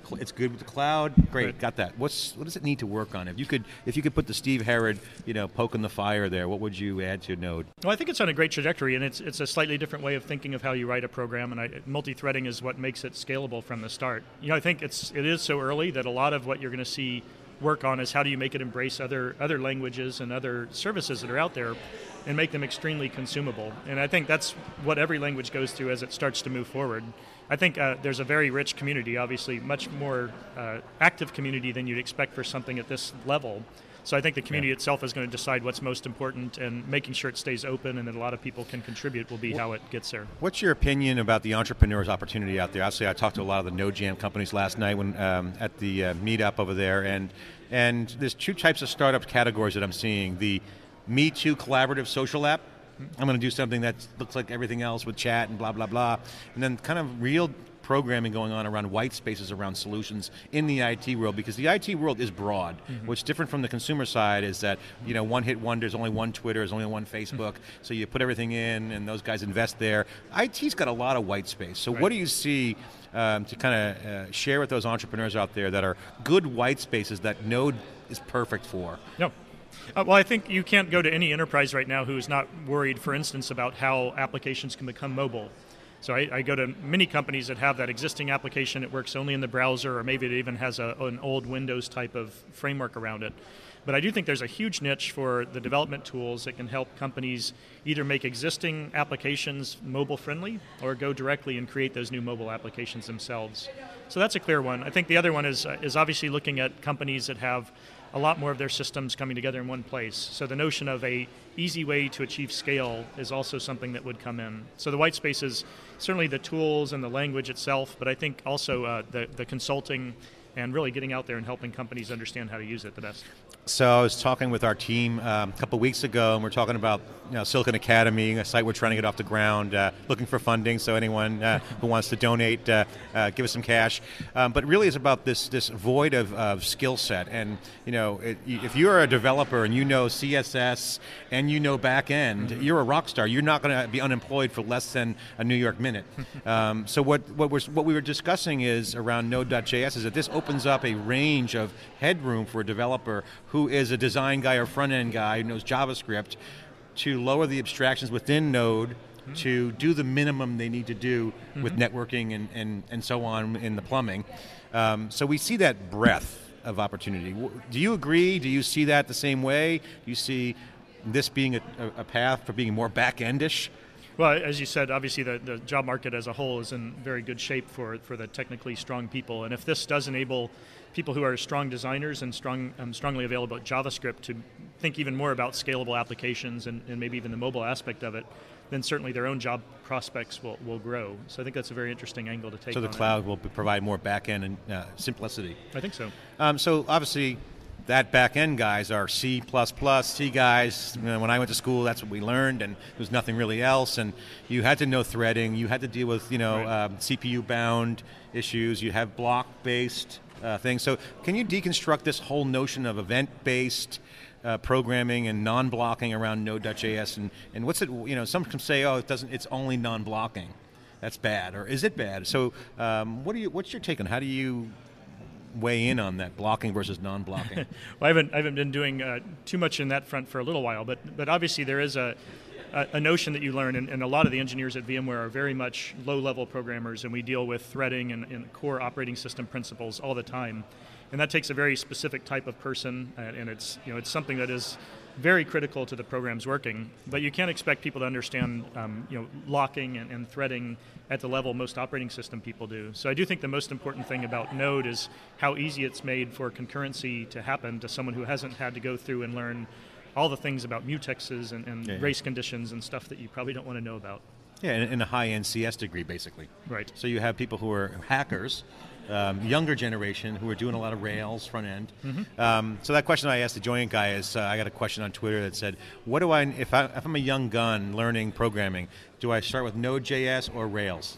It's good with the cloud. Great, right. Got that. What's what does it need to work on? If you could, if you could put the Steve Herod, you know, poke in the fire there, what would you add to Node? Well, I think it's on a great trajectory, and it's it's a slightly different way of thinking of how you write a program. And I, multi-threading is what makes it scalable from the start. You know, I think it's it is so early that a lot of what you're going to see work on is how do you make it embrace other other languages and other services that are out there, and make them extremely consumable. And I think that's what every language goes through as it starts to move forward. I think uh, there's a very rich community, obviously much more uh, active community than you'd expect for something at this level. So I think the community yeah. itself is going to decide what's most important, and making sure it stays open and that a lot of people can contribute will be how it gets there. What's your opinion about the entrepreneur's opportunity out there? Obviously, I talked to a lot of the NodeJam companies last night when um, at the uh, meetup over there, and and there's two types of startup categories that I'm seeing. The Me Too collaborative social app. I'm going to do something that looks like everything else with chat and blah, blah, blah. And then kind of real programming going on around white spaces around solutions in the I T world, because the I T world is broad. Mm-hmm. What's different from the consumer side is that, you know, one hit wonder, there's only one Twitter, there's only one Facebook, mm-hmm. so you put everything in and those guys invest there. I T's got a lot of white space. So right. what do you see um, to kind of uh, share with those entrepreneurs out there that are good white spaces that Node is perfect for? No. Uh, well, I think you can't go to any enterprise right now who is not worried, for instance, about how applications can become mobile. So I, I go to many companies that have that existing application. It works only in the browser, or maybe it even has a, an old Windows type of framework around it. But I do think there's a huge niche for the development tools that can help companies either make existing applications mobile friendly or go directly and create those new mobile applications themselves. So that's a clear one. I think the other one is, uh, is obviously looking at companies that have a lot more of their systems coming together in one place. So the notion of a easy way to achieve scale is also something that would come in. So the white space is certainly the tools and the language itself, but I think also uh, the, the consulting and really getting out there and helping companies understand how to use it the best. So I was talking with our team um, a couple weeks ago, and we're talking about you know, Silicon Academy, a site we're trying to get off the ground, uh, looking for funding, so anyone uh, who wants to donate, uh, uh, give us some cash. Um, but really it's about this this void of, of skill set. And you know, it, if you're a developer and you know C S S and you know back end, mm-hmm. you're a rock star. You're not going to be unemployed for less than a New York minute. um, so what, what, we're, what we were discussing is around Node dot J S is that this opens up a range of headroom for a developer who is a design guy or front-end guy who knows JavaScript to lower the abstractions within Node mm-hmm. to do the minimum they need to do mm-hmm. with networking and, and, and so on in the plumbing. Um, so we see that breadth of opportunity. Do you agree? Do you see that the same way? Do you see this being a, a path for being more back-endish? Well, as you said, obviously the, the job market as a whole is in very good shape for, for the technically strong people. And if this does enable people who are strong designers and strong, um, strongly available at JavaScript to think even more about scalable applications and, and maybe even the mobile aspect of it, then certainly their own job prospects will, will grow. So I think that's a very interesting angle to take. So the on cloud it. will provide more back-end and uh, simplicity. I think so. Um, so obviously, that back-end guys are C plus plus, C guys. You know, when I went to school, that's what we learned, and there was nothing really else. And you had to know threading. You had to deal with, you know, right. um, C P U-bound issues. You have block-based uh, things. So can you deconstruct this whole notion of event-based uh, programming and non-blocking around Node dot J S? And, and what's it? You know, some can say, oh, it doesn't. It's only non-blocking. That's bad, or is it bad? So um, what do you? What's your take on how do you weigh in on that, blocking versus non-blocking? Well, I haven't, I haven't been doing uh, too much in that front for a little while, but but obviously there is a, a, a notion that you learn, and, and a lot of the engineers at VMware are very much low-level programmers, and we deal with threading and, and core operating system principles all the time. And that takes a very specific type of person, and, and it's, you know, it's something that is very critical to the programs working, but you can't expect people to understand um, you know, locking and, and threading at the level most operating system people do. So I do think the most important thing about Node is how easy it's made for concurrency to happen to someone who hasn't had to go through and learn all the things about mutexes and, and yeah, yeah. race conditions and stuff that you probably don't want to know about. Yeah, in, in a high-end C S degree, basically. Right. So you have people who are hackers, Um, younger generation who are doing a lot of Rails front end. Mm-hmm. um, so that question I asked the Joint guy is, uh, I got a question on Twitter that said, "What do I if, I if I'm a young gun learning programming? Do I start with Node dot J S or Rails?"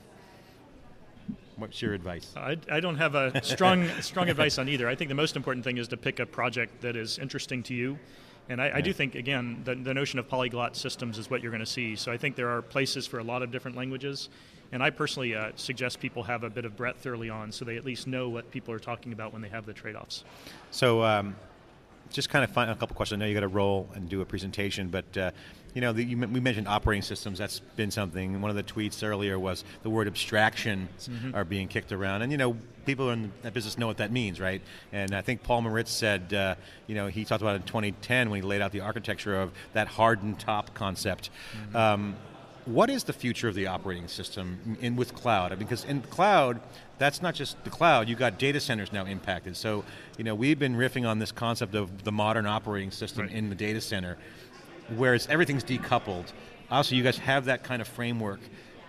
What's your advice? I, I don't have a strong strong advice on either. I think the most important thing is to pick a project that is interesting to you. And I, I do think, again, the, the notion of polyglot systems is what you're going to see. So I think there are places for a lot of different languages. And I personally uh, suggest people have a bit of breadth early on so they at least know what people are talking about when they have the trade-offs. So um, just kind of find a couple questions. I know you got to roll and do a presentation, but uh, you know, the, you, we mentioned operating systems. That's been something. One of the tweets earlier was the word abstractions mm-hmm. are being kicked around, and you know, people in that business know what that means, right? And I think Paul Maritz said, uh, you know, he talked about it in twenty ten when he laid out the architecture of that hardened top concept. Mm-hmm. Um, what is the future of the operating system in with cloud? Because in cloud, that's not just the cloud. You've got data centers now impacted. So, you know, we've been riffing on this concept of the modern operating system right. in the data center, whereas everything's decoupled. Also, you guys have that kind of framework.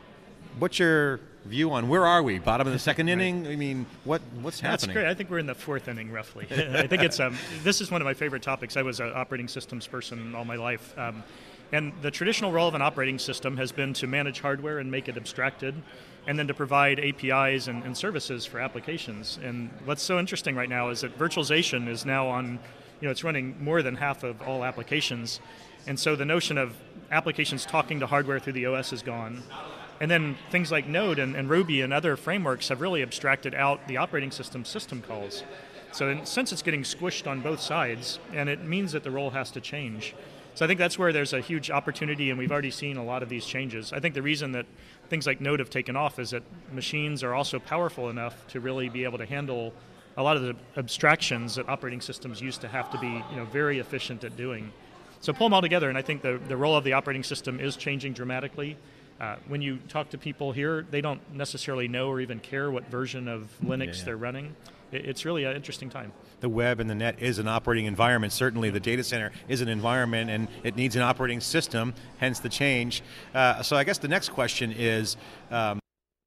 What's your view on where are we? Bottom of the second inning? I mean, what what's That's happening? Great. I think we're in the fourth inning, roughly. I think it's um, this is one of my favorite topics. I was an operating systems person all my life. Um, and the traditional role of an operating system has been to manage hardware and make it abstracted, and then to provide A P Is and, and services for applications. And what's so interesting right now is that virtualization is now on, you know, it's running more than half of all applications. And so the notion of applications talking to hardware through the O S is gone. And then things like Node and, and Ruby and other frameworks have really abstracted out the operating system system calls. So in, since it's getting squished on both sides, and it means that the role has to change. So I think that's where there's a huge opportunity, and we've already seen a lot of these changes. I think the reason that things like Node have taken off is that machines are also powerful enough to really be able to handle a lot of the abstractions that operating systems used to have to be, you know, very efficient at doing. So pull them all together, and I think the, the role of the operating system is changing dramatically. Uh, when you talk to people here, they don't necessarily know or even care what version of Linux yeah, yeah. they're running. It, it's really an interesting time. The web and the net is an operating environment. Certainly the data center is an environment, and it needs an operating system, hence the change. Uh, so I guess the next question is, um,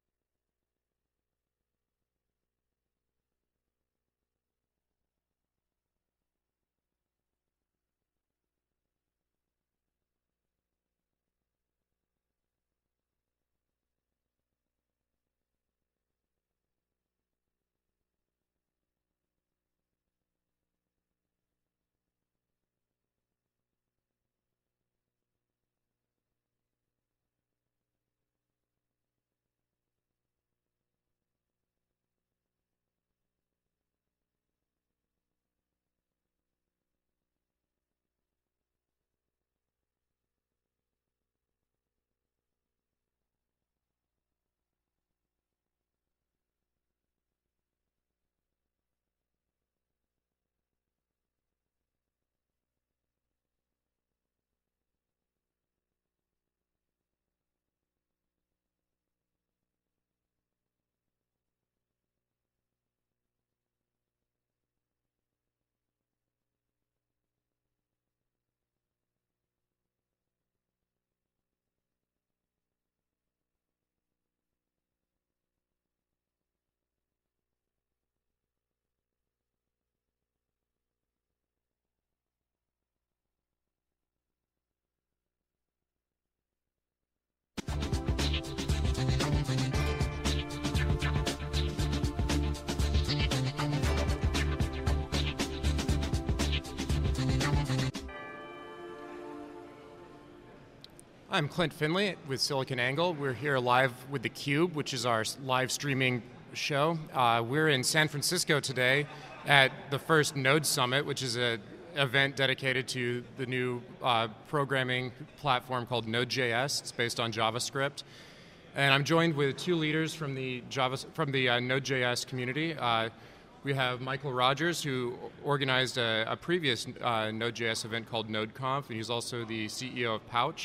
I'm Clint Finley with SiliconANGLE. We're here live with theCUBE, which is our live streaming show. Uh, we're in San Francisco today at the first Node Summit, which is an event dedicated to the new uh, programming platform called Node.js. It's based on JavaScript. And I'm joined with two leaders from the Java, from the uh, Node.js community. Uh, we have Michael Rogers, who organized a, a previous uh, Node.js event called NodeConf, and he's also the C E O of Pouch.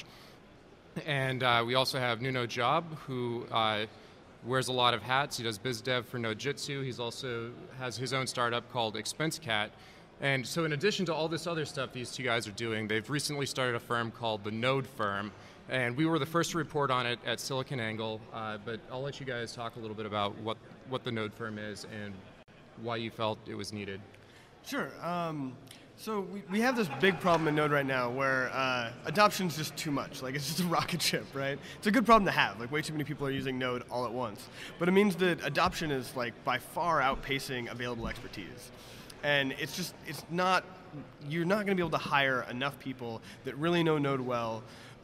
And uh, we also have Nuno Job, who uh, wears a lot of hats. He does biz dev for Nodejitsu. He's also has his own startup called ExpenseCat. And so in addition to all this other stuff these two guys are doing, they've recently started a firm called the Node Firm. And we were the first to report on it at SiliconANGLE, uh, but I'll let you guys talk a little bit about what, what the Node Firm is and why you felt it was needed. Sure. Um, so we, we have this big problem in Node right now where uh, adoption is just too much. Like, it's just a rocket ship, right? It's a good problem to have. Like, way too many people are using Node all at once. But it means that adoption is, like, by far outpacing available expertise. And it's just, it's not, you're not going to be able to hire enough people that really know Node well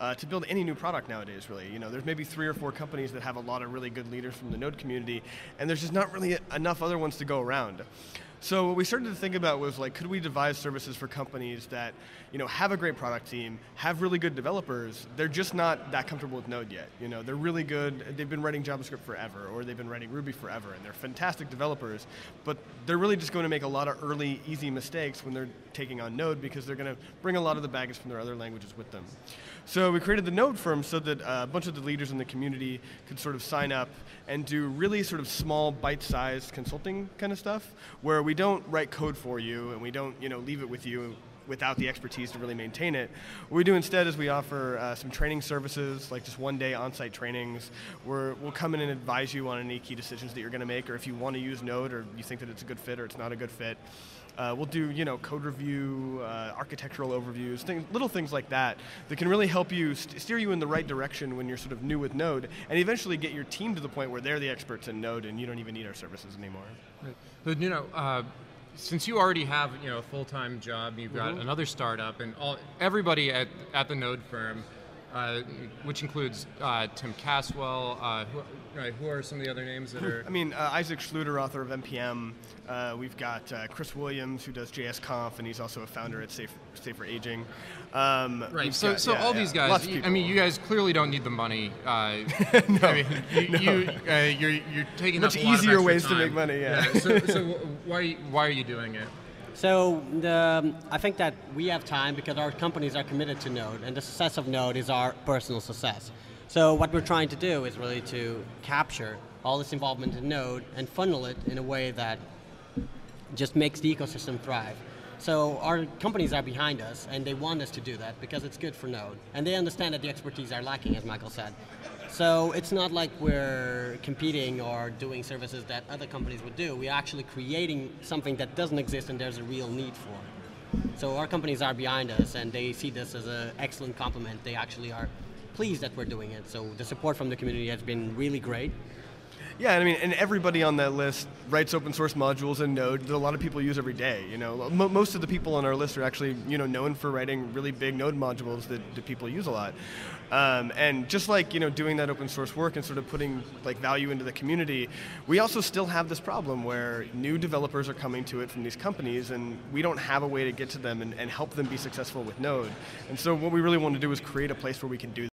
uh, to build any new product nowadays, really. You know, there's maybe three or four companies that have a lot of really good leaders from the Node community, and there's just not really enough other ones to go around. So what we started to think about was, like, could we devise services for companies that, you know, have a great product team, have really good developers, they're just not that comfortable with Node yet. You know, they're really good, they've been writing JavaScript forever, or they've been writing Ruby forever, and they're fantastic developers, but they're really just going to make a lot of early, easy mistakes when they're taking on Node because they're going to bring a lot of the baggage from their other languages with them. So we created the Node firm so that uh, a bunch of the leaders in the community could sort of sign up and do really sort of small, bite-sized consulting kind of stuff, where we don't write code for you and we don't, you know, leave it with you without the expertise to really maintain it. What we do instead is we offer uh, some training services, like just one-day on-site trainings, where we'll come in and advise you on any key decisions that you're going to make, or if you want to use Node, or you think that it's a good fit or it's not a good fit. Uh, we'll do, you know, code review, uh, architectural overviews, things, little things like that that can really help you st steer you in the right direction when you're sort of new with Node, and eventually get your team to the point where they're the experts in Node and you don't even need our services anymore. Right. But you know, uh, since you already have, you know, a full-time job, you've got Mm-hmm. another startup, and all everybody at at the Node firm, uh, which includes uh, Tim Caswell. Uh, who, right, who are some of the other names that are? I mean, uh, Isaac Schluter, author of N P M. Uh, we've got uh, Chris Williams, who does J S Conf, and he's also a founder at Safe, Safer Aging. Um, Right. So, got, so yeah, all yeah, these guys. lots of You, I people. mean, you guys clearly don't need the money. Uh, no, I mean, you, no. you uh, you're you're taking Much up a lot of easier extra ways time. to make money. Yeah. yeah so, so why why are you doing it? So the, I think that we have time because our companies are committed to Node, and the success of Node is our personal success. So what we're trying to do is really to capture all this involvement in Node and funnel it in a way that just makes the ecosystem thrive. So our companies are behind us, and they want us to do that because it's good for Node. And they understand that the expertise are lacking, as Michael said. So it's not like we're competing or doing services that other companies would do. We're actually creating something that doesn't exist and there's a real need for. So our companies are behind us, and they see this as an excellent compliment. They actually are pleased that we're doing it. So the support from the community has been really great. Yeah, I mean, and everybody on that list writes open source modules in Node that a lot of people use every day. You know, Mo most of the people on our list are actually, you know, known for writing really big Node modules that, that people use a lot. Um, and just like, you know, doing that open source work and sort of putting like value into the community, we also still have this problem where new developers are coming to it from these companies, and we don't have a way to get to them and, and help them be successful with Node. And so what we really want to do is create a place where we can do